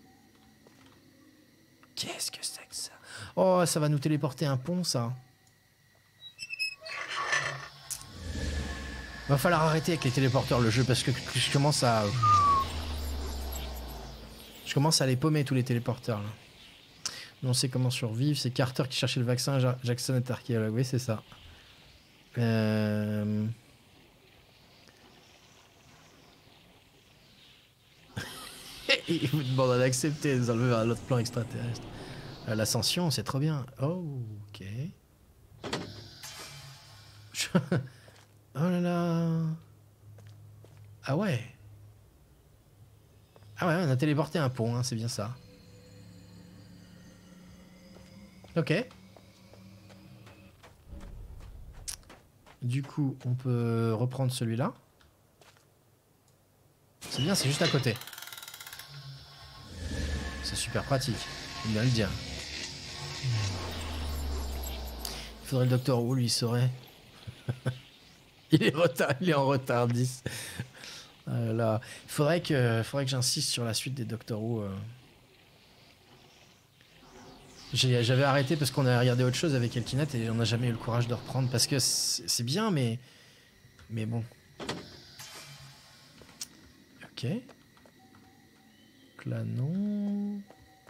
Qu'est-ce que c'est que ça? Oh, ça va nous téléporter un pont, ça. Va falloir arrêter avec les téléporteurs le jeu parce que je commence à... Je commence à les paumer tous les téléporteurs là. Nous on sait comment survivre, c'est Carter qui cherchait le vaccin, Jackson est archéologue, oui c'est ça. Il vous demande d'accepter de nous enlever vers l'autre plan extraterrestre. L'ascension, c'est trop bien. Oh, ok. Oh là là. Ah ouais. Ah ouais, on a téléporté un pont, hein, c'est bien ça. Ok. Du coup, on peut reprendre celui-là. C'est bien, c'est juste à côté. C'est super pratique, faut bien le dire. Il faudrait le docteur Who, lui, saurait. Il est en retard 10. Là. Il faudrait que j'insiste sur la suite des Doctor Who. J'avais arrêté parce qu'on a regardé autre chose avec Elkinat et on n'a jamais eu le courage de reprendre parce que c'est bien, mais bon. Ok. Donc là, non.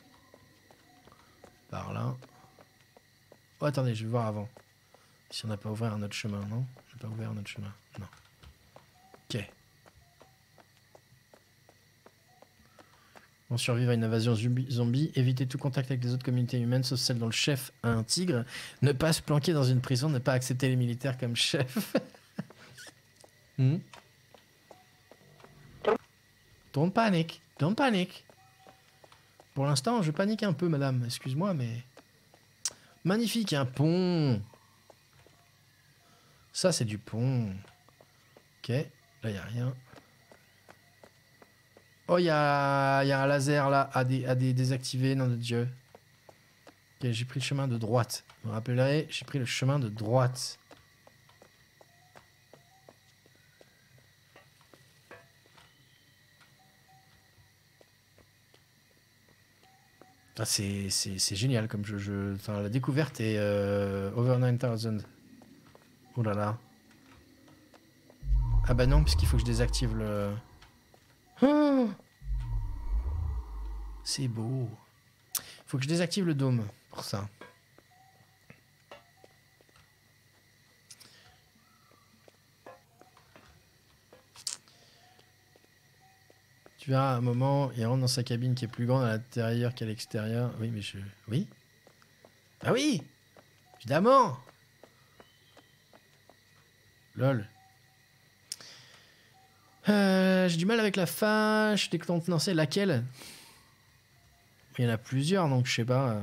Par là. Oh, attendez, je vais voir avant. Si on n'a pas ouvert un autre chemin, non? On n'a pas ouvert un autre chemin, non. Ok. On survit à une invasion zombie, éviter tout contact avec les autres communautés humaines, sauf celle dont le chef a un tigre, ne pas se planquer dans une prison, ne pas accepter les militaires comme chef. Don't panic, don't panic. Pour l'instant, je panique un peu, madame, excuse-moi, mais... Magnifique, un pont. Ça, c'est du pont. Ok, là, il n'y a rien. Oh, il y a un laser là à désactiver, nom de Dieu. Ok, j'ai pris le chemin de droite. Vous me rappellerez, j'ai pris le chemin de droite. Ah, c'est génial comme jeu. Enfin, la découverte est over 9000. Oh là là. Ah bah non, puisqu'il faut que je désactive le... Oh, c'est beau. Faut que je désactive le dôme pour ça. Tu verras, à un moment, il rentre dans sa cabine qui est plus grande à l'intérieur qu'à l'extérieur. Oui, mais je... Oui? Ah oui! Évidemment! Lol. J'ai du mal avec la fâche décontenancée. Laquelle? Il y en a plusieurs, donc je sais pas.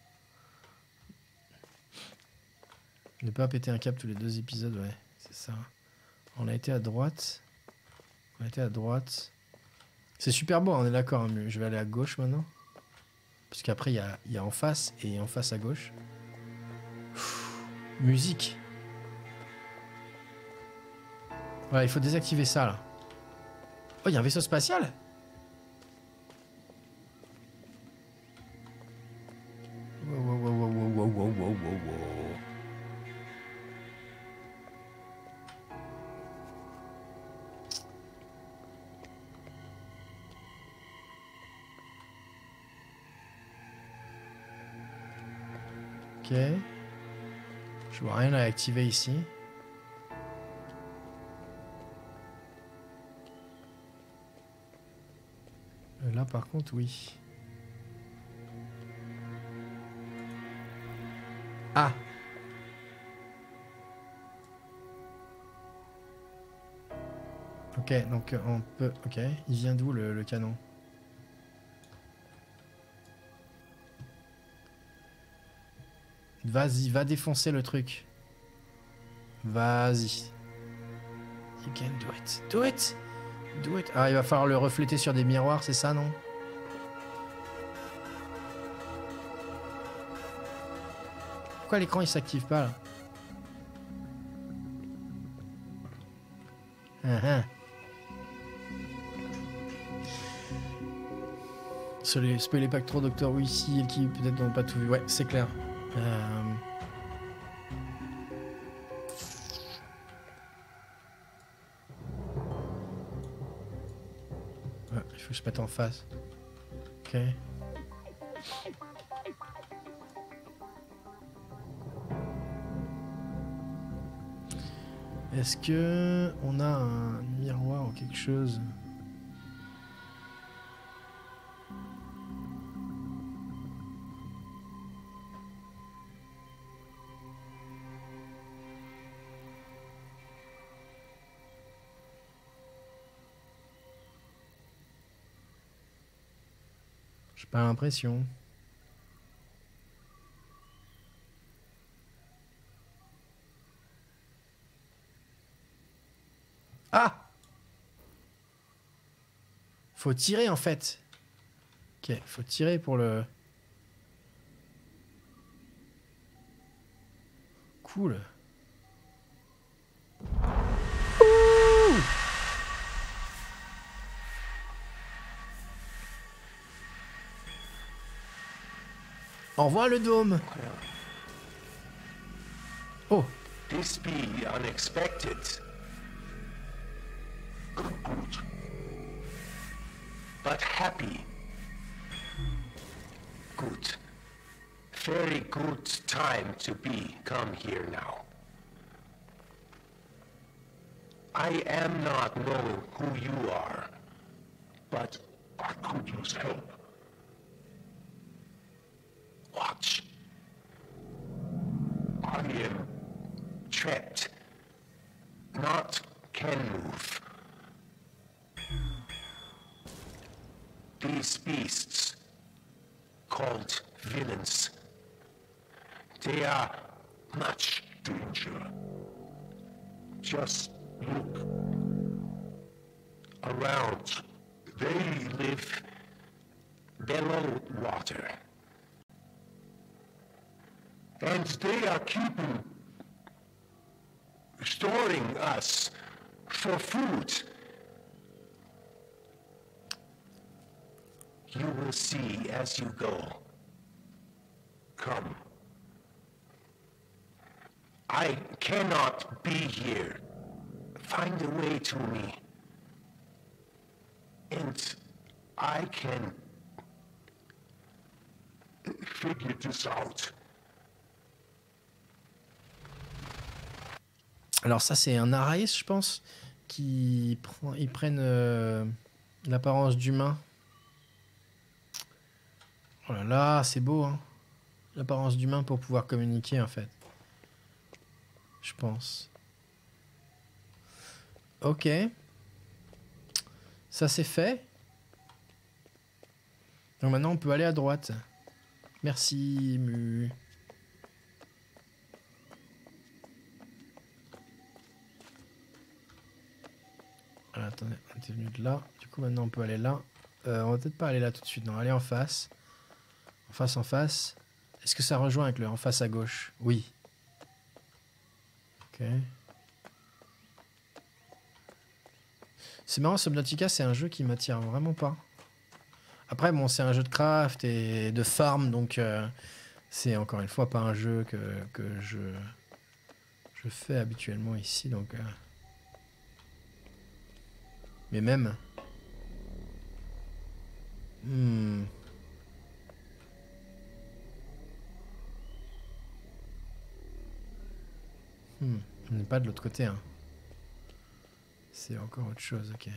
Ne pas péter un câble tous les 2 épisodes, ouais, c'est ça. On a été à droite. On a été à droite. C'est super beau, on est d'accord. Hein, je vais aller à gauche maintenant. Parce qu'après, il y a en face et en face à gauche. Musique. Voilà, il faut désactiver ça, là. Oh, il y a un vaisseau spatial? Wow, wow, wow, wow, wow, wow, wow, wow, wow. Ok. Je vois rien à activer ici. Là, par contre, oui. Ah! Ok, donc on peut... Ok, il vient d'où le canon? Vas-y, va défoncer le truc. Vas-y. You can do it. Do it! Do it! Ah, il va falloir le refléter sur des miroirs, c'est ça, non? Pourquoi l'écran il s'active pas là? Spoilez pas que trop Docteur Who ici et qui peut-être n'ont pas tout vu. Ouais, c'est clair. Ouais, il faut que je pète en face. Ok. Est-ce que on a un miroir ou quelque chose? J'ai pas l'impression. Ah! Faut tirer en fait. Ok, faut tirer pour le... Cool. Ouh! Au revoir le dôme. Oh. This be unexpected. But happy. Good. Very good time to be come here now. I am not know who you are, but I could use help. can move. These beasts, called villains, they are much danger. Just look around. They live below water. And they are storing us for food. You will see as you go. Come. I cannot be here. Find a way to me. And I can figure this out. Alors ça c'est un Arais, je pense, ils prennent l'apparence d'humain. Oh là là, c'est beau, hein. L'apparence d'humain pour pouvoir communiquer en fait. Je pense. Ok. Ça c'est fait. Donc maintenant on peut aller à droite. Merci Mu. Voilà, attendez, on était venu de là. Du coup maintenant on peut aller là. On va peut-être pas aller là tout de suite. Non, aller en face. En face, en face. Est-ce que ça rejoint avec le en face à gauche? Oui. Ok. C'est marrant, Subnautica, c'est un jeu qui m'attire vraiment pas. Après, bon, c'est un jeu de craft et de farm, donc c'est encore une fois pas un jeu que je fais habituellement ici, donc... Mais même... On n'est pas de l'autre côté, hein. C'est encore autre chose, ok.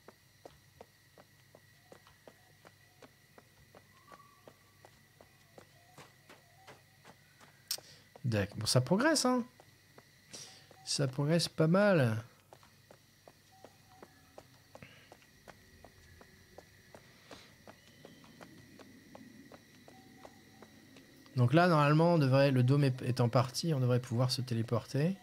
D'accord. Bon, ça progresse, hein. Ça progresse pas mal. Donc là, normalement, le dôme étant parti, on devrait pouvoir se téléporter.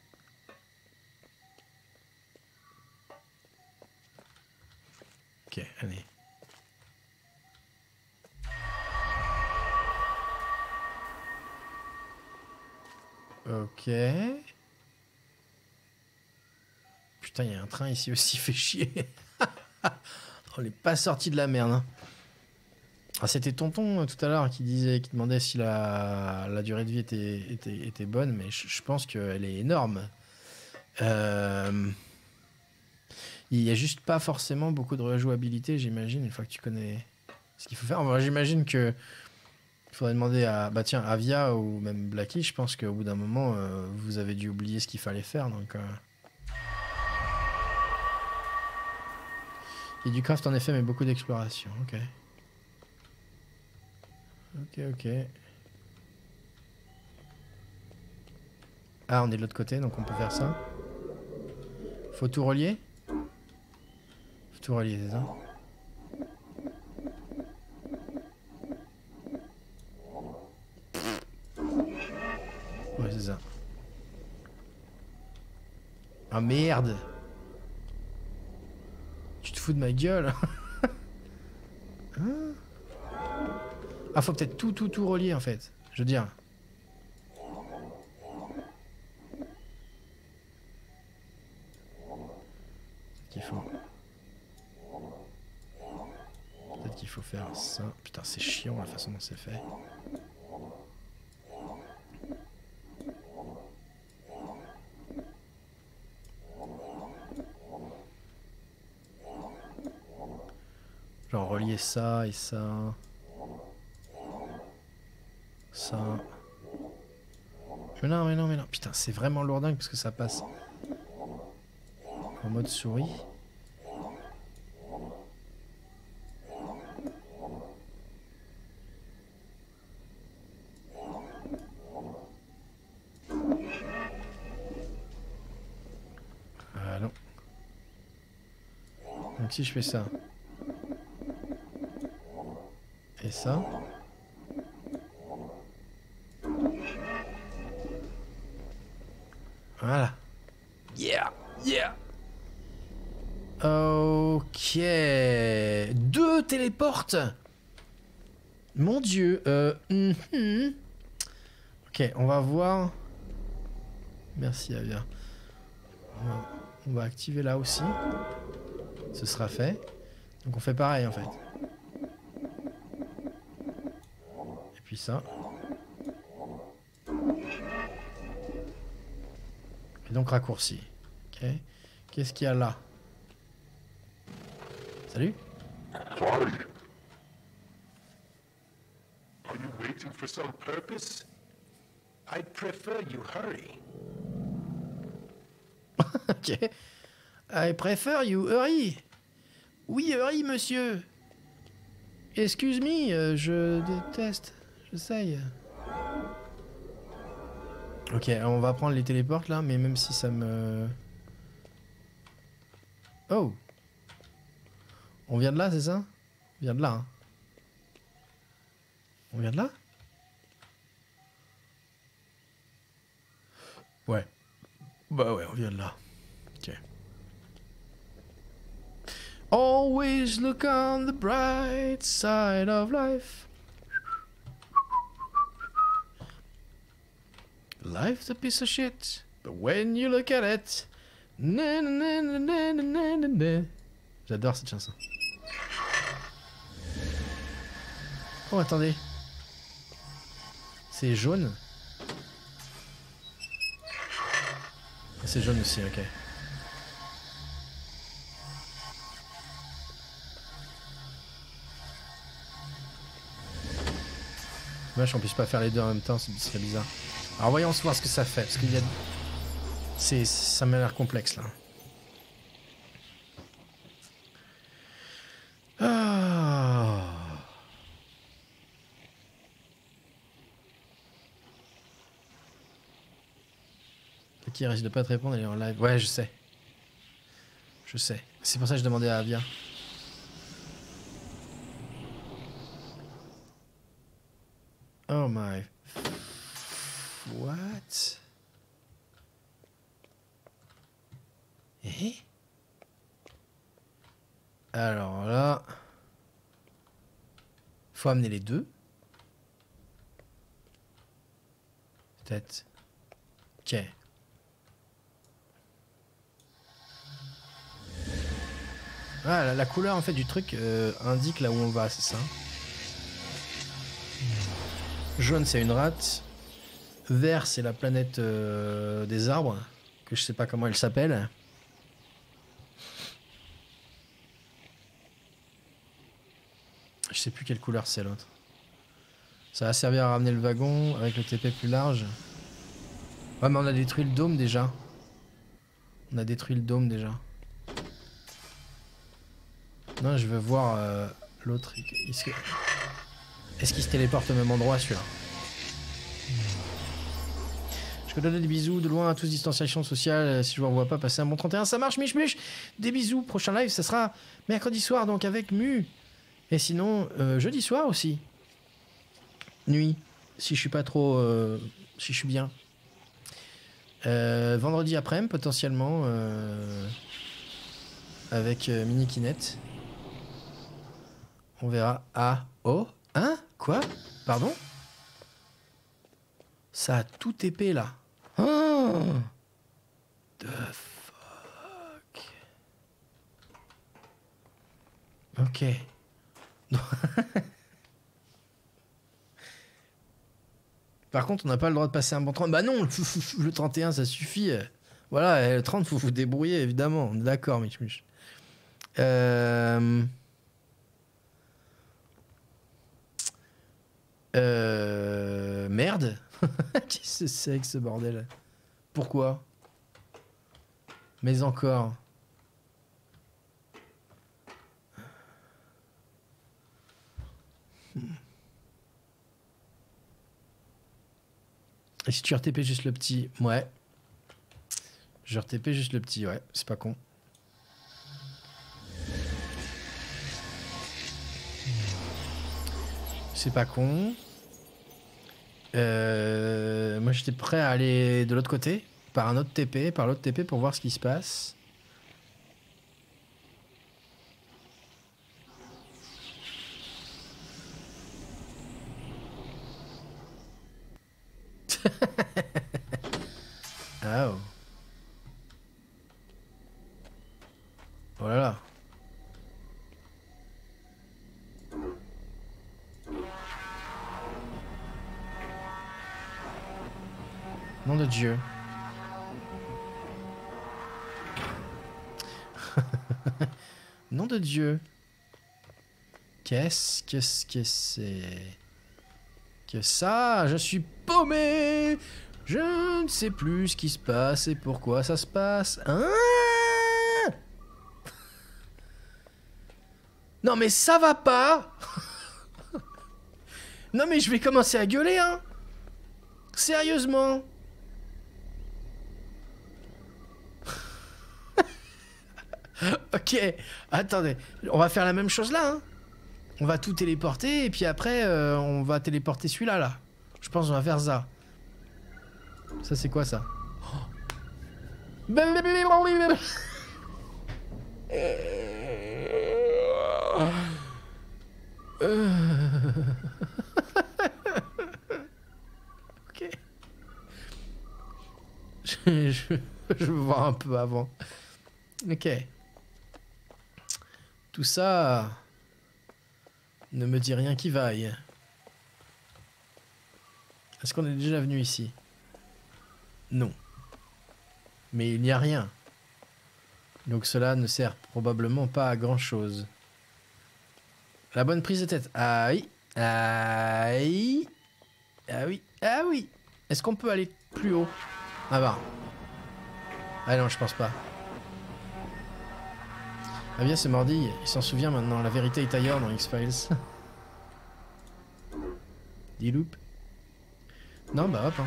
Ok, allez. Ok. Putain, il y a un train ici aussi, fait chier. On n'est pas sorti de la merde, hein. Ah, c'était Tonton tout à l'heure qui demandait si la durée de vie était bonne, mais je pense qu'elle est énorme. Il n'y a juste pas forcément beaucoup de rejouabilité, j'imagine, une fois que tu connais ce qu'il faut faire. Moi, j'imagine que il faudrait demander à Avia ou même Blacky. Je pense qu'au bout d'un moment, vous avez dû oublier ce qu'il fallait faire. Donc, il y a du craft en effet, mais beaucoup d'exploration. Ok. Ok. Ah, on est de l'autre côté, donc on peut faire ça. Faut tout relier? Faut tout relier, c'est ça? Ouais, c'est ça. Ah merde! Tu te fous de ma gueule? Hein? Ah, faut peut-être tout relier en fait. Je veux dire. Peut-être qu'il faut faire ça. Putain, c'est chiant la façon dont c'est fait. Genre relier ça et ça. Ça. Mais non. Putain, c'est vraiment lourdingue parce que ça passe en mode souris. Ah non, Donc si je fais ça. Et ça. Voilà. Yeah, yeah. Ok. 2 téléportes. Mon Dieu. Ok, on va voir. Merci, Avia. On va activer là aussi. Ce sera fait. Donc on fait pareil en fait. Et puis ça. Et donc raccourci. Ok. Qu'est-ce qu'il y a là? Salut. Sorry. Are you waiting for some purpose? I'd prefer you hurry. Ok. I prefer you hurry. Oui, hurry, monsieur. Excuse me, je déteste. J'essaye. Ok, on va prendre les téléportes là, mais même si ça me... Oh. On vient de là, c'est ça? On vient de là, hein. On vient de là? Ouais. Bah ouais, on vient de là. Ok. Always look on the bright side of life. Life's a piece of shit, but when you look at it... Na, na, na, na, na, na, na, na. J'adore cette chanson. Oh, attendez. C'est jaune. C'est jaune aussi, ok. Dommage qu'on puisse pas faire les deux en même temps, ce serait bizarre. Alors voyons voir ce que ça fait, parce qu'il y a... Ça m'a l'air complexe là. Ah. Qui risque de pas te répondre, elle est en live. Ouais, je sais. Je sais. C'est pour ça que je demandais à Avia. Oh my... What? Eh? Alors là... Faut amener les deux. Peut-être. Ok. Ah, la couleur en fait du truc indique là où on va, c'est ça. Jaune c'est une rate. Vert c'est la planète des arbres, que je sais pas comment elle s'appelle. Je sais plus quelle couleur c'est l'autre. Ça va servir à ramener le wagon avec le TP plus large. Ouais mais on a détruit le dôme déjà. On a détruit le dôme déjà. Non, je veux voir l'autre. Est-ce qu'il se téléporte au même endroit celui-là? Je peux donner des bisous de loin à tous, distanciation sociale. Si je vous revois pas, passer un bon 31. Ça marche, Mich Mich. Des bisous. Prochain live, ça sera mercredi soir, donc avec Mu. Et sinon, jeudi soir aussi. Nuit. Si je suis pas trop... si je suis bien. Vendredi après-midi, potentiellement. Avec Mini Kinect. On verra. Ah, oh, hein? Quoi? Pardon? Ça a tout épais là. Oh! The fuck? Ok. Par contre, on n'a pas le droit de passer un bon 30. Bah non, le 31, ça suffit. Voilà, le 30, faut vous débrouiller, évidemment. On est d'accord, Mich Mich. Merde. Qu'est-ce que c'est que ce bordel? Pourquoi? Mais encore. Et si tu RTP juste le petit? Ouais. Je RTP juste le petit, ouais. C'est pas con. C'est pas con. Moi j'étais prêt à aller de l'autre côté, par un autre TP, par l'autre TP pour voir ce qui se passe. Oh. Oh là là. Nom de Dieu. Nom de Dieu. Qu'est-ce que c'est que ça? Je suis paumé. Je ne sais plus ce qui se passe et pourquoi ça se passe. Hein? Non mais ça va pas. Non mais je vais commencer à gueuler, hein. Sérieusement. Ok, attendez. On va faire la même chose là, hein. On va tout téléporter et puis après on va téléporter celui-là là. Je pense qu'on va faire ça. Ça c'est quoi ça? Ok. Je veux voir un peu avant. Ok. Tout ça ne me dit rien qui vaille. Est-ce qu'on est déjà venu ici? Non. Mais il n'y a rien. Donc cela ne sert probablement pas à grand chose. La bonne prise de tête. Aïe. Aïe. Ah oui. Ah oui. Est-ce qu'on peut aller plus haut? Ah bah. Ah non, je pense pas. Ah bien, c'est Mordi. Il s'en souvient maintenant. La vérité est ailleurs dans X-Files. Diloup. Non, bah hop. Hein.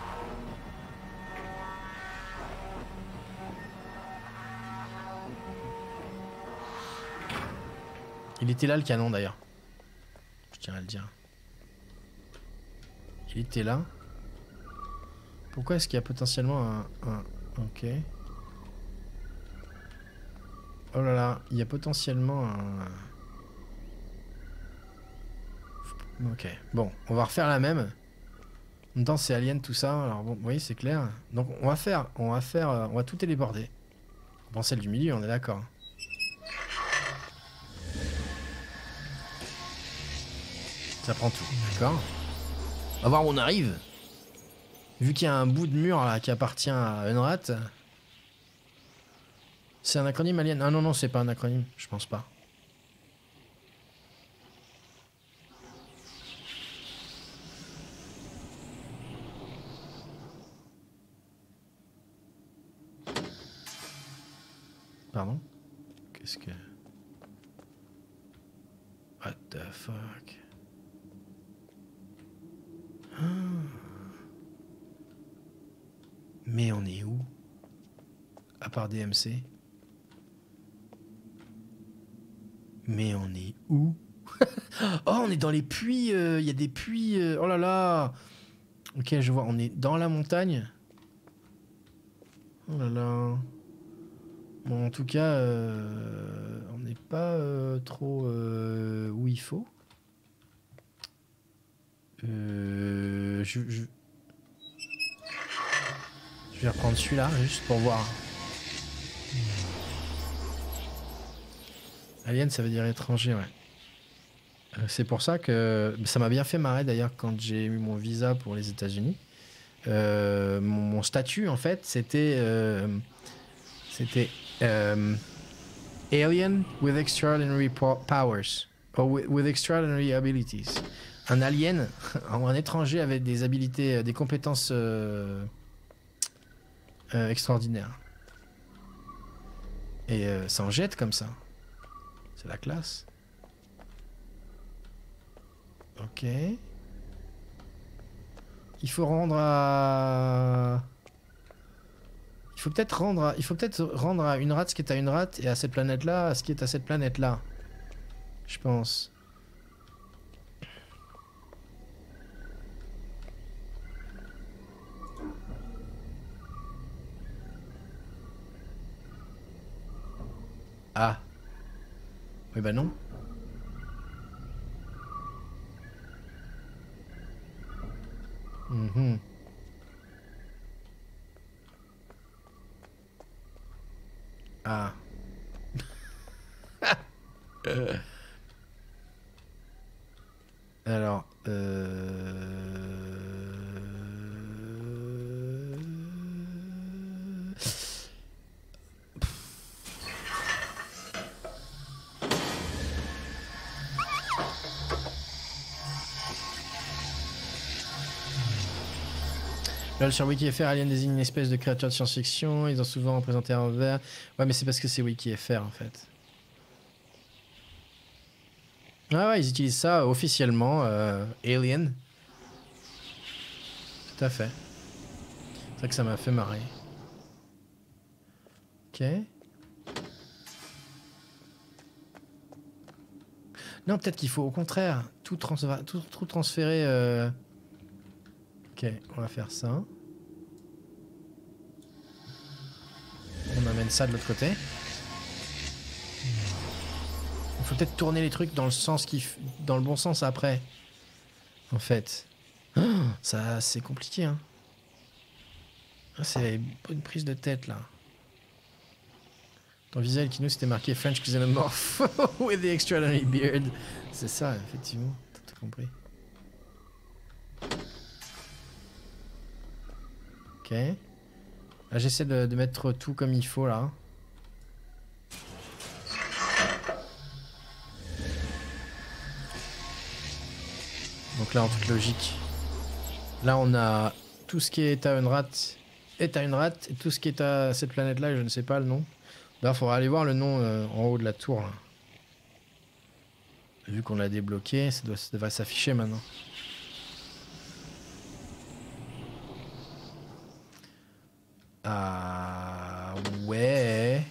Il était là le canon d'ailleurs. Je tiens à le dire. Il était là. Pourquoi est-ce qu'il y a potentiellement un... Ok. Oh là là, il y a potentiellement un... Ok, bon, on va refaire la même. En même temps, c'est Alien tout ça, alors bon, oui, c'est clair. Donc on va tout téléporter. Bon, celle du milieu, on est d'accord. Ça prend tout, d'accord. On va voir où on arrive. Vu qu'il y a un bout de mur là qui appartient à Unrat. C'est un acronyme Alien? Ah non, non, c'est pas un acronyme, je pense pas. Pardon? Qu'est-ce que... What the fuck? Ah. Mais on est où? À part DMC? Mais on est où? Oh, on est dans les puits. Il y a des puits. Oh là là. Ok, je vois. On est dans la montagne. Oh là là. Bon, en tout cas, on n'est pas trop où il faut. Je vais reprendre celui-là juste pour voir. Alien, ça veut dire étranger, ouais. C'est pour ça que ça m'a bien fait marrer d'ailleurs quand j'ai eu mon visa pour les États-Unis. Mon statut en fait, c'était Alien with extraordinary powers, or with extraordinary abilities. Un alien, un étranger avec des habilités, des compétences extraordinaires. Et ça en jette comme ça. C'est la classe. Ok. Il faut rendre à... Il faut peut-être rendre à une rate ce qui est à une rate et à cette planète-là ce qui est à cette planète-là. Je pense. Ah. Oui bah non. Mhm. Ah. Alors, Lol, sur WikiFR, Alien désigne une espèce de créature de science-fiction. Ils ont souvent représenté en vert. Ouais, mais c'est parce que c'est WikiFR en fait. Ah ouais, ils utilisent ça officiellement, Alien. Tout à fait. C'est vrai que ça m'a fait marrer. Ok. Non, peut-être qu'il faut au contraire tout transférer. Ok, on va faire ça. On amène ça de l'autre côté. Il faut peut-être tourner les trucs dans le sens dans le bon sens après. En fait. Ça, c'est compliqué, hein. Ah, c'est une prise de tête, là. Dans Visual Kino, c'était marqué French Xenomorph with the extraordinary beard. C'est ça, effectivement. T'as tout compris. Ok. Là, j'essaie de mettre tout comme il faut, là. Donc là, en toute logique, là, on a tout ce qui est à une rate est à une rate, et tout ce qui est à cette planète-là, je ne sais pas le nom. D'ailleurs, il faudra aller voir le nom en haut de la tour, là. Vu qu'on l'a débloqué, ça devrait s'afficher maintenant. Ah ouais.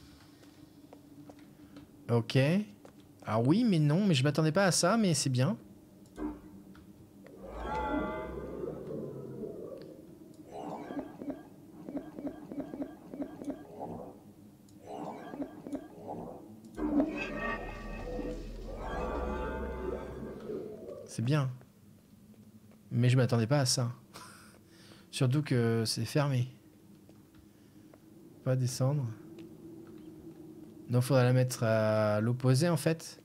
Ok. Ah oui, mais non, mais je m'attendais pas à ça, mais c'est bien. C'est bien. Mais je m'attendais pas à ça. Surtout que c'est fermé. Pas descendre. Non, faudrait la mettre à l'opposé en fait.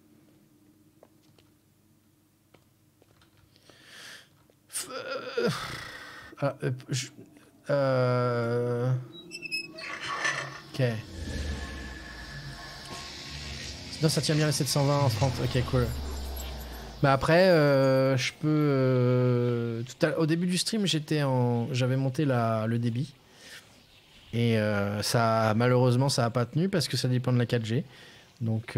Ah, Ok. Sinon ça tient bien les 720 en 30. Ok, cool. Bah après, je peux... Au début du stream, j'avais monté le débit. Et malheureusement, ça n'a pas tenu parce que ça dépend de la 4G. Donc,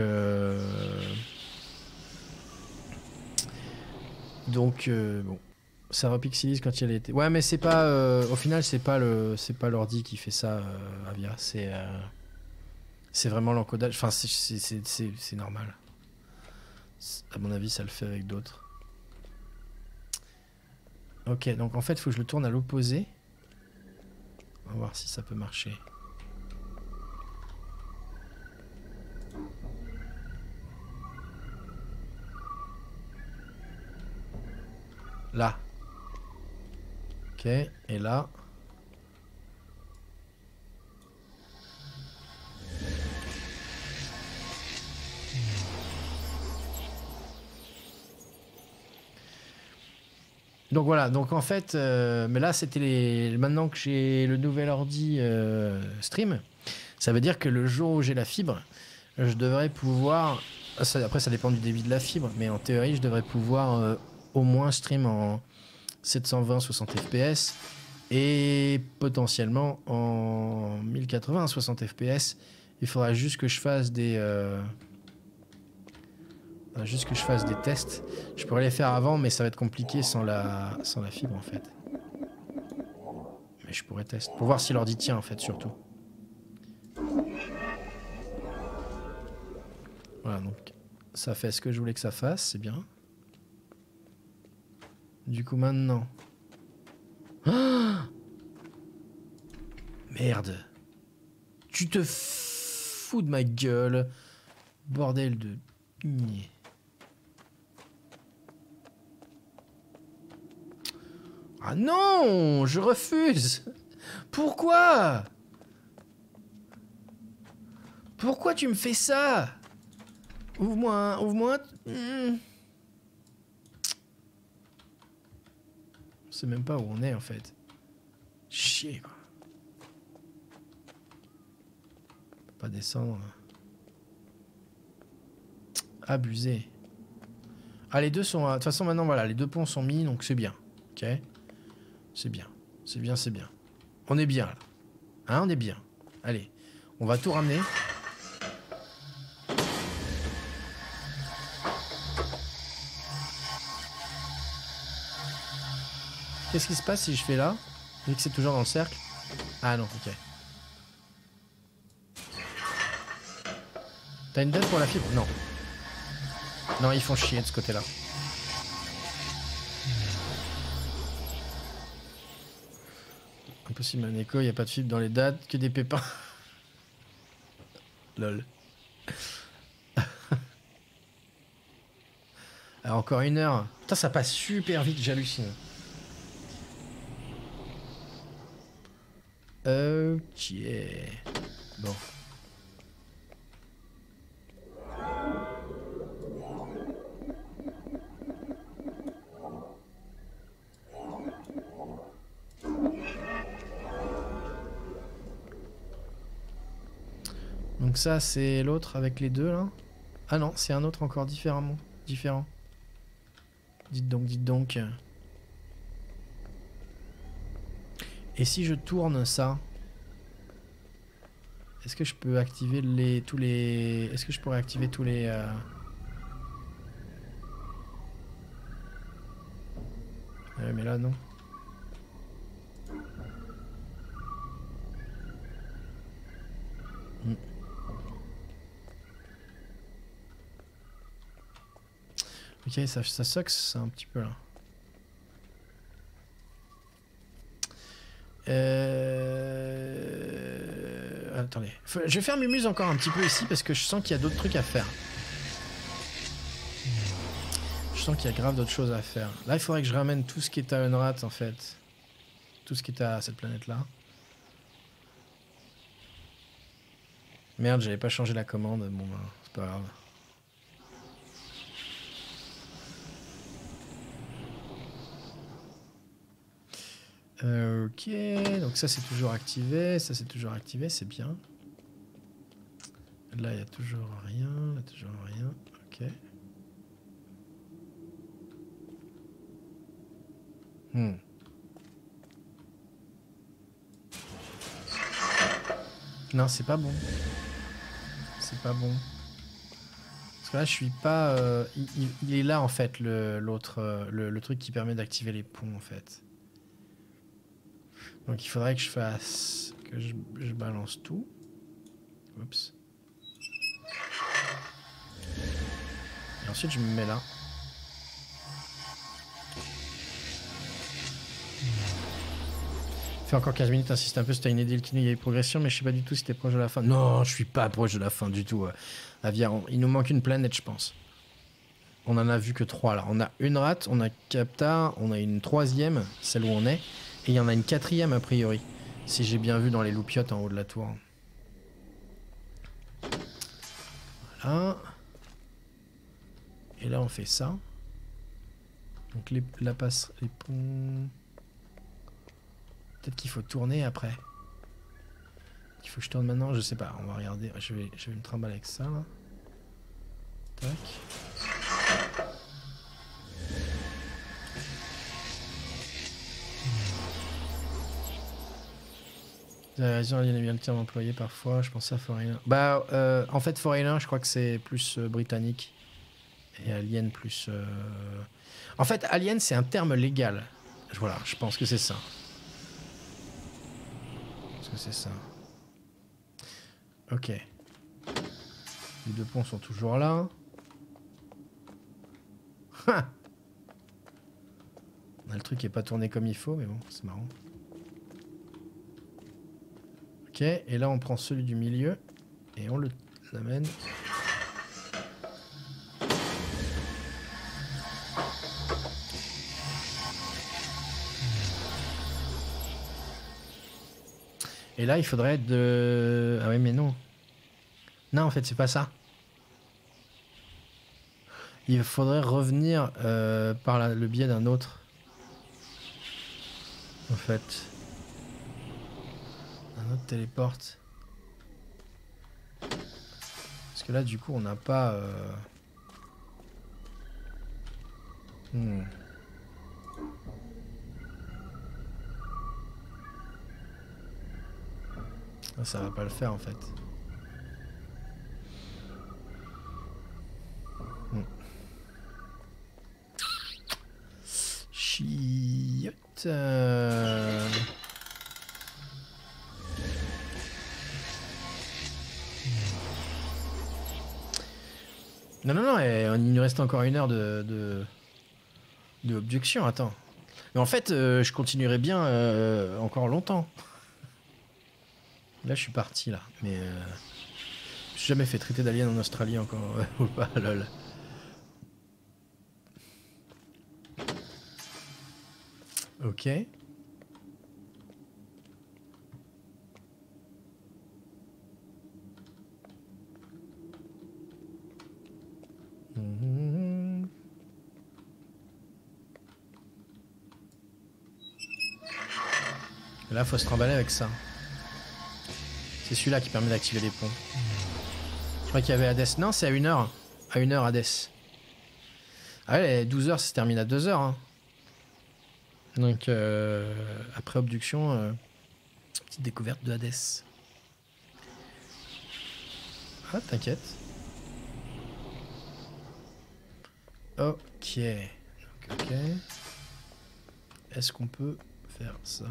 bon. Ça repixelise quand il a été... Ouais, mais c'est pas... au final, c'est pas l'ordi qui fait ça, Avia. C'est vraiment l'encodage. Enfin, c'est normal. À mon avis, ça le fait avec d'autres. Ok, donc en fait, il faut que je le tourne à l'opposé. On va voir si ça peut marcher. Là. Ok, et là. Donc voilà, donc en fait, mais là c'était maintenant que j'ai le nouvel ordi stream, ça veut dire que le jour où j'ai la fibre, je devrais pouvoir, après ça dépend du débit de la fibre, mais en théorie je devrais pouvoir au moins stream en 720 60 fps et potentiellement en 1080 60 fps. Il faudra juste que je fasse des tests. Je pourrais les faire avant, mais ça va être compliqué sans la fibre en fait. Mais je pourrais tester pour voir si l'ordi tient en fait surtout. Voilà, donc ça fait ce que je voulais que ça fasse, c'est bien. Du coup maintenant... Ah, merde. Tu te fous de ma gueule. Bordel de... Ah non, je refuse. Pourquoi? Pourquoi tu me fais ça? Ouvre-moi un... Je sais même pas où on est en fait. Chier quoi. On peut pas descendre. Abusé. Ah les deux sont... De toute façon maintenant voilà, les deux ponts sont mis donc c'est bien. Ok. C'est bien. C'est bien, c'est bien. On est bien là. Hein, on est bien. Allez. On va tout ramener. Qu'est-ce qui se passe si je fais là? Vu que c'est toujours dans le cercle. Ah non, ok. T'as une date pour la fibre? Non. Non, ils font chier de ce côté-là. Impossible, Maneko, il n'y a pas de fibre dans les dates, que des pépins. Lol. Alors, encore 1 heure. Putain, ça passe super vite, j'hallucine. Ok. Bon. Donc ça, c'est l'autre avec les deux, là. Ah non, c'est un autre encore différent. Dites donc. Et si je tourne ça, est-ce que je peux activer tous les... Est-ce que je pourrais activer tous les... Ouais, mais là, non. Ok, ça sucks un petit peu là. Attendez. Je vais faire Mumuse encore un petit peu ici parce que je sens qu'il y a d'autres trucs à faire. Je sens qu'il y a grave d'autres choses à faire. Là, il faudrait que je ramène tout ce qui est à Unrat en fait. Tout ce qui est à cette planète là. Merde, j'avais pas changé la commande. Bon, bah, c'est pas grave. Ok, donc ça c'est toujours activé, ça c'est toujours activé, c'est bien. Là il n'y a toujours rien, là toujours rien, ok. Non, c'est pas bon. C'est pas bon. Parce que là je suis pas... il est là en fait l'autre, le truc qui permet d'activer les ponts en fait. Donc il faudrait que je fasse... que je balance tout. Oups. Et ensuite je me mets là. Fait encore 15 minutes, insiste un peu, c'était une idée, il y a eu progression, mais je sais pas du tout si t'es proche de la fin. Non, je suis pas proche de la fin du tout. Aviaron. Il nous manque une planète, je pense. On en a vu que 3 là. On a une rate, on a Capta, on a une 3e, celle où on est. Et il y en a une 4e a priori, si j'ai bien vu dans les loupiottes en haut de la tour. Voilà. Et là on fait ça. Donc les ponts... Peut-être qu'il faut tourner après. Il faut que je tourne maintenant, je sais pas, on va regarder. Je vais me trimballer avec ça là. Tac. Vous avez raison, Alien est bien le terme employé parfois, je pensais à Foreigner. Bah, en fait, Foreigner, je crois que c'est plus britannique. Et Alien plus... En fait, Alien, c'est un terme légal. Voilà, je pense que c'est ça. Je pense que c'est ça. Ok. Les deux ponts sont toujours là. Ha! Le truc qui n'est pas tourné comme il faut, mais bon, c'est marrant. Ok, et là on prend celui du milieu et on le on amène. Et là, il faudrait de... Ah oui, mais non. Non, en fait, c'est pas ça. Il faudrait revenir par le biais d'un autre. En fait. Un autre téléporte. Parce que là, du coup, on n'a pas... Ça va pas le faire, en fait. Chiotte. Non, non, non, il nous reste encore 1 heure de obduction, attends. Mais en fait, je continuerai bien encore longtemps. Là, je suis parti, là. Mais je suis jamais fait traiter d'alien en Australie encore, ou pas, lol. Ok. Là, faut se trimballer avec ça. C'est celui-là qui permet d'activer les ponts. Je crois qu'il y avait Hades. Non, c'est à 1 heure. À 1 heure, Hades. Ah ouais, 12 heures, ça se termine à 2 heures. Hein. Donc, après obduction, petite découverte de Hades. Ah, t'inquiète. Ok. Donc, ok. Est-ce qu'on peut faire ça?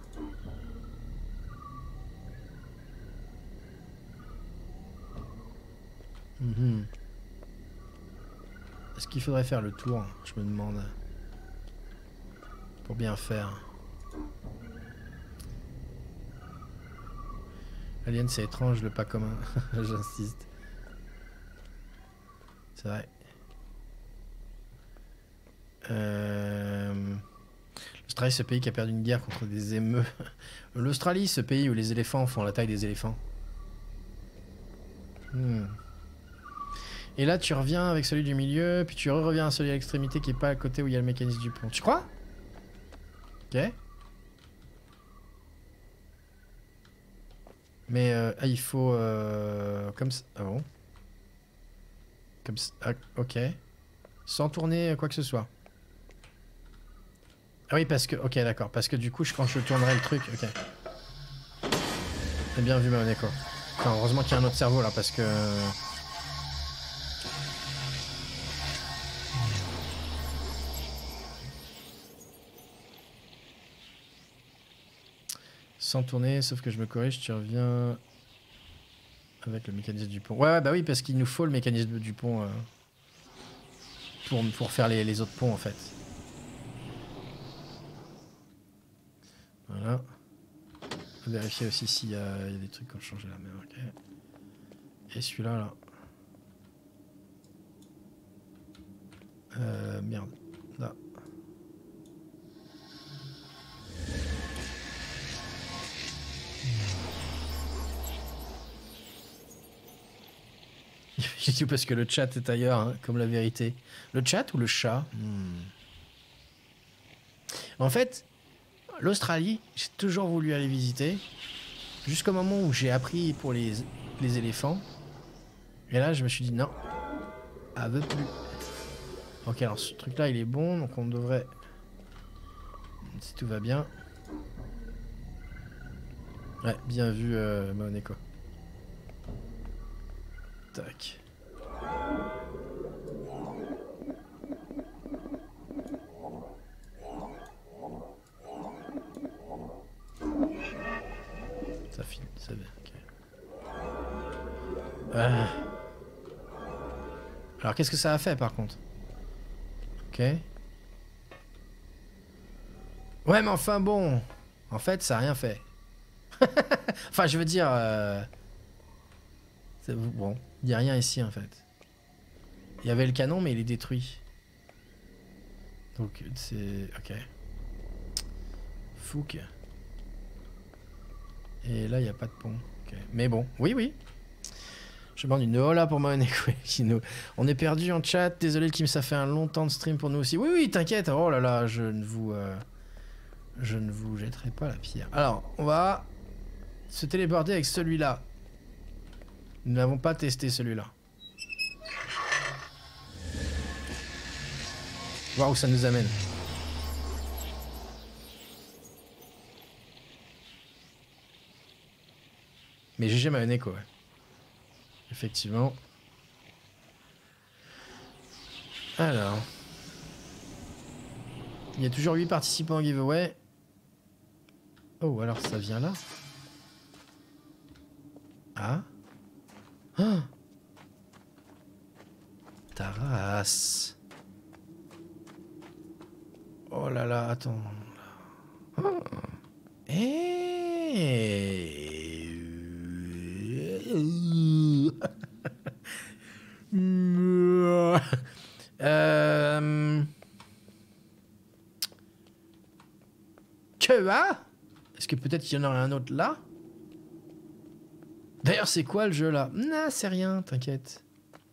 Est-ce qu'il faudrait faire le tour? Je me demande. Pour bien faire. Alien, c'est étrange, le pas commun. J'insiste. C'est vrai. L'Australie, ce pays qui a perdu une guerre contre des émeutes. L'Australie, ce pays où les éléphants font la taille des éléphants. Et là, tu reviens avec celui du milieu, puis tu reviens à celui à l'extrémité qui est pas à côté où il y a le mécanisme du pont. Tu crois? Ok. Mais il faut... comme ça... Ah bon? Comme ça... Ah, ok. Sans tourner quoi que ce soit. Ah oui, parce que... Ok, d'accord. Parce que du coup, quand je tournerai le truc... Ok. J'ai bien vu, Maoneko. Enfin, heureusement qu'il y a un autre cerveau, là, parce que... Sans tourner, sauf que je me corrige, tu reviens... Avec le mécanisme du pont. Ouais, bah oui, parce qu'il nous faut le mécanisme du pont... Pour faire les autres ponts, en fait. Voilà. On va vérifier aussi s'il y a des trucs qui ont changé la même. Ok. Et celui-là, là. Merde. Là. J'ai dit parce que le chat est ailleurs, hein, comme la vérité. Le chat ou le chat? En fait, l'Australie, j'ai toujours voulu aller visiter. Jusqu'au moment où j'ai appris pour les éléphants. Et là, je me suis dit non. Elle veut plus. Ok, alors ce truc-là, il est bon. Donc on devrait... Si tout va bien. Ouais, bien vu, Maoneko. Tac. Ça finit, ça va. Okay. Alors qu'est-ce que ça a fait par contre? Ok. Ouais, mais enfin bon. En fait, ça a rien fait. Enfin, je veux dire. C'est bon. Il n'y a rien ici en fait. Il y avait le canon mais il est détruit. Donc c'est... Ok. Fouque. Et là il n'y a pas de pont. Okay. Mais bon, oui oui. Je demande une hola pour Maoneko. On est perdu en chat. Désolé Kim, ça fait un long temps de stream pour nous aussi. Oui oui, t'inquiète. Oh là là, je ne vous jetterai pas la pierre. Alors, on va se téléporter avec celui-là. Nous n'avons pas testé celui-là. Voir où ça nous amène. Mais GG Maoneko, ouais. Effectivement. Alors. Il y a toujours 8 participants au giveaway. Oh, alors ça vient là. Ah. Ah. Ta race. Oh là là, attends. Oh. Que est-ce que peut-être qu'il y en aurait un autre là? D'ailleurs, c'est quoi le jeu là? Non, c'est rien, t'inquiète.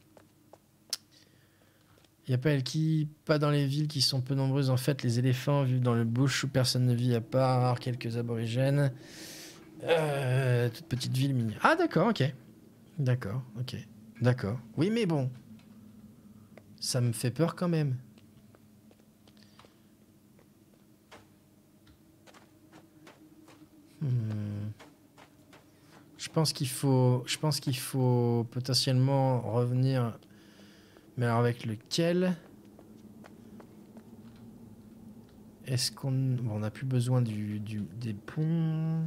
Il y a pas Elki, pas dans les villes qui sont peu nombreuses en fait. Les éléphants vivent dans le bush où personne ne vit à part quelques aborigènes. Toute petite ville mignonne. Ah d'accord, ok. D'accord, ok. D'accord. Oui mais bon. Ça me fait peur quand même. Je pense qu'il faut potentiellement revenir. Mais alors avec lequel? Est-ce qu'on... Bon, on n'a plus besoin des ponts.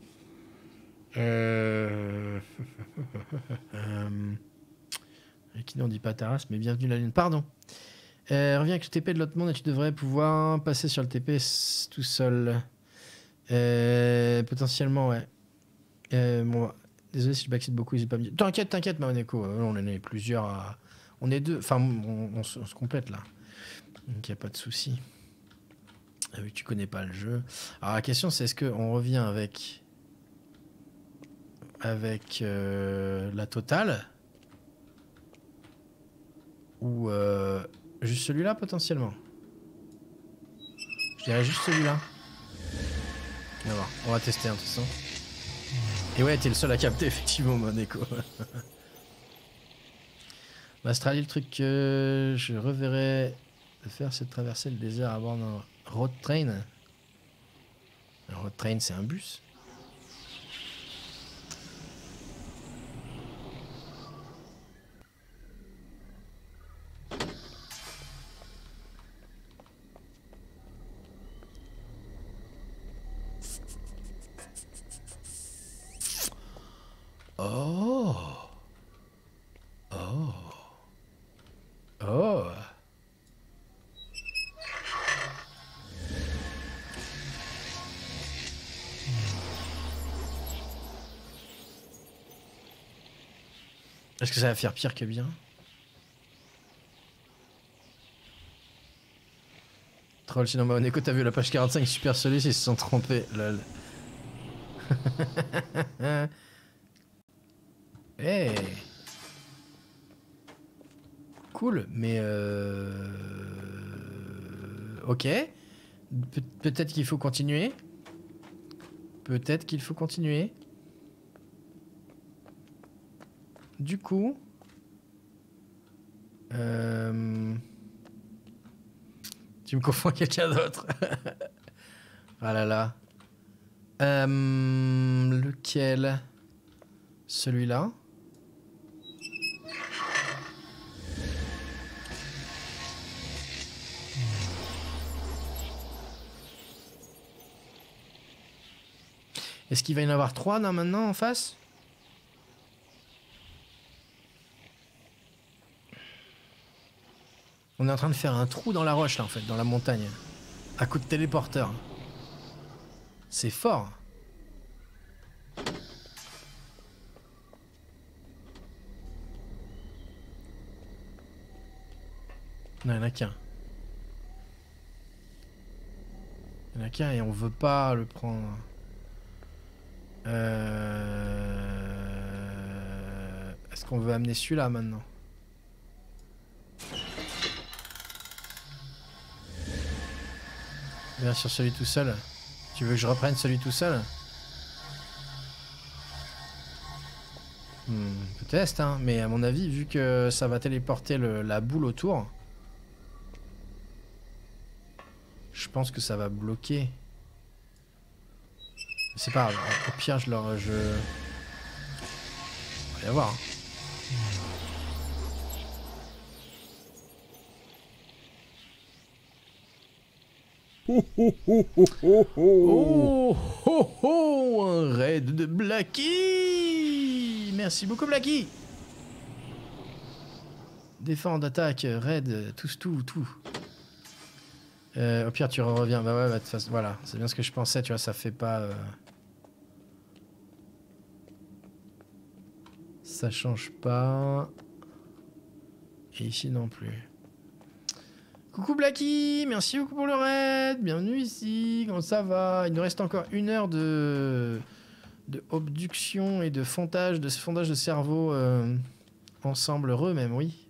Qui n'en dit pas terrasse, mais bienvenue la lune. Pardon. Reviens avec le TP de l'autre monde et tu devrais pouvoir passer sur le TP tout seul. Potentiellement, ouais. Bon, désolé si je backseat beaucoup, j'ai pas mis... T'inquiète, Maoneko. On en est plusieurs à... On est deux. Enfin, on se complète là. Donc, il n'y a pas de souci. Ah oui, tu connais pas le jeu. Alors, la question, c'est est-ce qu'on revient avec la totale ou juste celui-là potentiellement? Je dirais juste celui-là. On va voir. On va tester de toute façon. Et ouais, t'es le seul à capter effectivement, Maoneko. L'Australie, le truc que je reverrai de faire, c'est de traverser le désert à bord d'un road train. Un road train, c'est un bus. Oh. Oh. Oh. Est-ce que ça va faire pire que bien? Troll, sinon Maoneko, t'as vu la page 45 super solide, ils se sont trompés. Lol. Hey. Cool, mais ok. Peut-être qu'il faut continuer. Peut-être qu'il faut continuer. Du coup... Tu me confonds avec quelqu'un d'autre. Ah là là. Lequel? Celui-là? Est-ce qu'il va y en avoir 3 là maintenant en face? On est en train de faire un trou dans la roche là en fait, dans la montagne. À coup de téléporteur. C'est fort. Non, il n'y en a qu'un. Il n'y en a qu'un et on veut pas le prendre. Est-ce qu'on veut amener celui-là maintenant? Bien sûr, celui tout seul. Tu veux que je reprenne celui tout seul? Peut-être, hein, mais à mon avis, vu que ça va téléporter la boule autour, je pense que ça va bloquer. C'est pas grave, au pire, je... On va y avoir. Hein. Oh ho ho, un raid de Blacky. Merci beaucoup Blacky. Défendre, attaque, raid, tout. Au pire tu reviens, bah ouais, bah, de toute façon, voilà, c'est bien ce que je pensais, tu vois, ça fait pas... Ça change pas. Et ici non plus. Coucou Blacky, merci beaucoup pour le raid, bienvenue ici, comment ça va? Il nous reste encore 1 heure de obduction et de fondage de cerveau ensemble heureux même, oui.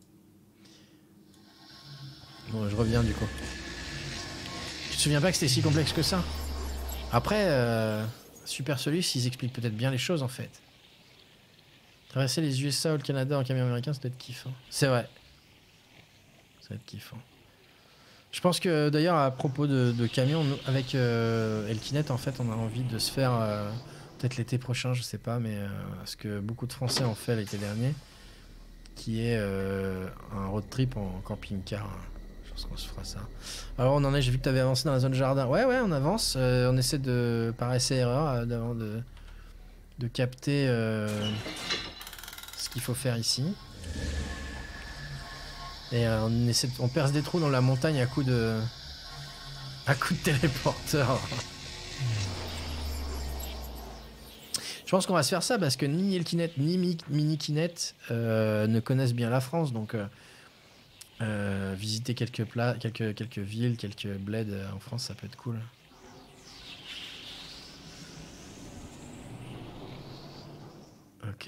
Bon, je reviens du coup. Tu te souviens pas que c'était si complexe que ça? Après, Super Solus, ils expliquent peut-être bien les choses en fait. Traverser les USA ou le Canada en camion américain, ça doit être kiffant. C'est vrai. Ça va être kiffant. Je pense que d'ailleurs à propos de camions, avec Elkinet en fait on a envie de se faire peut-être l'été prochain, je sais pas, mais ce que beaucoup de Français ont fait l'été dernier, qui est un road trip en camping-car. Je pense qu'on se fera ça. Alors on en est, j'ai vu que tu avais avancé dans la zone jardin. Ouais on avance, on essaie de par essai-erreur d'avant de capter ce qu'il faut faire ici. Et on perce des trous dans la montagne à coup de téléporteur. Je pense qu'on va se faire ça parce que ni Elkinet ni Minikinet ne connaissent bien la France, donc visiter quelques villes, quelques bleds en France, ça peut être cool. Ok.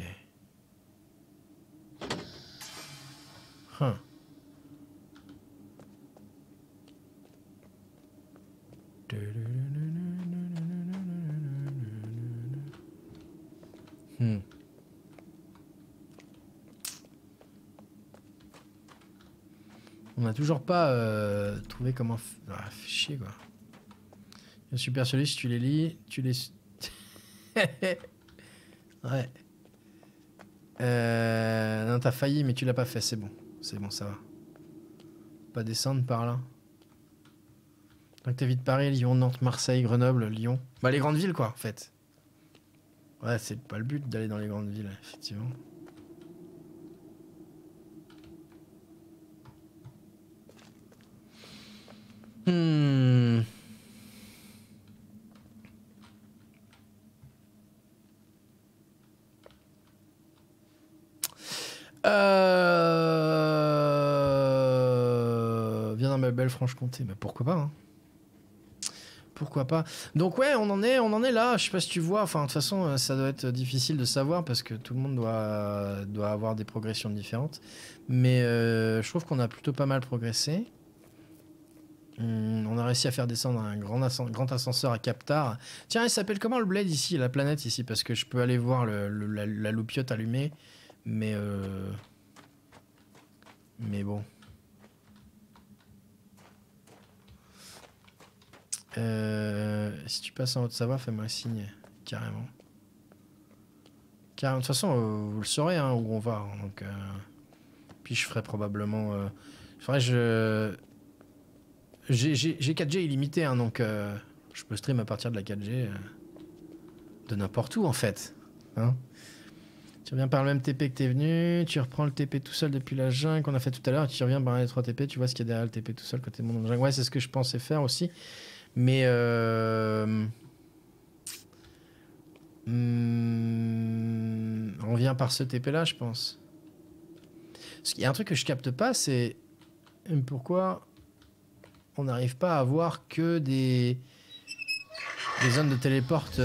Huh. On n'a toujours pas trouvé comment... Ah, fait chier quoi. Bien super celui si tu les lis, tu les... Ouais. Non, t'as failli mais tu l'as pas fait, c'est bon. C'est bon, ça va. Pas descendre par là. Donc t'évites Paris, Lyon, Nantes, Marseille, Grenoble, Lyon. Bah les grandes villes quoi en fait. Ouais, c'est pas le but d'aller dans les grandes villes, effectivement. Viens dans ma belle Franche-Comté, mais pourquoi pas hein. Pourquoi pas. Donc ouais, on en est là. Je sais pas si tu vois. Enfin, de toute façon, ça doit être difficile de savoir parce que tout le monde doit avoir des progressions différentes. Mais je trouve qu'on a plutôt pas mal progressé. On a réussi à faire descendre un grand ascenseur à Captar. Tiens, il s'appelle comment le bled ici, la planète ici? Parce que je peux aller voir la loupiote allumée. Mais bon. Si tu passes en Haute-Savoie, fais-moi un signe. Carrément. De toute façon, vous le saurez hein, où on va. Donc, puis je ferai probablement... J'ai 4G illimité, hein, donc je peux stream à partir de la 4G de n'importe où en fait. Hein, tu reviens par le même TP que t'es venu, tu reprends le TP tout seul depuis la jungle qu'on a fait tout à l'heure, tu reviens par les 3 TP, tu vois ce qu'il y a derrière le TP tout seul côté de mon jungle. Ouais, c'est ce que je pensais faire aussi. Mais on vient par ce TP là, je pense. Parce qu'il y a un truc que je capte pas, c'est pourquoi on n'arrive pas à avoir que des zones de téléporte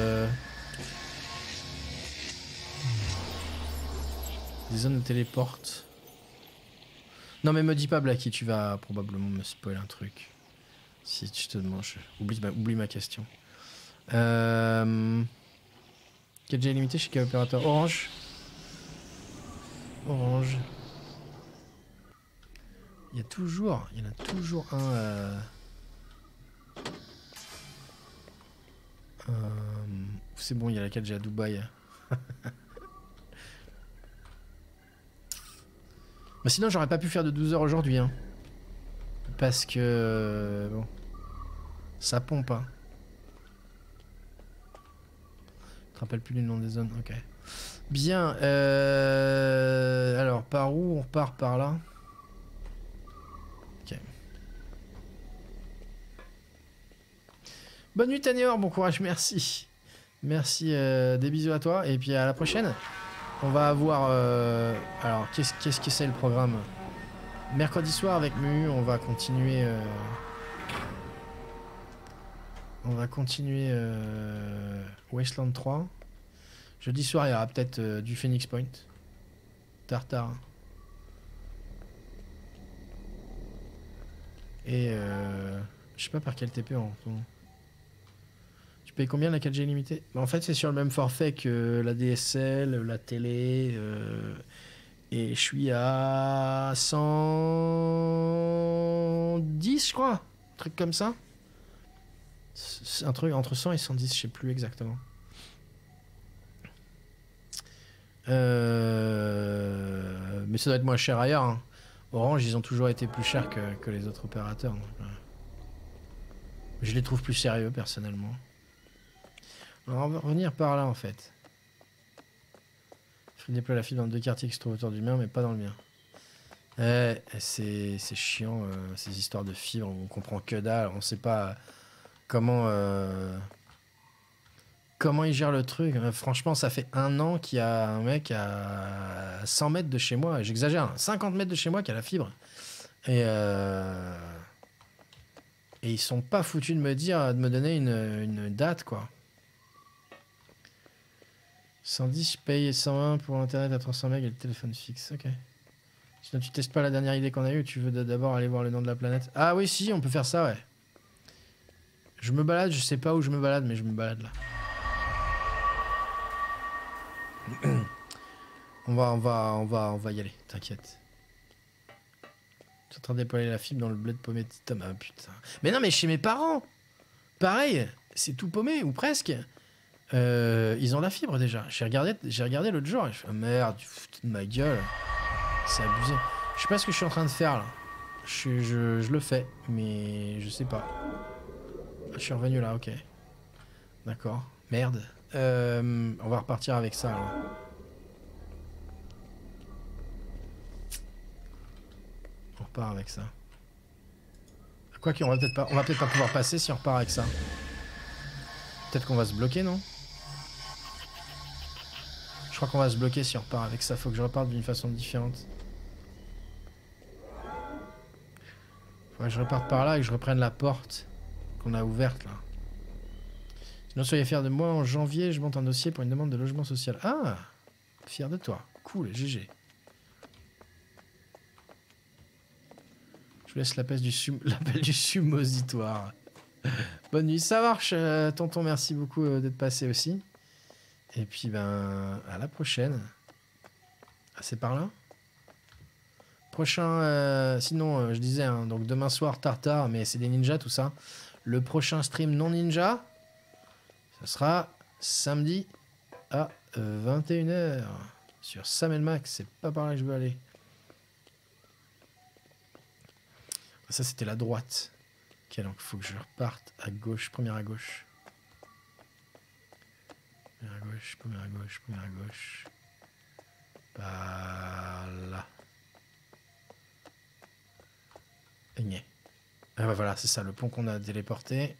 des zones de téléporte. Non mais me dis pas Blacky, tu vas probablement me spoiler un truc. Si tu te demandes, oublie ma question. Quel jet illimité chez quel opérateur? Orange. Orange. Il y en a toujours un. C'est bon, il y a la 4G à Dubaï. Mais sinon, j'aurais pas pu faire de 12 heures aujourd'hui. Hein. Parce que. Bon. Ça pompe. Hein. Je te rappelle plus du nom des zones. Ok. Bien. Alors, par où on repart par là? Ok. Bonne nuit, Tanior. Bon courage. Merci. Merci. Des bisous à toi. Et puis à la prochaine. On va avoir... alors, qu'est-ce que c'est le programme? Mercredi soir avec Mu, on va continuer... Wasteland 3. Jeudi soir, il y aura peut-être du Phoenix Point. Tartare. Et... je sais pas par quel TP en ce moment. Tu payes combien la 4G limitée? Bah, en fait, c'est sur le même forfait que la DSL, la télé... et je suis à 110, je crois. Un truc comme ça. C'est un truc entre 100 et 110, je sais plus exactement. Mais ça doit être moins cher ailleurs. Hein. Orange, ils ont toujours été plus chers que les autres opérateurs. Donc, je les trouve plus sérieux, personnellement. Alors, on va revenir par là, en fait. Je déploie la fibre dans 2 quartiers qui se trouvent autour du mien, mais pas dans le mien. C'est chiant, ces histoires de fibres, on comprend que dalle, on sait pas comment il gère le truc. Franchement, ça fait 1 an qu'il y a un mec à 100 mètres de chez moi, j'exagère, 50 mètres de chez moi qui a la fibre. Et ils sont pas foutus de me donner une date, quoi. 110, je paye 120 pour l'internet à 300 MB et le téléphone fixe. Ok. Sinon, tu testes pas la dernière idée qu'on a eue, tu veux d'abord aller voir le nom de la planète. Ah oui, si, on peut faire ça, ouais. Je me balade, je sais pas où je me balade, mais je me balade là. on va y aller, t'inquiète. Je suis en train de déployer la fibre dans le bled paumé de Tom. Ah putain. Mais non, mais chez mes parents, pareil, c'est tout paumé, ou presque. Ils ont la fibre déjà. J'ai regardé l'autre jour et je fais, oh merde, tu fous de ma gueule. C'est abusé. Je sais pas ce que je suis en train de faire là. Je le fais, mais je sais pas. Je suis revenu là, ok. D'accord. Merde. On va repartir avec ça alors. On repart avec ça. Quoi qu'on va peut-être pas pouvoir passer si on repart avec ça. Peut-être qu'on va se bloquer, non? Je crois qu'on va se bloquer si on repart avec ça. Faut que je reparte d'une façon différente. Faudrait que je reparte par là et que je reprenne la porte qu'on a ouverte là. Sinon, soyez fiers de moi. En janvier, je monte un dossier pour une demande de logement social. Ah! Fier de toi. Cool, GG. Je vous laisse l'appel du suppositoire. Bonne nuit, ça marche, tonton. Merci beaucoup d'être passé aussi. Et puis, ben, à la prochaine. Ah, c'est par là? Prochain, sinon, je disais, hein, donc demain soir, Tartare, mais c'est des ninjas, tout ça. Le prochain stream non ninja, ça sera samedi à 21 h sur Sam & Max. C'est pas par là que je veux aller. Ça, c'était la droite. Ok, donc il faut que je reparte à gauche, première à gauche. Première à gauche, première à gauche, première à gauche. Par là. Et niais. Ah bah voilà, c'est ça, le pont qu'on a téléporté.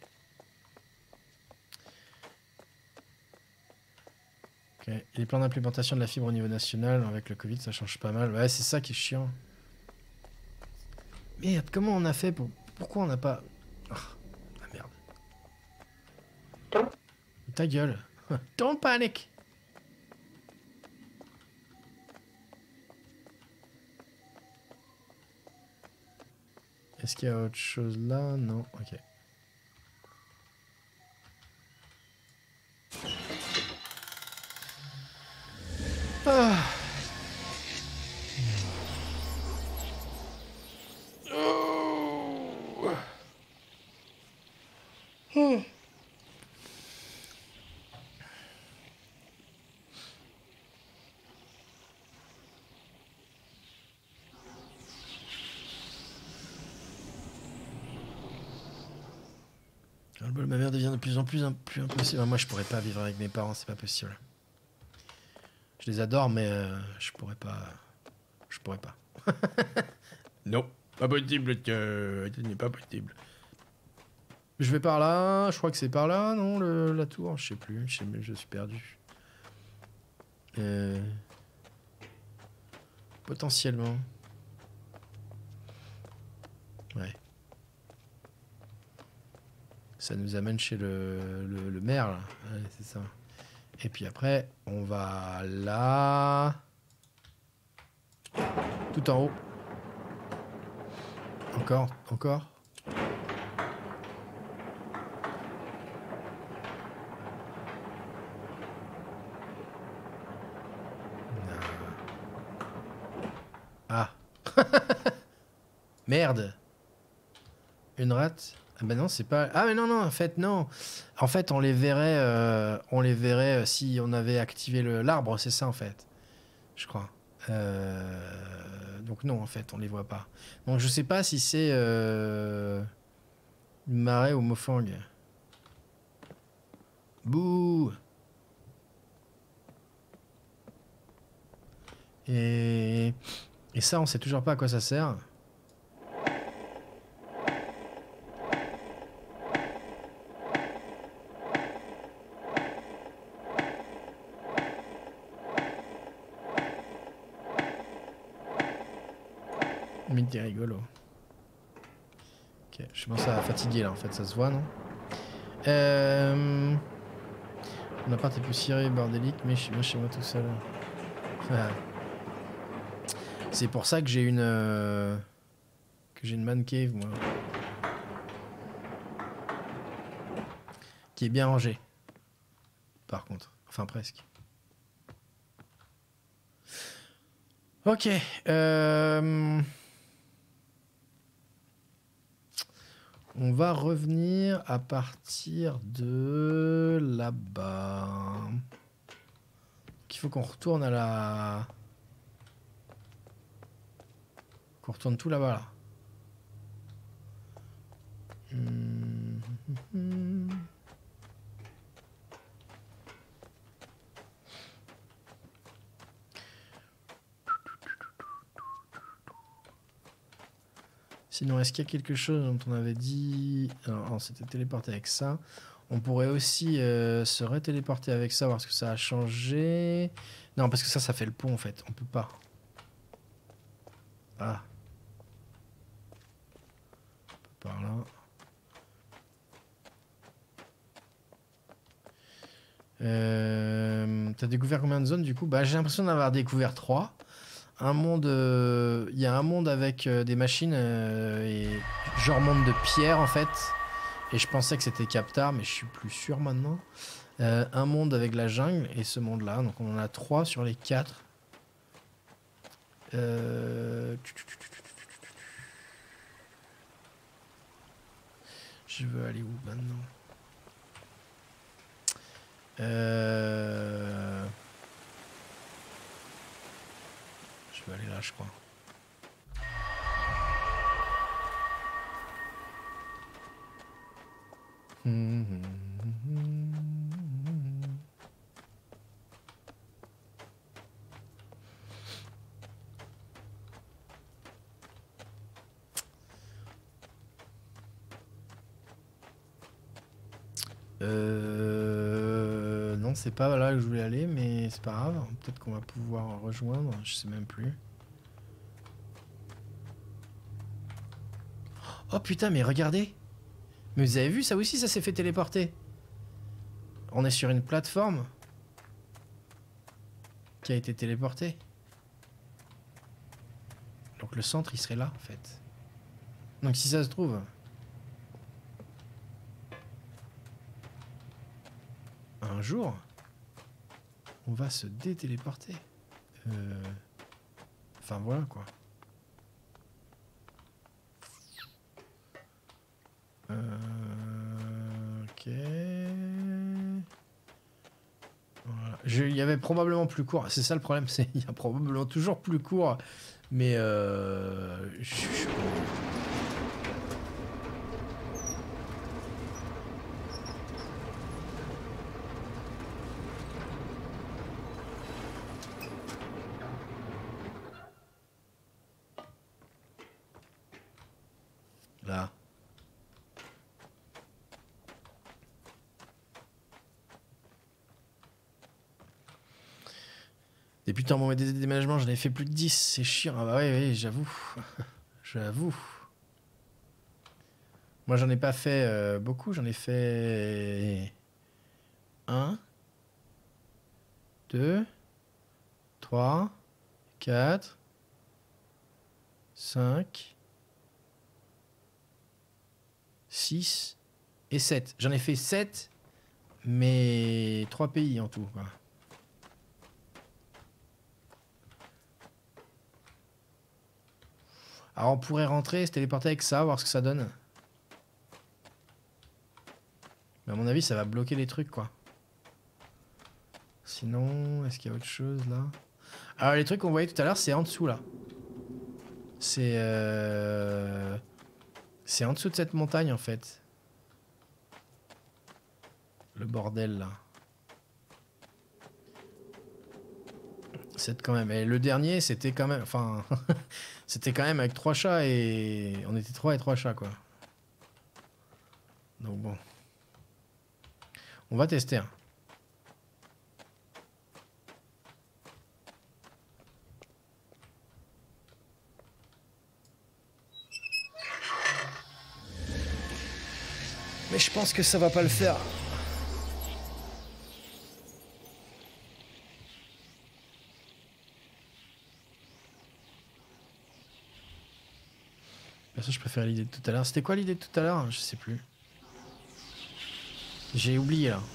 Ok, et les plans d'implémentation de la fibre au niveau national, avec le Covid, ça change pas mal. Ouais, c'est ça qui est chiant. Merde, comment on a fait pour... Pourquoi on n'a pas... Ah, ah, merde. Don't Ta gueule. Don't panic. Est-ce qu'il y a autre chose là? Non, ok. Ah. Oh. Le bol de ma mère devient de plus en plus, plus impossible. Moi, je pourrais pas vivre avec mes parents, c'est pas possible. Je les adore, mais je pourrais pas. Je pourrais pas. Non, pas possible. Ce n'est pas possible. Je vais par là. Je crois que c'est par là, non, la tour. Je sais plus. Je suis perdu. Potentiellement. Ouais. Ça nous amène chez le maire, là. Ouais, c'est ça. Et puis après, on va là. Tout en haut. Encore, encore. Ah. Merde. Une rate. Ah bah non, c'est pas... Ah mais non, non, en fait, non. En fait, on les verrait si on avait activé l'arbre, c'est ça, en fait. Je crois. Donc non, en fait, on les voit pas. Donc je sais pas si c'est une marée ou Mofang. Bouh. Et ça, on sait toujours pas à quoi ça sert. Mais t'es rigolo. Ok, je commence à fatiguer là, en fait, ça se voit, non? Mon appart est poussiéré, bordélique, mais je suis bien chez moi tout seul. C'est pour ça que j'ai une man cave, moi, qui est bien rangée. Par contre, enfin presque. Ok. On va revenir à partir de là-bas. Il faut qu'on retourne à la... Qu'on retourne tout là-bas, là. Sinon, est-ce qu'il y a quelque chose dont on avait dit... Alors, on s'était téléporté avec ça. On pourrait aussi se retéléporter avec ça, voir ce que ça a changé. Non, parce que ça fait le pont, en fait. On peut pas. Ah. Par là. T'as découvert combien de zones, du coup? Bah, j'ai l'impression d'avoir découvert 3. Un monde... Il y a un monde avec des machines et genre monde de pierre, en fait. Et je pensais que c'était Captar, mais je suis plus sûr maintenant. Un monde avec la jungle et ce monde-là. Donc on en a 3 sur les 4. Je veux aller où maintenant? Je vais aller là, je crois. Non, c'est pas là que je voulais aller, mais c'est pas grave. Peut-être qu'on va pouvoir rejoindre, je sais même plus. Oh putain, mais regardez. Mais vous avez vu, ça aussi, ça s'est fait téléporter. On est sur une plateforme qui a été téléportée. Donc le centre, il serait là, en fait. Donc si ça se trouve... un jour, on va se détéléporter. Enfin voilà quoi. Ok. Voilà. Il y avait probablement plus court. C'est ça le problème, c'est il y a probablement toujours plus court. Mais là. Depuis le temps mon déménagement, j'en ai fait plus de 10, c'est chiant. Ah bah oui, j'avoue. J'avoue. Moi j'en ai pas fait beaucoup, j'en ai fait 1, 2, 3, 4, 5, 6 et 7. J'en ai fait 7, mais 3 pays en tout, quoi. Alors on pourrait rentrer, se téléporter avec ça, voir ce que ça donne. Mais à mon avis, ça va bloquer les trucs, quoi. Sinon, est-ce qu'il y a autre chose, là? Alors les trucs qu'on voyait tout à l'heure, c'est en dessous, là. C'est en dessous de cette montagne, en fait. Le bordel, là. C'est quand même... Et le dernier, c'était quand même... Enfin... c'était quand même avec 3 chats et... On était 3 et 3 chats, quoi. Donc bon. On va tester, hein. Mais je pense que ça va pas le faire. Perso, je préfère l'idée de tout à l'heure. C'était quoi l'idée de tout à l'heure? Je sais plus. J'ai oublié là.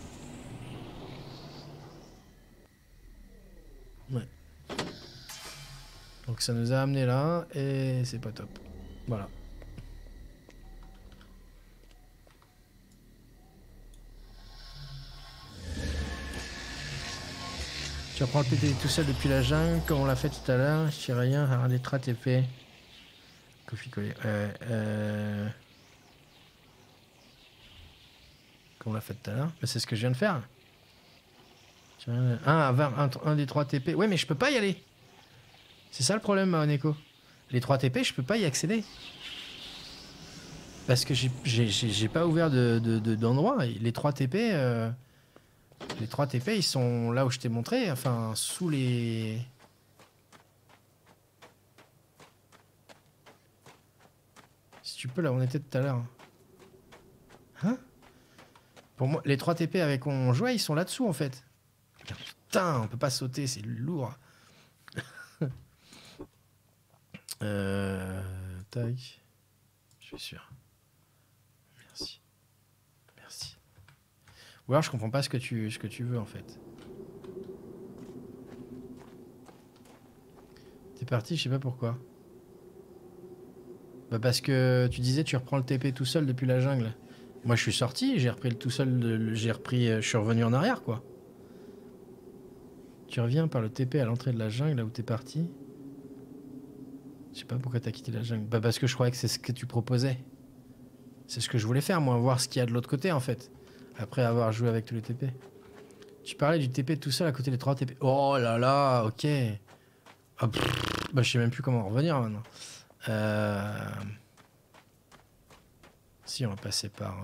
Ouais. Donc ça nous a amené là et c'est pas top. Voilà. Tu reprends le PT tout seul depuis la jungle comme on l'a fait tout à l'heure. Je tire rien, un des TP. Coffee collé. Comme on l'a fait tout à l'heure. Mais c'est ce que je viens de faire. Un des 3 TP. Ouais, mais je peux pas y aller. C'est ça le problème, Neko. Les 3 TP, je peux pas y accéder. Parce que j'ai pas ouvert d'endroit. Les 3 TP... Les 3 TP, ils sont là où je t'ai montré. Enfin, sous les... Si tu peux, là où on était tout à l'heure. Hein? Pour moi, les 3 TP avec on jouait, ils sont là-dessous, en fait. Putain, on peut pas sauter, c'est lourd. Tac. Je suis sûr. Merci. Merci. Ou alors je comprends pas ce que tu veux, en fait. T'es parti, je sais pas pourquoi. Bah parce que tu disais tu reprends le TP tout seul depuis la jungle. Moi je suis sorti, j'ai repris le tout seul, je suis revenu en arrière, quoi. Tu reviens par le TP à l'entrée de la jungle, là où t'es parti. Je sais pas pourquoi t'as quitté la jungle. Bah parce que je croyais que c'est ce que tu proposais. C'est ce que je voulais faire, moi, voir ce qu'il y a de l'autre côté, en fait. Après avoir joué avec tous les TP. Tu parlais du TP tout seul à côté des 3 TP. Oh là là, ok. Ah, bah je sais même plus comment revenir maintenant. Si, on va passer par...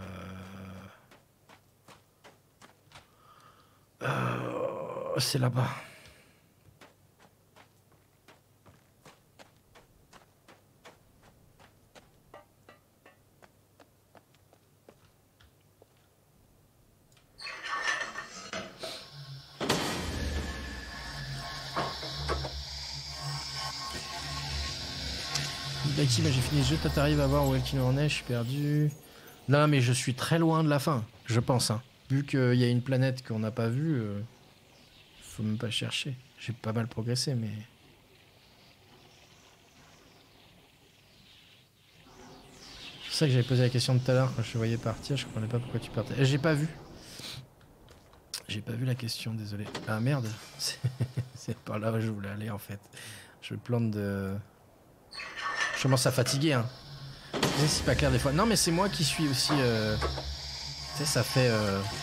c'est là-bas. Lucky, mais j'ai fini le jeu. Toi, t'arrives à voir où est-ce qu'il en est. Je suis perdu. Non, mais je suis très loin de la fin, je pense. Hein. Vu qu'il y a une planète qu'on n'a pas vue, faut même pas chercher. J'ai pas mal progressé, mais... C'est ça que j'avais posé la question de tout à l'heure quand je te voyais partir. Je comprenais pas pourquoi tu partais. J'ai pas vu. J'ai pas vu la question, désolé. Ah merde. C'est par là où je voulais aller en fait. Je plante de... Je commence à fatiguer, hein. Tu sais, c'est pas clair des fois. Non, mais c'est moi qui suis aussi... Tu sais, ça fait...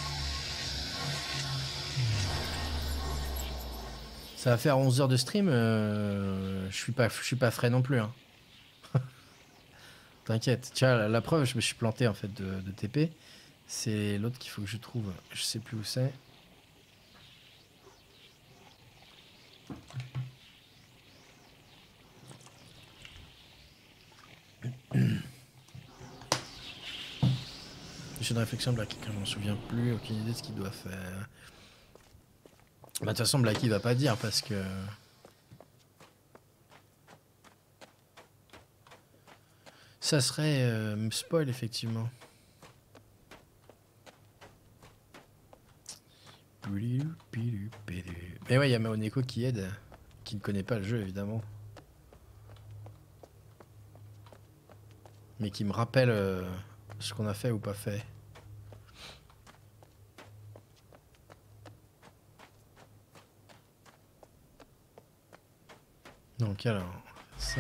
Ça va faire 11 heures de stream. Je suis pas frais non plus, hein. T'inquiète. Tiens, la preuve, je me suis planté en fait de TP. C'est l'autre qu'il faut que je trouve. Je sais plus où c'est. J'ai une réflexion de Blacky quand je m'en souviens plus, aucune idée de ce qu'il doit faire. Bah de toute façon Blacky va pas dire parce que... Ça serait spoil effectivement. Mais ouais, il y a Maoneko qui aide, qui ne connaît pas le jeu évidemment. Mais qui me rappelle ce qu'on a fait ou pas fait. Donc alors, ça.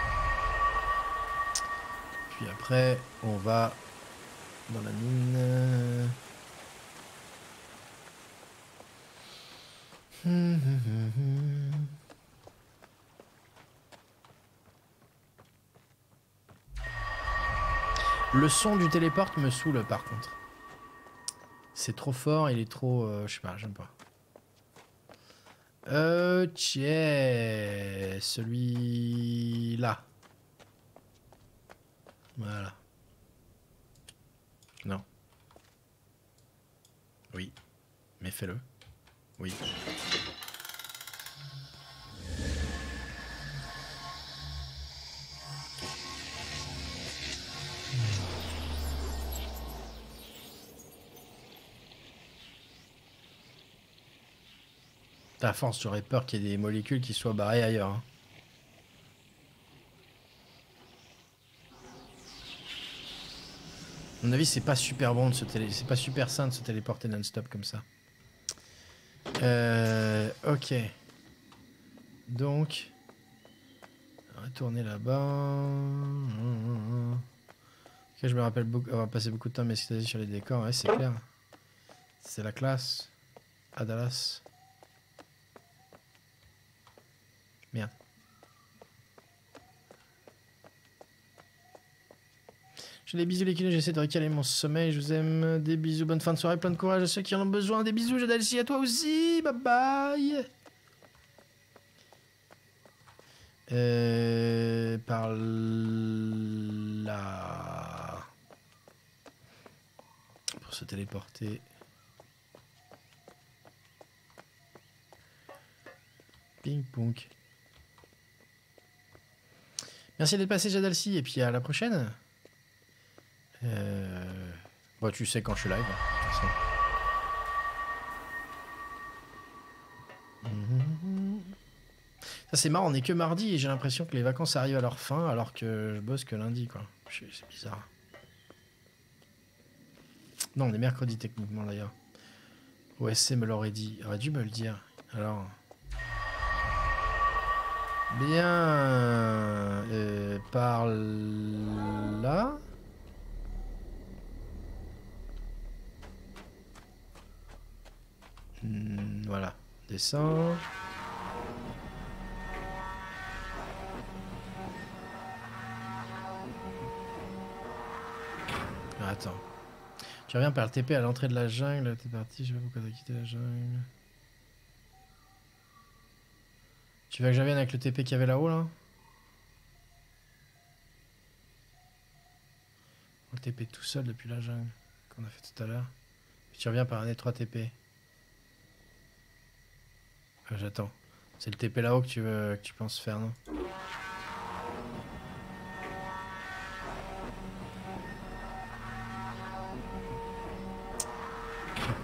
Puis après, on va dans la mine. Le son du téléporte me saoule par contre. C'est trop fort, il est trop... je sais pas, j'aime pas. Tiens, celui-là. Voilà. Non. Oui. Mais fais-le. Oui. À force, j'aurais peur qu'il y ait des molécules qui soient barrées ailleurs. Hein. À mon avis, c'est pas super bon de se c'est pas super sain de se téléporter non-stop comme ça. Ok. Donc, retourner là-bas. Ok, je me rappelle beaucoup, avoir passé beaucoup de temps à m'extaser sur les décors. Ouais, c'est clair. C'est la classe. À Dallas. Merde. J'ai des bisous les kinés, j'essaie de recaler mon sommeil, je vous aime, des bisous, bonne fin de soirée, plein de courage à ceux qui en ont besoin, des bisous Jadalci, à toi aussi, bye bye. Par là... Pour se téléporter. Ping pong. Merci d'être passé Jadalci, et puis à la prochaine. Bon, tu sais quand je suis live. De toute façon. Ça c'est marrant, on est que mardi et j'ai l'impression que les vacances arrivent à leur fin alors que je bosse que lundi quoi. C'est bizarre. Non, on est mercredi techniquement d'ailleurs. OSC me l'aurait dit, aurait dû me le dire. Alors. Bien. Par là. Voilà. Descends. Attends. Tu reviens par le TP à l'entrée de la jungle. T'es parti, je sais pas pourquoi t'as quitté la jungle. Tu veux que je revienne avec le TP qu'il y avait là-haut là? Le TP tout seul depuis la jungle qu'on a fait tout à l'heure. Tu reviens par un étroit TP. J'attends. C'est le TP là-haut que tu penses faire, non?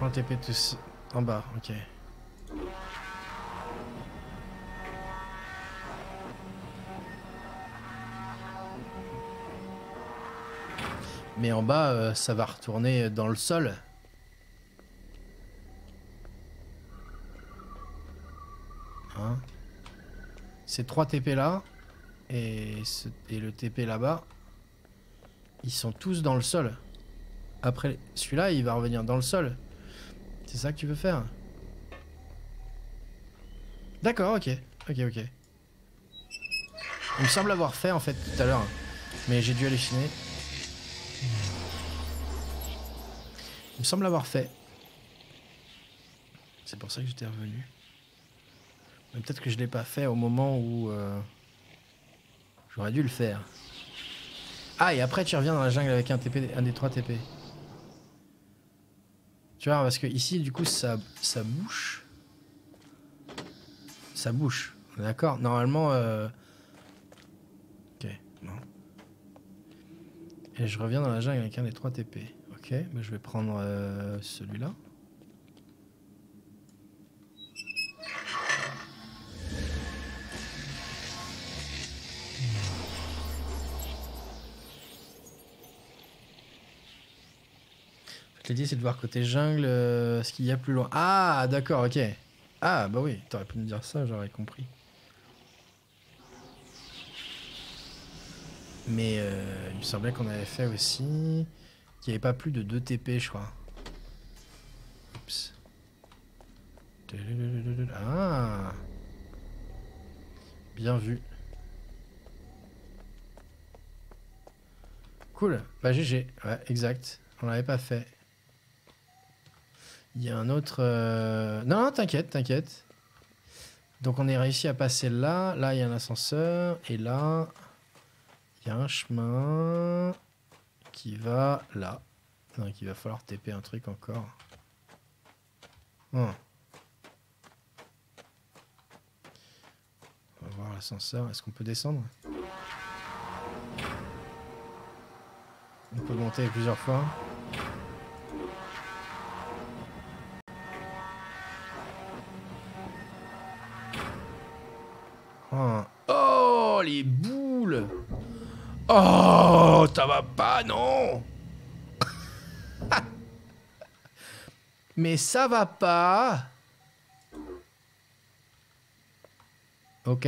prends le TP tous en bas, ok. Mais en bas, ça va retourner dans le sol. Hein? Ces 3 TP là et le TP là-bas, ils sont tous dans le sol. Après, celui-là, il va revenir dans le sol. C'est ça que tu veux faire? D'accord, ok. Ok, ok. Il me semble avoir fait en fait tout à l'heure. Mais j'ai dû halluciner. Il me semble avoir fait. C'est pour ça que j'étais revenu. Mais peut-être que je l'ai pas fait au moment où j'aurais dû le faire. Ah, et après tu reviens dans la jungle avec un TP, un des 3 TP. Tu vois, parce que ici, du coup, ça bouche. Ça bouche. D'accord? Normalement... Ok, non. Et je reviens dans la jungle avec un des 3 TP. Ok, bah je vais prendre celui-là. Je t'ai dit, c'est de voir côté jungle ce qu'il y a plus loin. Ah, d'accord, ok. Ah, bah oui, t'aurais pu me dire ça, j'aurais compris. Mais il me semblait qu'on avait fait aussi qu'il n'y avait pas plus de 2 TP, je crois. Oups. Ah, bien vu. Cool, bah GG, ouais, exact. On l'avait pas fait. Il y a un autre... Non, t'inquiète, t'inquiète. Donc on est réussi à passer là. Là, il y a un ascenseur. Et là, il y a un chemin qui va là. Donc il va falloir TP un truc encore. Oh. On va voir l'ascenseur. Est-ce qu'on peut descendre? On peut monter plusieurs fois. Oh, les boules! Oh, ça va pas, non! Mais ça va pas! Ok.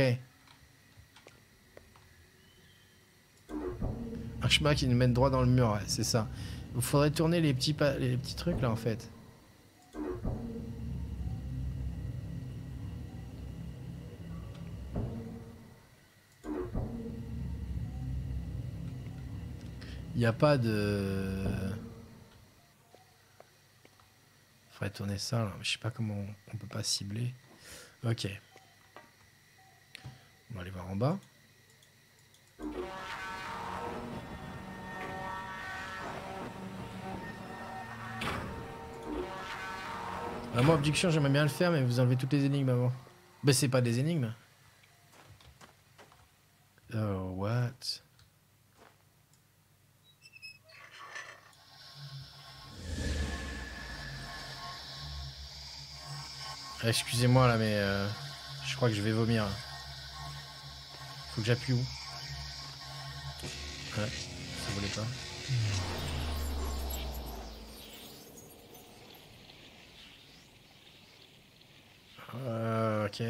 Un chemin qui nous mène droit dans le mur, ouais, c'est ça. Il faudrait tourner les petits trucs là en fait. Il n'y a pas de... Faudrait tourner ça là. Je sais pas comment on peut pas cibler. Ok. On va aller voir en bas. Moi, abduction, j'aimerais bien le faire, mais vous enlevez toutes les énigmes avant. Mais c'est pas des énigmes. Oh, what? Excusez-moi là, mais je crois que je vais vomir. Faut que j'appuie où? Ouais, ça voulait pas. Ok.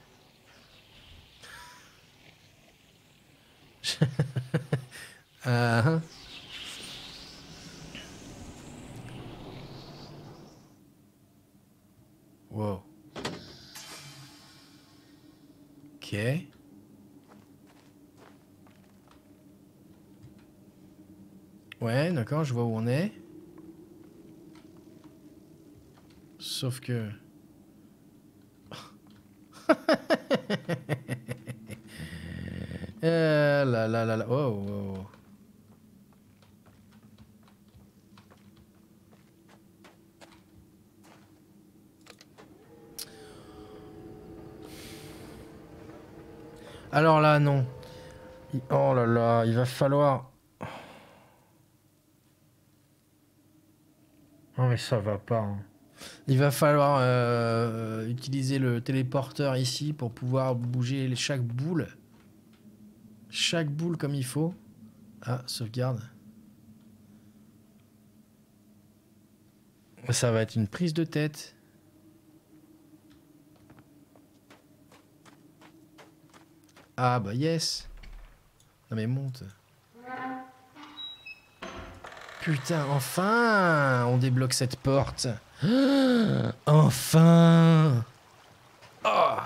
Wow. Ok. Ouais, d'accord, je vois où on est. Sauf que... là, là, là, là. Oh, oh, oh. Alors là, non. Oh là là, il va falloir... Non mais ça va pas. Hein. Il va falloir utiliser le téléporteur ici pour pouvoir bouger chaque boule. Chaque boule comme il faut. Ah, sauvegarde. Ça va être une prise de tête. Ah bah yes. Non mais monte. Putain, enfin on débloque cette porte. Enfin. Oh.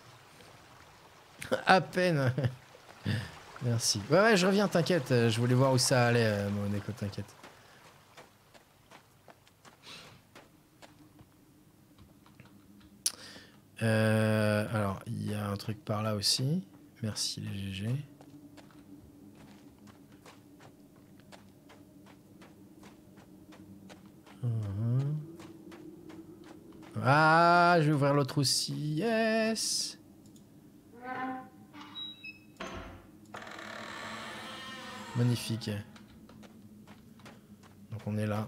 À peine. Merci. Ouais, je reviens, t'inquiète. Je voulais voir où ça allait, mon écho, t'inquiète. Alors, il y a un truc par là aussi. Merci les GG. Ah, je vais ouvrir l'autre aussi. Yes. Magnifique. Donc on est là.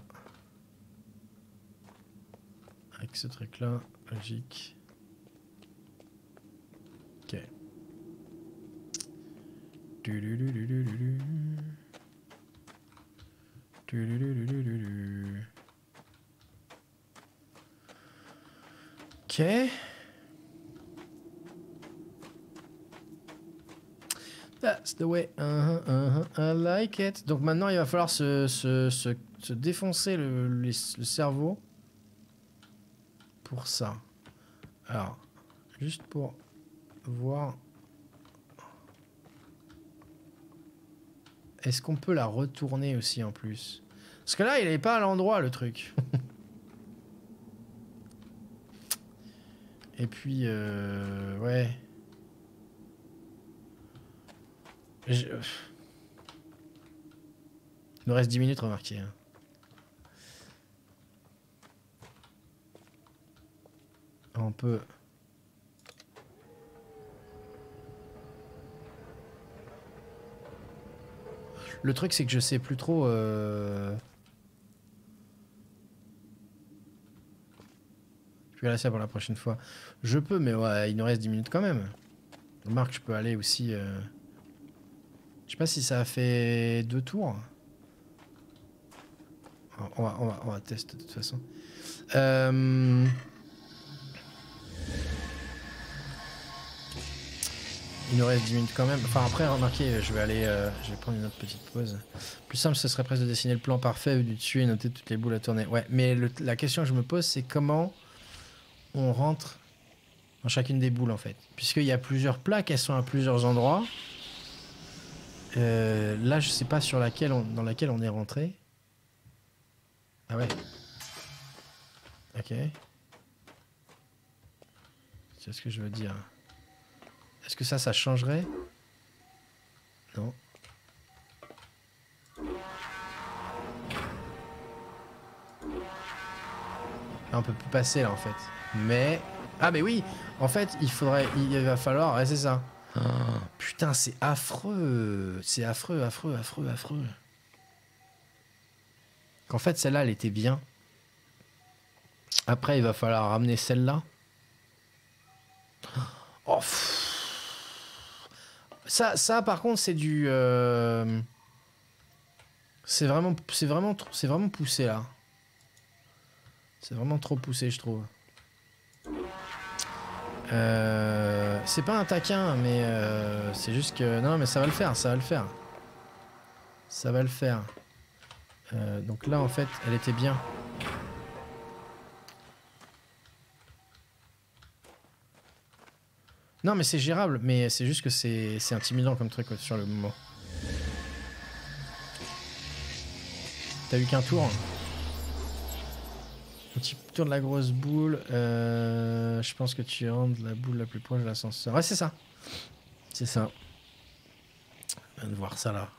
Avec ce truc là. Logique. Ok. Ok. That's the way. I like it. Donc maintenant, il va falloir se défoncer le cerveau pour ça. Alors, juste pour voir. Est-ce qu'on peut la retourner aussi en plus? Parce que là, il n'est pas à l'endroit, le truc. Et puis, ouais. Il nous reste 10 minutes, remarquez. Hein. On peut... Le truc, c'est que je sais plus trop... Je vais laisser ça pour la prochaine fois. Je peux, mais ouais, il nous reste 10 minutes quand même. Remarque, je peux aller aussi... Je sais pas si ça a fait 2 tours. On va tester de toute façon. Il nous reste 10 minutes quand même. Enfin après, remarquez, je vais prendre une autre petite pause. Plus simple, ce serait presque de dessiner le plan parfait du dessus et noter toutes les boules à tourner. Ouais, mais la question que je me pose, c'est comment on rentre dans chacune des boules en fait. Puisqu'il y a plusieurs plaques, elles sont à plusieurs endroits. Là, je sais pas sur dans laquelle on est rentré. Ah ouais. Ok. C'est ce que je veux dire. Est-ce que ça changerait? Non. Là, on peut plus passer là en fait. Mais... Ah mais oui. En fait, il va falloir... Ouais, c'est ça. Oh, putain, c'est affreux. C'est affreux, affreux, affreux, affreux. Qu'en fait, celle-là, elle était bien. Après, il va falloir ramener celle-là. Oh, ça, par contre, c'est du... C'est vraiment poussé, là. C'est vraiment trop poussé, je trouve. C'est pas un taquin, mais c'est juste que... Non, mais ça va le faire, ça va le faire. Ça va le faire. Donc là, en fait, elle était bien. Non, mais c'est gérable, mais c'est juste que c'est intimidant comme truc sur le moment. T'as eu qu'un tour. Un petit tour de la grosse boule. Je pense que tu rentres la boule la plus proche de l'ascenseur. Ouais, c'est ça. C'est ça. On vient de voir ça là.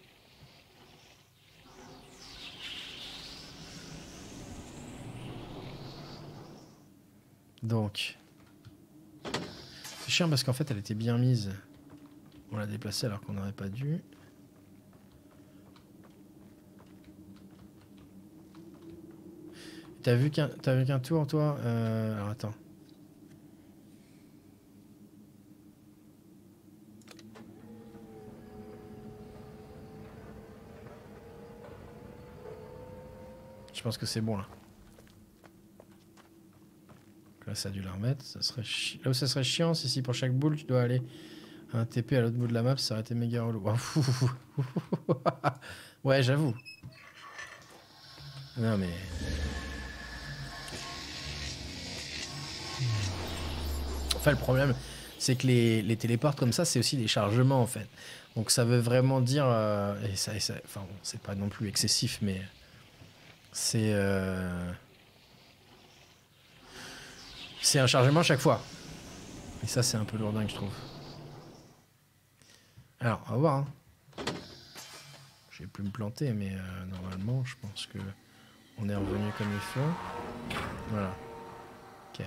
Donc... C'est chiant parce qu'en fait elle était bien mise. On l'a déplacée alors qu'on n'aurait pas dû. T'as vu qu'un tour, toi alors attends. Je pense que c'est bon là. Là, ça a dû la remettre. Ça serait là où ça serait chiant, c'est si pour chaque boule, tu dois aller à un TP à l'autre bout de la map, ça aurait été méga relou. Ouais, j'avoue. Non, mais. Enfin, le problème, c'est que les téléports comme ça, c'est aussi des chargements en fait. Donc, ça veut vraiment dire. Et ça, enfin, bon, c'est pas non plus excessif, mais. C'est. C'est un chargement chaque fois. Et ça, c'est un peu lourdingue, je trouve. Alors, on va voir. Hein. J'ai pu me planter, mais normalement, je pense que on est revenu comme il faut. Voilà. Ok.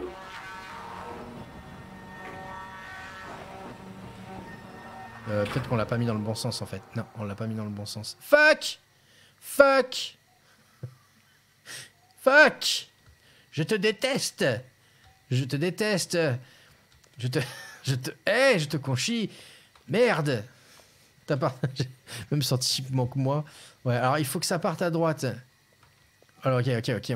Peut-être qu'on l'a pas mis dans le bon sens, en fait. Non, on l'a pas mis dans le bon sens. Fuck! Fuck! Fuck! Je te déteste! Je te déteste! Je te conchis! Merde! T'as pas... J'ai même sentiment que moi. Ouais, alors il faut que ça parte à droite. Alors ok,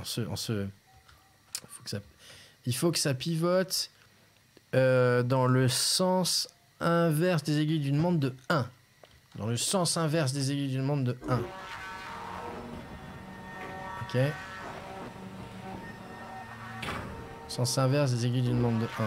il faut que ça pivote dans le sens inverse des aiguilles d'une montre de 1. Dans le sens inverse des aiguilles d'une montre de 1. Ok. Sens inverse des aiguilles d'une montre de 1.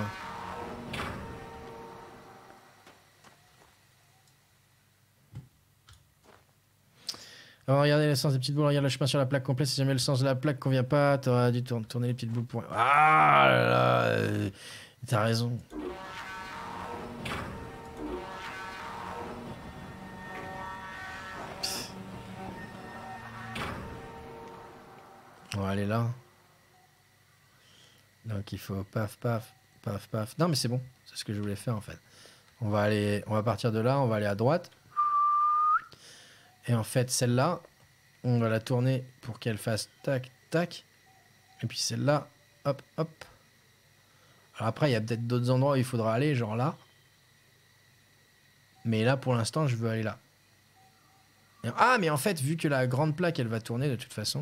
Alors, regardez le sens des petites boules, regarde le chemin sur la plaque complète. Si jamais le sens de la plaque convient pas, t'auras dû tourner les petites boules pour... Ah là là, t'as raison. On va aller là. Donc il faut paf, paf, paf, paf. Non mais c'est bon, c'est ce que je voulais faire en fait. On va partir de là, on va aller à droite. Et en fait, celle-là, on va la tourner pour qu'elle fasse tac, tac. Et puis celle-là, hop, hop. Alors après, il y a peut-être d'autres endroits où il faudra aller, genre là. Mais là, pour l'instant, je veux aller là. Et... Ah, mais en fait, vu que la grande plaque, elle va tourner de toute façon,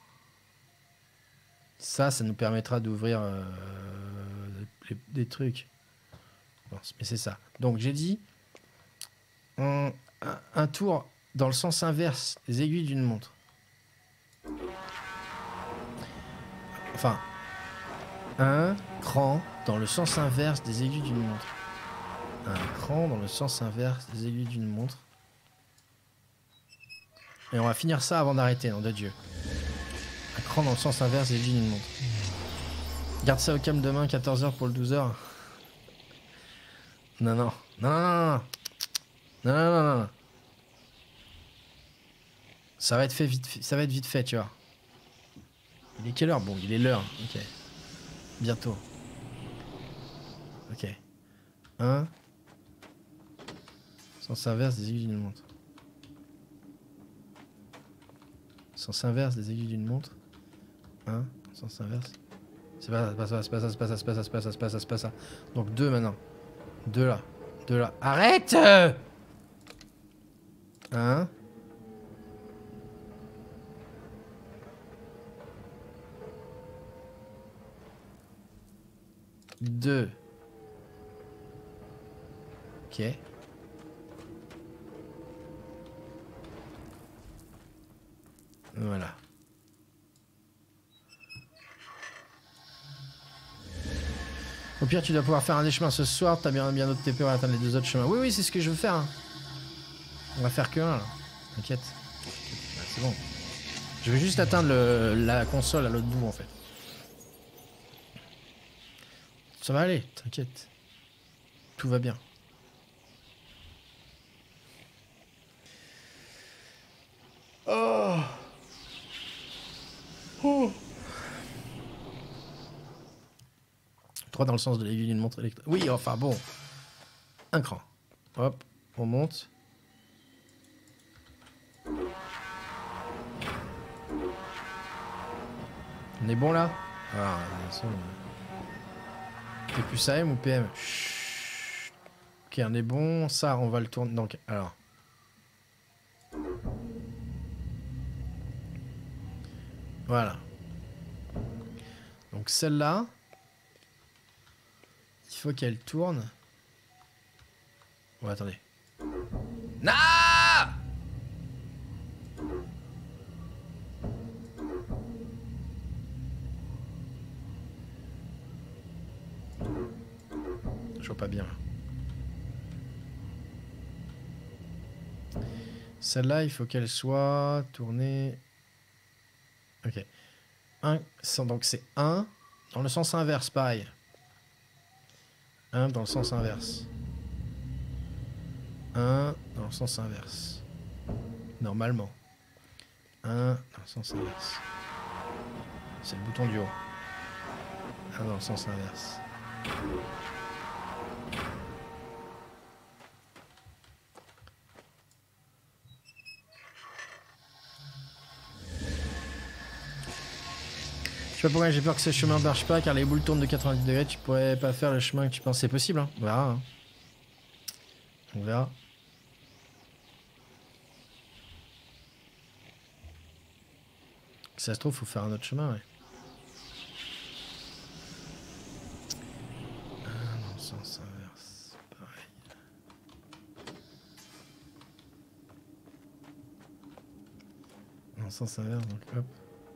ça nous permettra d'ouvrir des trucs. Bon, mais c'est ça. Donc, j'ai dit un tour dans le sens inverse des aiguilles d'une montre. Enfin, un cran dans le sens inverse des aiguilles d'une montre. Un cran dans le sens inverse des aiguilles d'une montre. Et on va finir ça avant d'arrêter, nom de Dieu. Un cran dans le sens inverse des aiguilles d'une montre. Garde ça au calme demain, 14h pour le 12h. Non, non. Non, non, non. Non, non, non, non. Ça va être fait vite, ça va être vite fait, tu vois. Il est quelle heure? Bon, il est l'heure. Ok. Bientôt. Ok. 1. Sens inverse des aiguilles d'une montre. Sens inverse des aiguilles d'une montre. 1. Sens inverse. C'est pas ça, c'est pas ça, c'est pas ça, c'est pas ça, c'est pas ça, c'est pas ça, c'est pas ça. Donc 2 maintenant. 2 là. 2 là. Arrête! 1. Deux. Ok. Voilà. Au pire, tu dois pouvoir faire un des chemins ce soir. T'as bien d'autres TP pour atteindre les 2 autres chemins. Oui, oui, c'est ce que je veux faire. Hein. On va faire que un là. T'inquiète. C'est bon. Je vais juste atteindre la console à l'autre bout en fait. Ça va aller, t'inquiète. Tout va bien. Oh. Oh. 3 dans le sens de l'aiguille d'une montre électrique. Oui, enfin bon. Un cran. Hop, on monte. On est bon là? Ah, de toute façon, t'es plus AM ou PM? Chut. Ok, on est bon. Ça, on va le tourner. Donc, alors. Voilà. Donc celle-là, il faut qu'elle tourne. Oh, attendez. Non! Je vois pas bien. Celle-là, il faut qu'elle soit tournée. Ok. Donc c'est 1 dans le sens inverse, pareil. 1 dans le sens inverse. 1 dans le sens inverse. Normalement. 1 dans le sens inverse. C'est le bouton du haut. 1 dans le sens inverse. Je sais pas pourquoi j'ai peur que ce chemin ne marche pas, car les boules tournent de 90 degrés, tu pourrais pas faire le chemin que tu penses. C'est possible, hein. On verra. Hein. On verra. Si ça se trouve, faut faire un autre chemin, ouais. Dans le sens inverse, pareil. Dans le sens inverse, donc hop.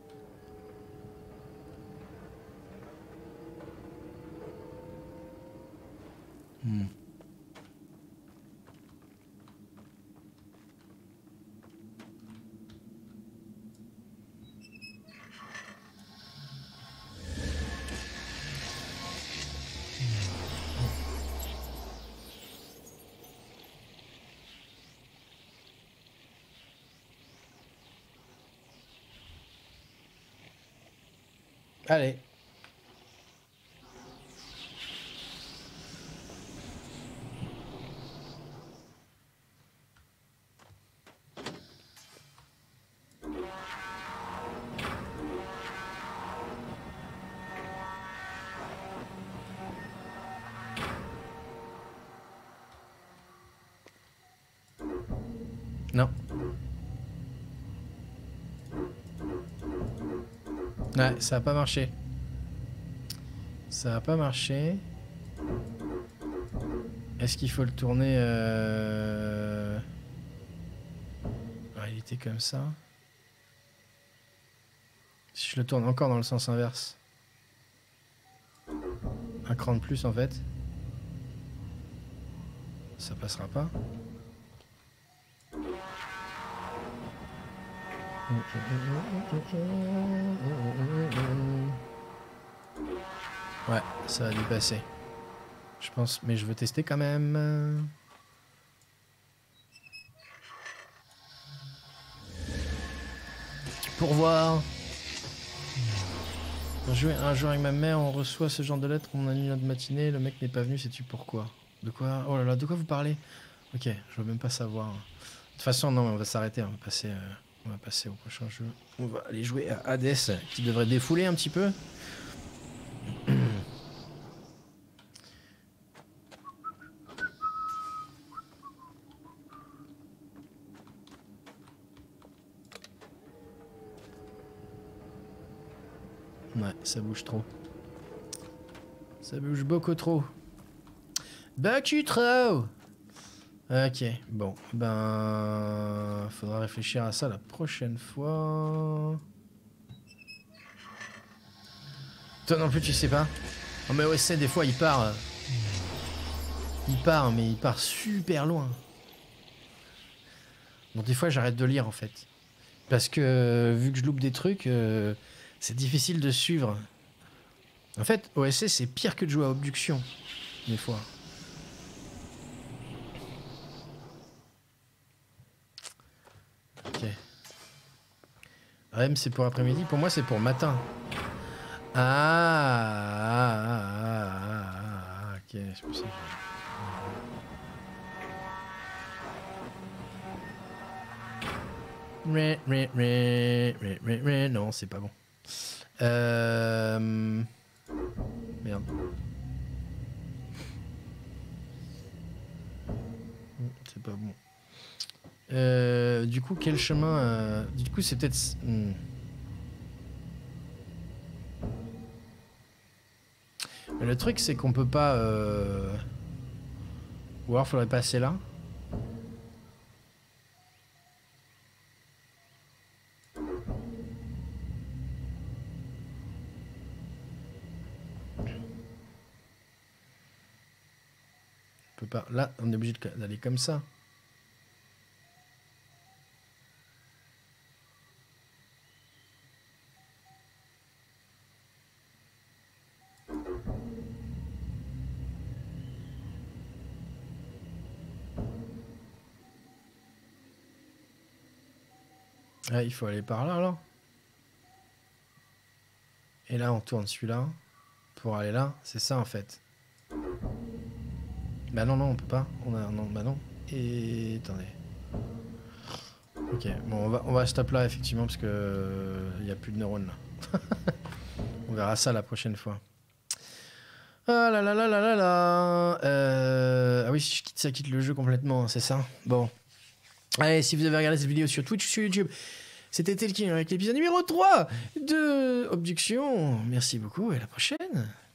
Allez. Non. Ouais, ça a pas marché. Ça a pas marché. Est-ce qu'il faut le tourner Ah, il était comme ça. Si je le tourne encore dans le sens inverse. Un cran de plus en fait. Ça passera pas. Ouais, ça va dépasser. Je pense, mais je veux tester quand même. Pour voir. Un jour avec ma mère, on reçoit ce genre de lettres, on annule notre matinée, le mec n'est pas venu, sais-tu pourquoi? De quoi? Oh là là, de quoi vous parlez? Ok, je veux même pas savoir. De toute façon, non, on va s'arrêter, on va passer au prochain jeu. On va aller jouer à Hades, qui devrait défouler un petit peu. Ouais, ça bouge trop. Ça bouge beaucoup trop. Beaucoup trop. Ok, bon, ben... faudra réfléchir à ça la prochaine fois. Toi non plus, tu sais pas? Oh mais OSC, des fois, il part... Il part, mais il part super loin. Donc des fois, j'arrête de lire, en fait. Parce que, vu que je loupe des trucs, c'est difficile de suivre. En fait, OSC, c'est pire que de jouer à Obduction, des fois. Ok. REM, c'est pour après-midi. Pour moi, c'est pour matin. Ok, c'est pour ça. Non, c'est pas bon. Merde. C'est pas bon. Du coup, quel chemin Du coup, c'est peut-être... Mais le truc, c'est qu'on peut pas... Ou alors, faudrait passer là. On peut pas... Là, on est obligé d'aller comme ça. Ah, il faut aller par là, alors. Et là, on tourne celui-là. Pour aller là. C'est ça, en fait. Bah non, non, on peut pas. Non, bah non. Et... Attendez. Ok, bon, on va stop là, effectivement, parce que... Il n'y a plus de neurones, là. On verra ça la prochaine fois. Ah là là là là là là. Ah oui, si je quitte ça, quitte le jeu complètement, c'est ça. Bon. Allez, si vous avez regardé cette vidéo sur Twitch ou sur YouTube, c'était Telkin avec l'épisode numéro 3 de Obduction. Merci beaucoup et à la prochaine.